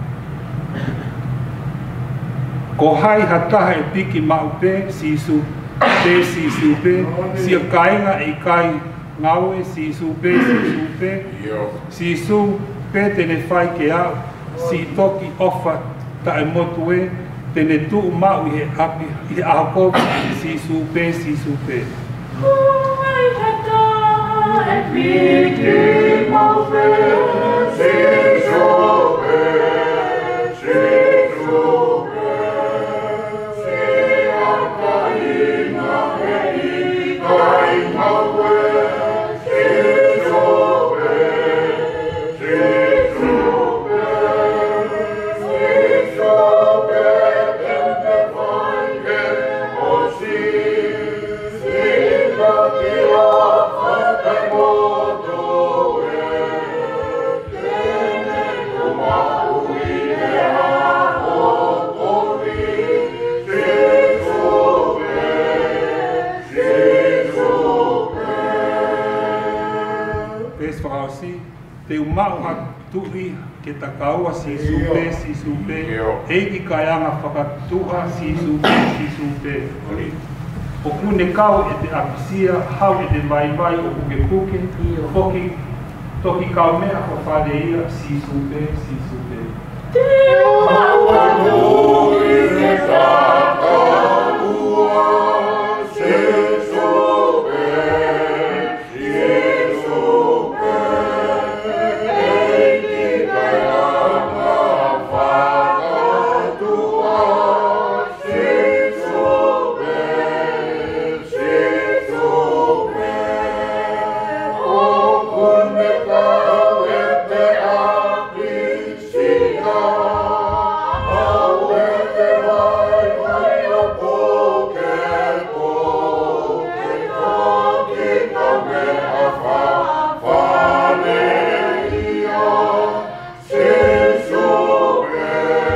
Ko hai hataha e piki maupe, sisu pe, si a kainga e kai ngaue, sisu pe, sisu pe tene whai ke au, si toki ofa ta e motue, tene tu mau i he api, i he ahakopi, sisu pe. Hai hataha e piki maupe, sisu pe, te umau ha tuhi ke takaua sisu pe, eiki kaianga whakatuha sisu pe. O kune kau e te apisia, hau e te vai o kuke kuke, hoki toki kau mea ko whare ia, sisu pe. Te maua nui e whakaua, sisu pe, eiti kai ama whakatua, sisu pe, o kune kau e te apisia, au e te vai o poke, toki ka mea whawhane ia, sisu pe.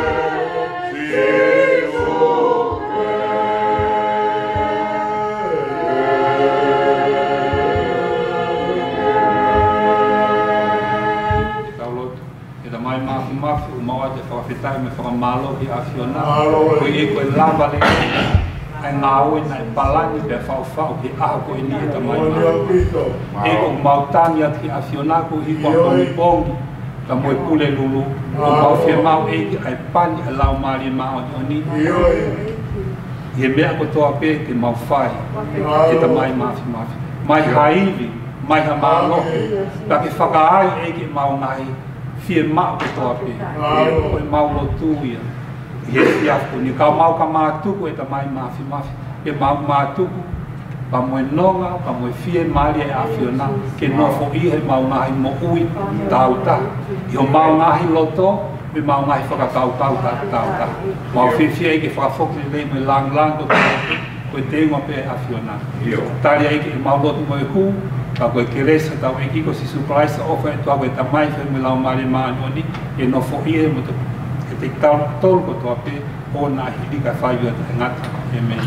Mafi o maua te whawhetai me whakamalo ki awhiona. Koe e koe lava le ai ngā oe nai palani pe whau ki aho koe ni e ta mai mafi. E ko mautangi ati ki awhiona ko i kua kongi pongi ka moe pule lulu. O mawhia mau e ki ai pani e lau maari e mao ni. I e mea ko toa pe ke mau whai e ta mai mafi. Mai haivi, mai ha maalohi. Ka ke whakaai e ki mau ngai. Fie mau ke toa pe, koe mau lo tuia. Ie fiafu, ni kau mau ka mātuku e ta mai mafi. E mau mātuku, pa moe nonga, pa moe fie maari e awhiona, ke nofo i he mau ngahi mo ui tau ta. I ho mau ngahi loto, me mau ngahi whakatau tau. Mau fie e ke whakafoki le me lang ko koe te ingoa pe e awhiona. Tari e ke mau lotu moe hu, ka koe keresa tau e kiko si surprise offer e tua koe tamai whi me lau maari maani e no fo ie mo te te tau tolu ko toa pe o nā hili ka whai ua te ngata e mei.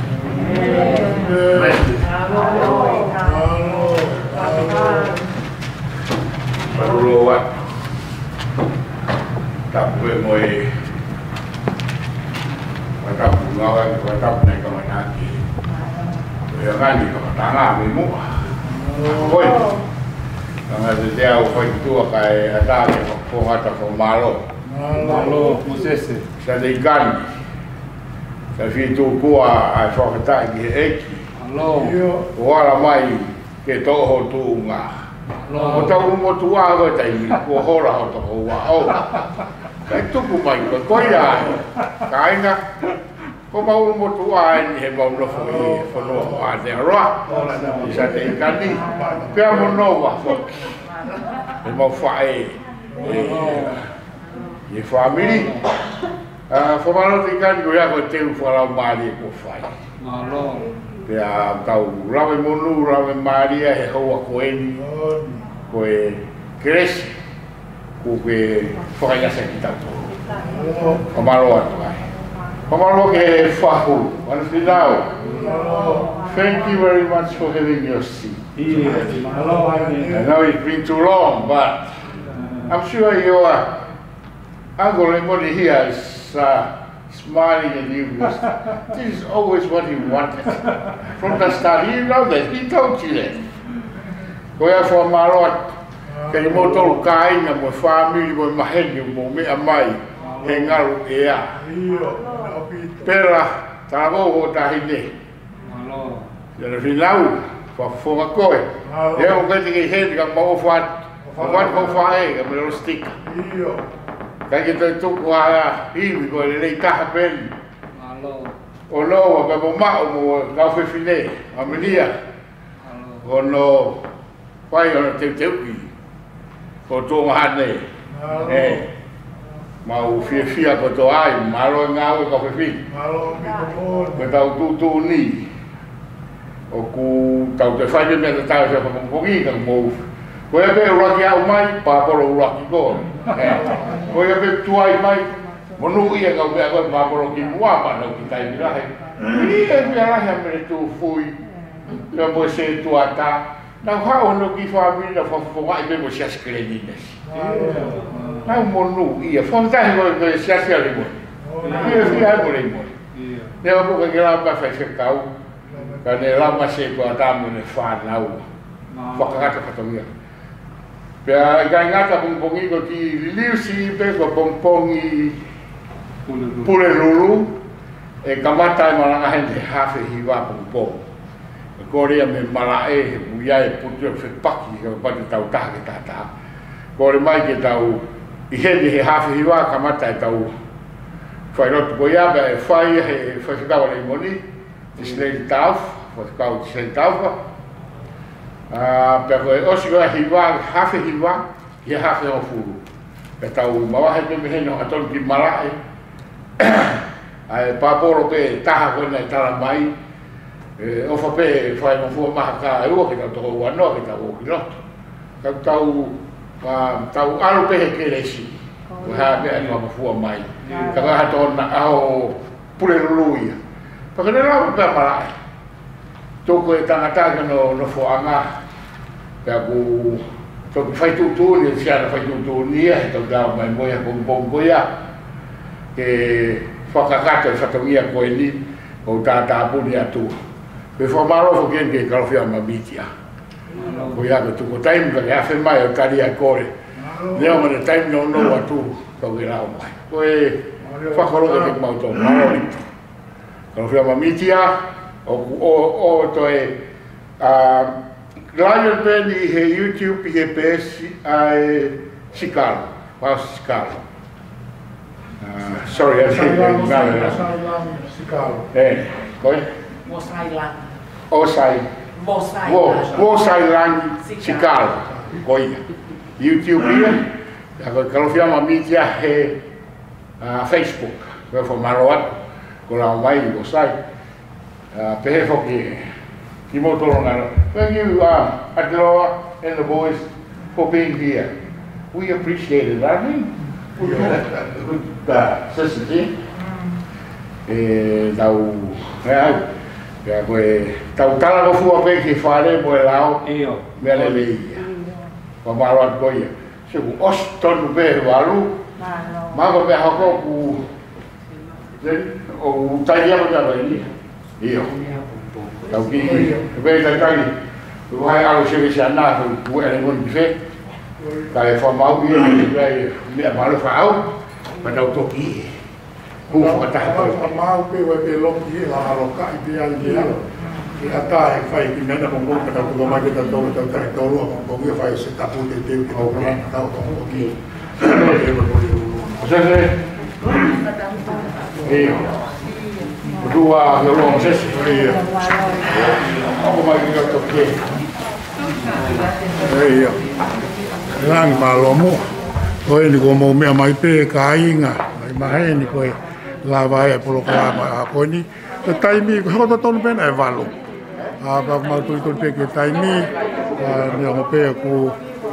Paruro wa tapu e moe tapu ngawa ki tapu nei ka manaki e ngani ka matanga me mua. Oi, nanga te te au whai tua kai atake whakongata whamalo. Malo, musese. Sa te ikani. Sa whitu kua ai whakatai ki he eki. Alo. O ala mai ke toho tu ngā. O tau mo tu awa tai ko hora ho toho wa. Kai tuku mai ko koia. Kainga. Ko mau mo tu ai he mau no foi fono a te roa. Sa te ikani. Pea mo no wa fo. E mau fai. E family. Fomalo te ikani ko ya ko te ufala mari ko fai. Malo. Pea tau rawe monu rawe maria he hoa koeni. Koe kresi. Ko ke whakaiasa ki tau. Ko maro atu ai. Pamalo ke whahu, Manawhinau. Thank you very much for having your seat. I know it's been too long, but I'm sure your Uncle Lemoni here is smiling at you because this is always what he wanted. From the start, you know that, he told you that. Koea for Marot, kei mo tolu kāinga mo family mo maheni mo mea mai, he ngaru ea. Pera, tāgo o tahine. Yana whinau, whafonga koe. Ea o kati kei heni ka mau what, what mau whae, ka mero stika. Kai ki toi tuku haa hiwi koe le rei taha peni. O loa ka mo mao mo kau whiwhine, aminia. O no, whai ona teu teuki. Ko tō mahane. Mau fia ko to ai malo ngau ko fi ko tau tu ni o ku tau te fai me te tau se ko poki ka mo ko e be roki au mai pa polo roki ko ko e be tu ai mai mo nu ia ka be ko pa polo ki mua pa no ki tai mira he e be ala ha me tu fui le mo se tu ata na ha o no ki fa mi na fa ai be mo se skredines Não monu ia, fomos dar uma chassi ali, mano. Ia ficar por aí, mano. Deu a pouco que ela vai fazer cau. ka ne lama se ko atamu ne whanau whakakata katongia pea kai ngata pongpongi ko ki liusi pe ko pongpongi pule lulu e kamata e malanga hente hafe hiwa pongpong e korea me malae uia e putu e whepaki ka pati tau taha ke tata kore mai ke tau i hende he hafe hiwa kamata e tau whairotu ko ia e whai he whaikawa le moni Tislei tau, whakau tislei tau pea koe osi koe hiwa, hafe hiwa, ia hafe o furu. Pea tau mawahe pe mehene o atonu ki marae, ai paporo pe taha koe nei tala mai, ofa pe whai mafua maha ka ua ke tau toko uanoa ke tau o ki loto. Tau alu pe he keresi, koe haa pe ai mafua mai, ka ngaha tona aho pule luluia. Pakane rau pe marae. Toko e tangata ka no whoanga. Pea ku toki whaitutu ni siana whaitutu nia he tau dao mai moia pongpong koia. Ke whakakata e whatongia koe ni o tātāpu ni atu. Pe whamarofo kien ke kalawhia mamitia. Koia ke tuko taimi ka ke awhi mai o tari ai kore. Neo mana taimi no no atu tau ke rao mai. Koe whakaloke ke mauto marorito. Kalau fia mamitia o toe Lion Penny he YouTube he PS ai Sikalo, was Sikalo. Sorry, I think Sikalo. Koi? Osai lang Sikalo. Koi. YouTube dia. Kalau fia mamitia he Facebook. Kau for Marawat. Kola mai o sai pehe foki ki motoro ngaro. Thank you Adloa and the boys for being here. We appreciate it, I mean. Good sister. Tau ya koe tau tala ko fua pe ki whare mo e lao mea le leia. Wa maroat koia. Se ku os tonu pe walu. Mako pe hako ku o taia mo tava ni io tau ki ve ta kai o hai alo se se ana ko ele mon fe ka e fa mau ni me malo fa au ma tau to ki ku fa ta fa mau pe we pe lo ki la lo ka i dia dia ki ata e fai ki me na mo ko ta ko ma ke ta to ta lo ko ko fai se ta pu te ki ko na ta ko ki Dua yang sesi iya. Apa lagi kau toke? Iya. Lang malomo. Koi ni ko mo me mai pe kainga. Mai mai ni koi lava e polo kala ko ni. Te taimi ko to ton pen e valo. Ba ma tu pe ke taimi ni mo pe ku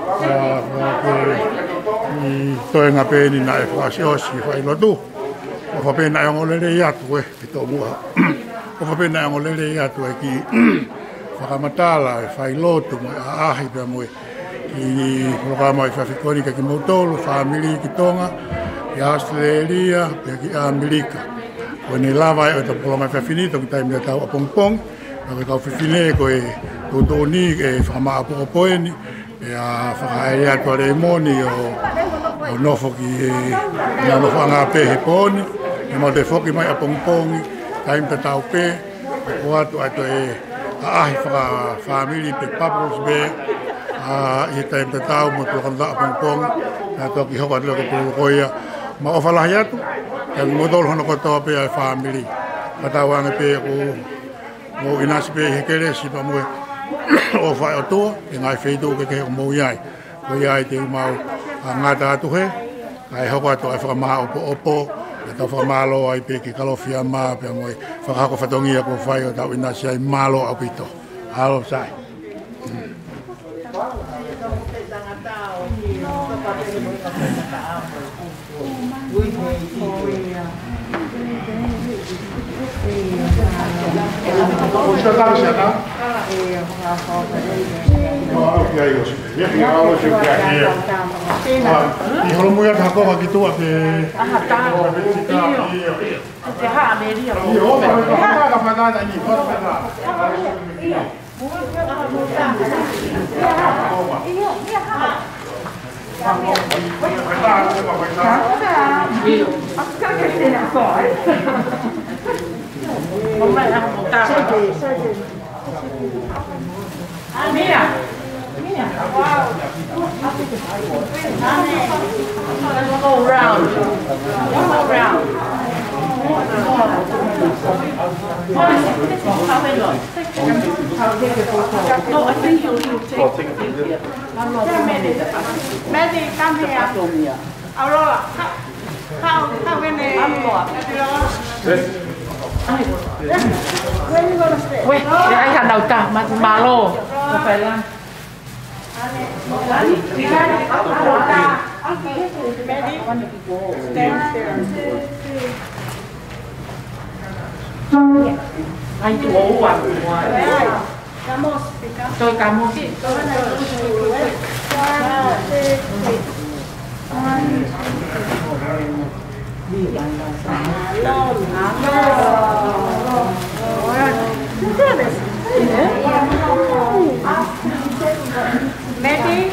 ni to nga pe ni na e fa si fa lo tu. O fa pena yang olele ya tu e to mua. O fa pena yang olele ya tu e ki fa matala e fa lotu mo a hi pe mo ki programa e fa fikoni ki motolo family ki tonga ya Australia pe ki Amerika. O ni lava e to programa fa finito ki taimi ta o pongpong. Ka ka fine ko e to ni e fa ma po poeni e a fa ya to le moni o no fo ki na no fa nga pe poni. Mo te foki mai a pongpongi, taim te tau pe, o atu ato e ahi whaka family pe Papros be, i taim te tau mo tuakan da a pongpongi, na toki hoka te loko pulu koia, ma o whalahi atu, e mo tolu hono kotoa pe a family, patau ange pe o inasi pe hekere si pa mue o whai o tua, e ngai wheitu ke ke o mou iai, ko iai te umau ngata atu he, kai hoka atu ai whakamaha opo, tau whamalo ai pe ki kalofia maa pe moi whakako whatongia ko whai o tau inasi ai malo au pito. Halo sai. Você está Kalau mau ya aku bagi tu apa? Go round. One more round. No, I think you'll take a video. Maddie, come here. Aurora, come in there. Where you gonna stay? Wait, anh hạt đầu cả mà bà lô. Phải là anh chủ ố à? Tôi cảm ơn chị. Maddie?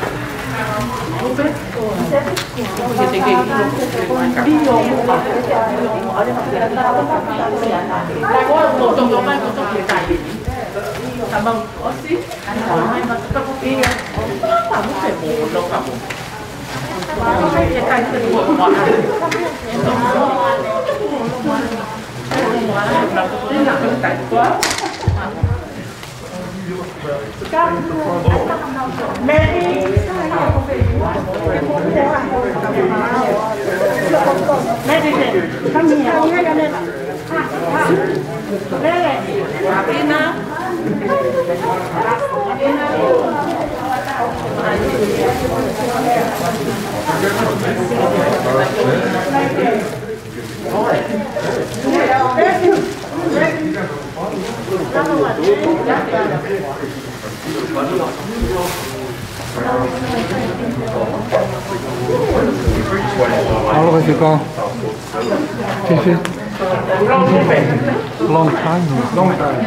How long have you gone? Long time. Long time.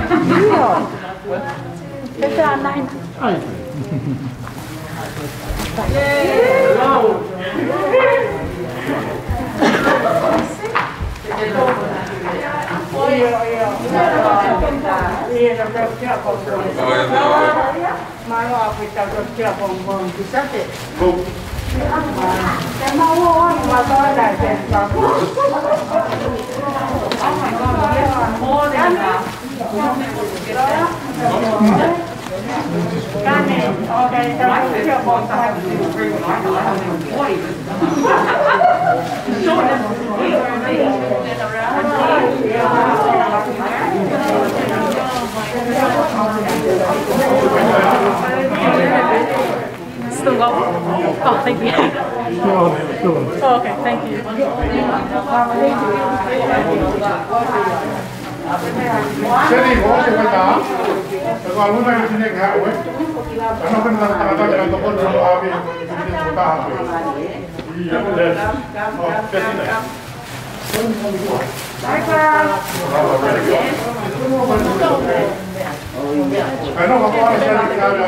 Still go? Oh, thank you. Oh, okay, thank you. Jadi, mau coba kalau lu main sini nggak, weh? Karena kan kata-kata dengan tokoh dulu abi, ini kita abi. Iya, benar. Oh, kesini. Karena waktu orang saya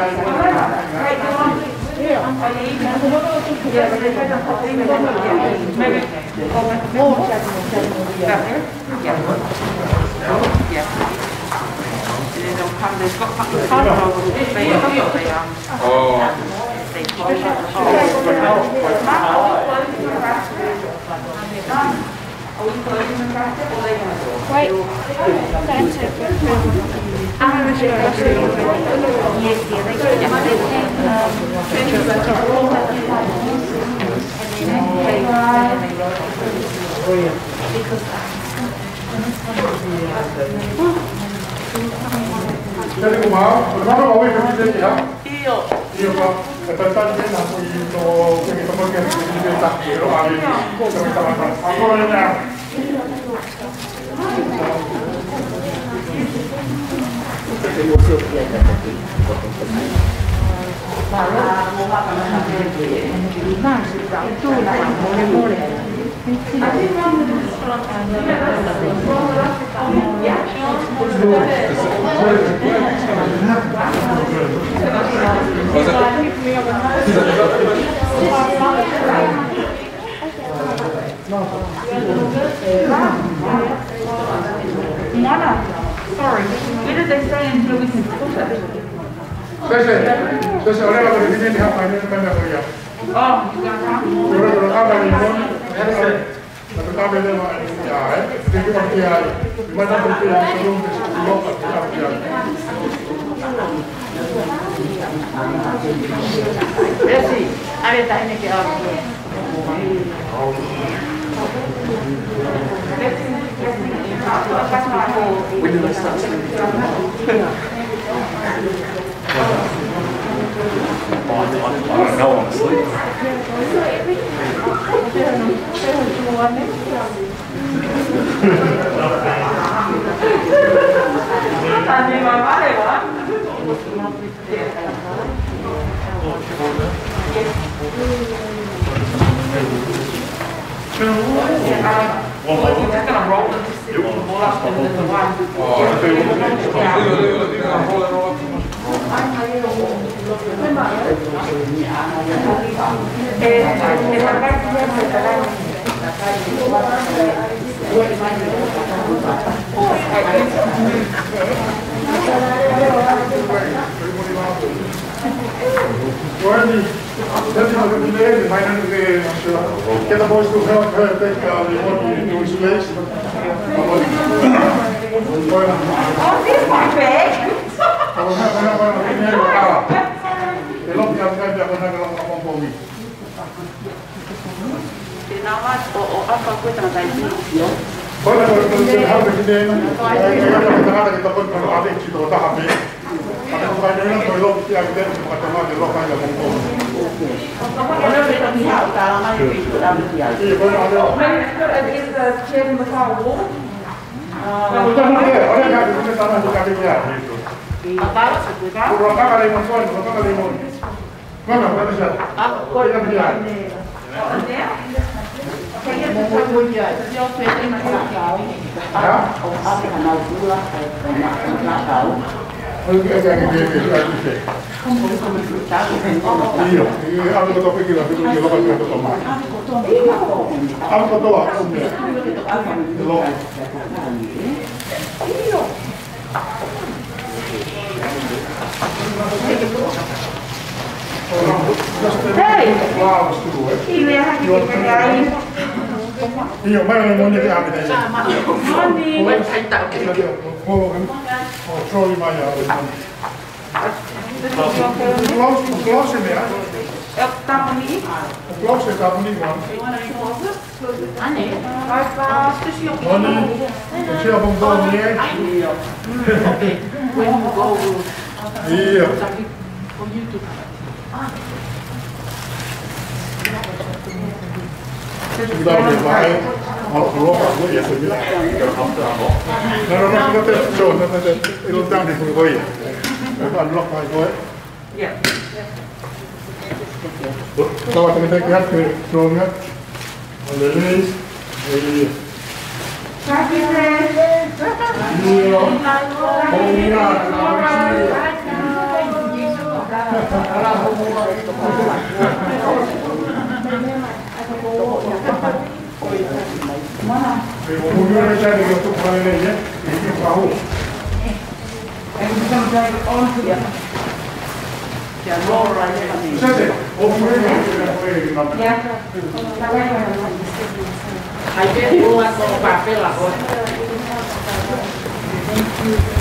Jadi kumau, berapa kau yang kerja ya? Iya. Iya pak. Tentang dia nak pergi to pergi tempat yang dia tak kira hari ini. Kami tak makan. Aku orangnya. Mona, sorry, where did they say until we can put it? Entonces ahora la que tiene a mañana me voy a. Oh, you got that? Pero habla limón, la que cabe de la ya, de que porque hay, me manda porque hay un desloca que Sí, a ver, también me queda No one asleep. Get the boys to help her take the into his place. Oh, this one big. Io mai non voglio che abita. Moni. Vuoi fai tanto? Oh, trovi mai a. Close in there. Tá bonito? Close tá bonito. Ah, né? Vai para o Moni. C'è un buon niente. Io. Kita boleh main, kalau keluar aku ya sebenarnya. Nah, kita terus, nanti itu tang di pulau koi. Kita unlock koi koi. Ya. Kalau kita lihat ke drone-nya, ada ini, ini. Sakit Iya. Oh iya, Kemudian saya untuk lainnya ini tahu. Saya oh,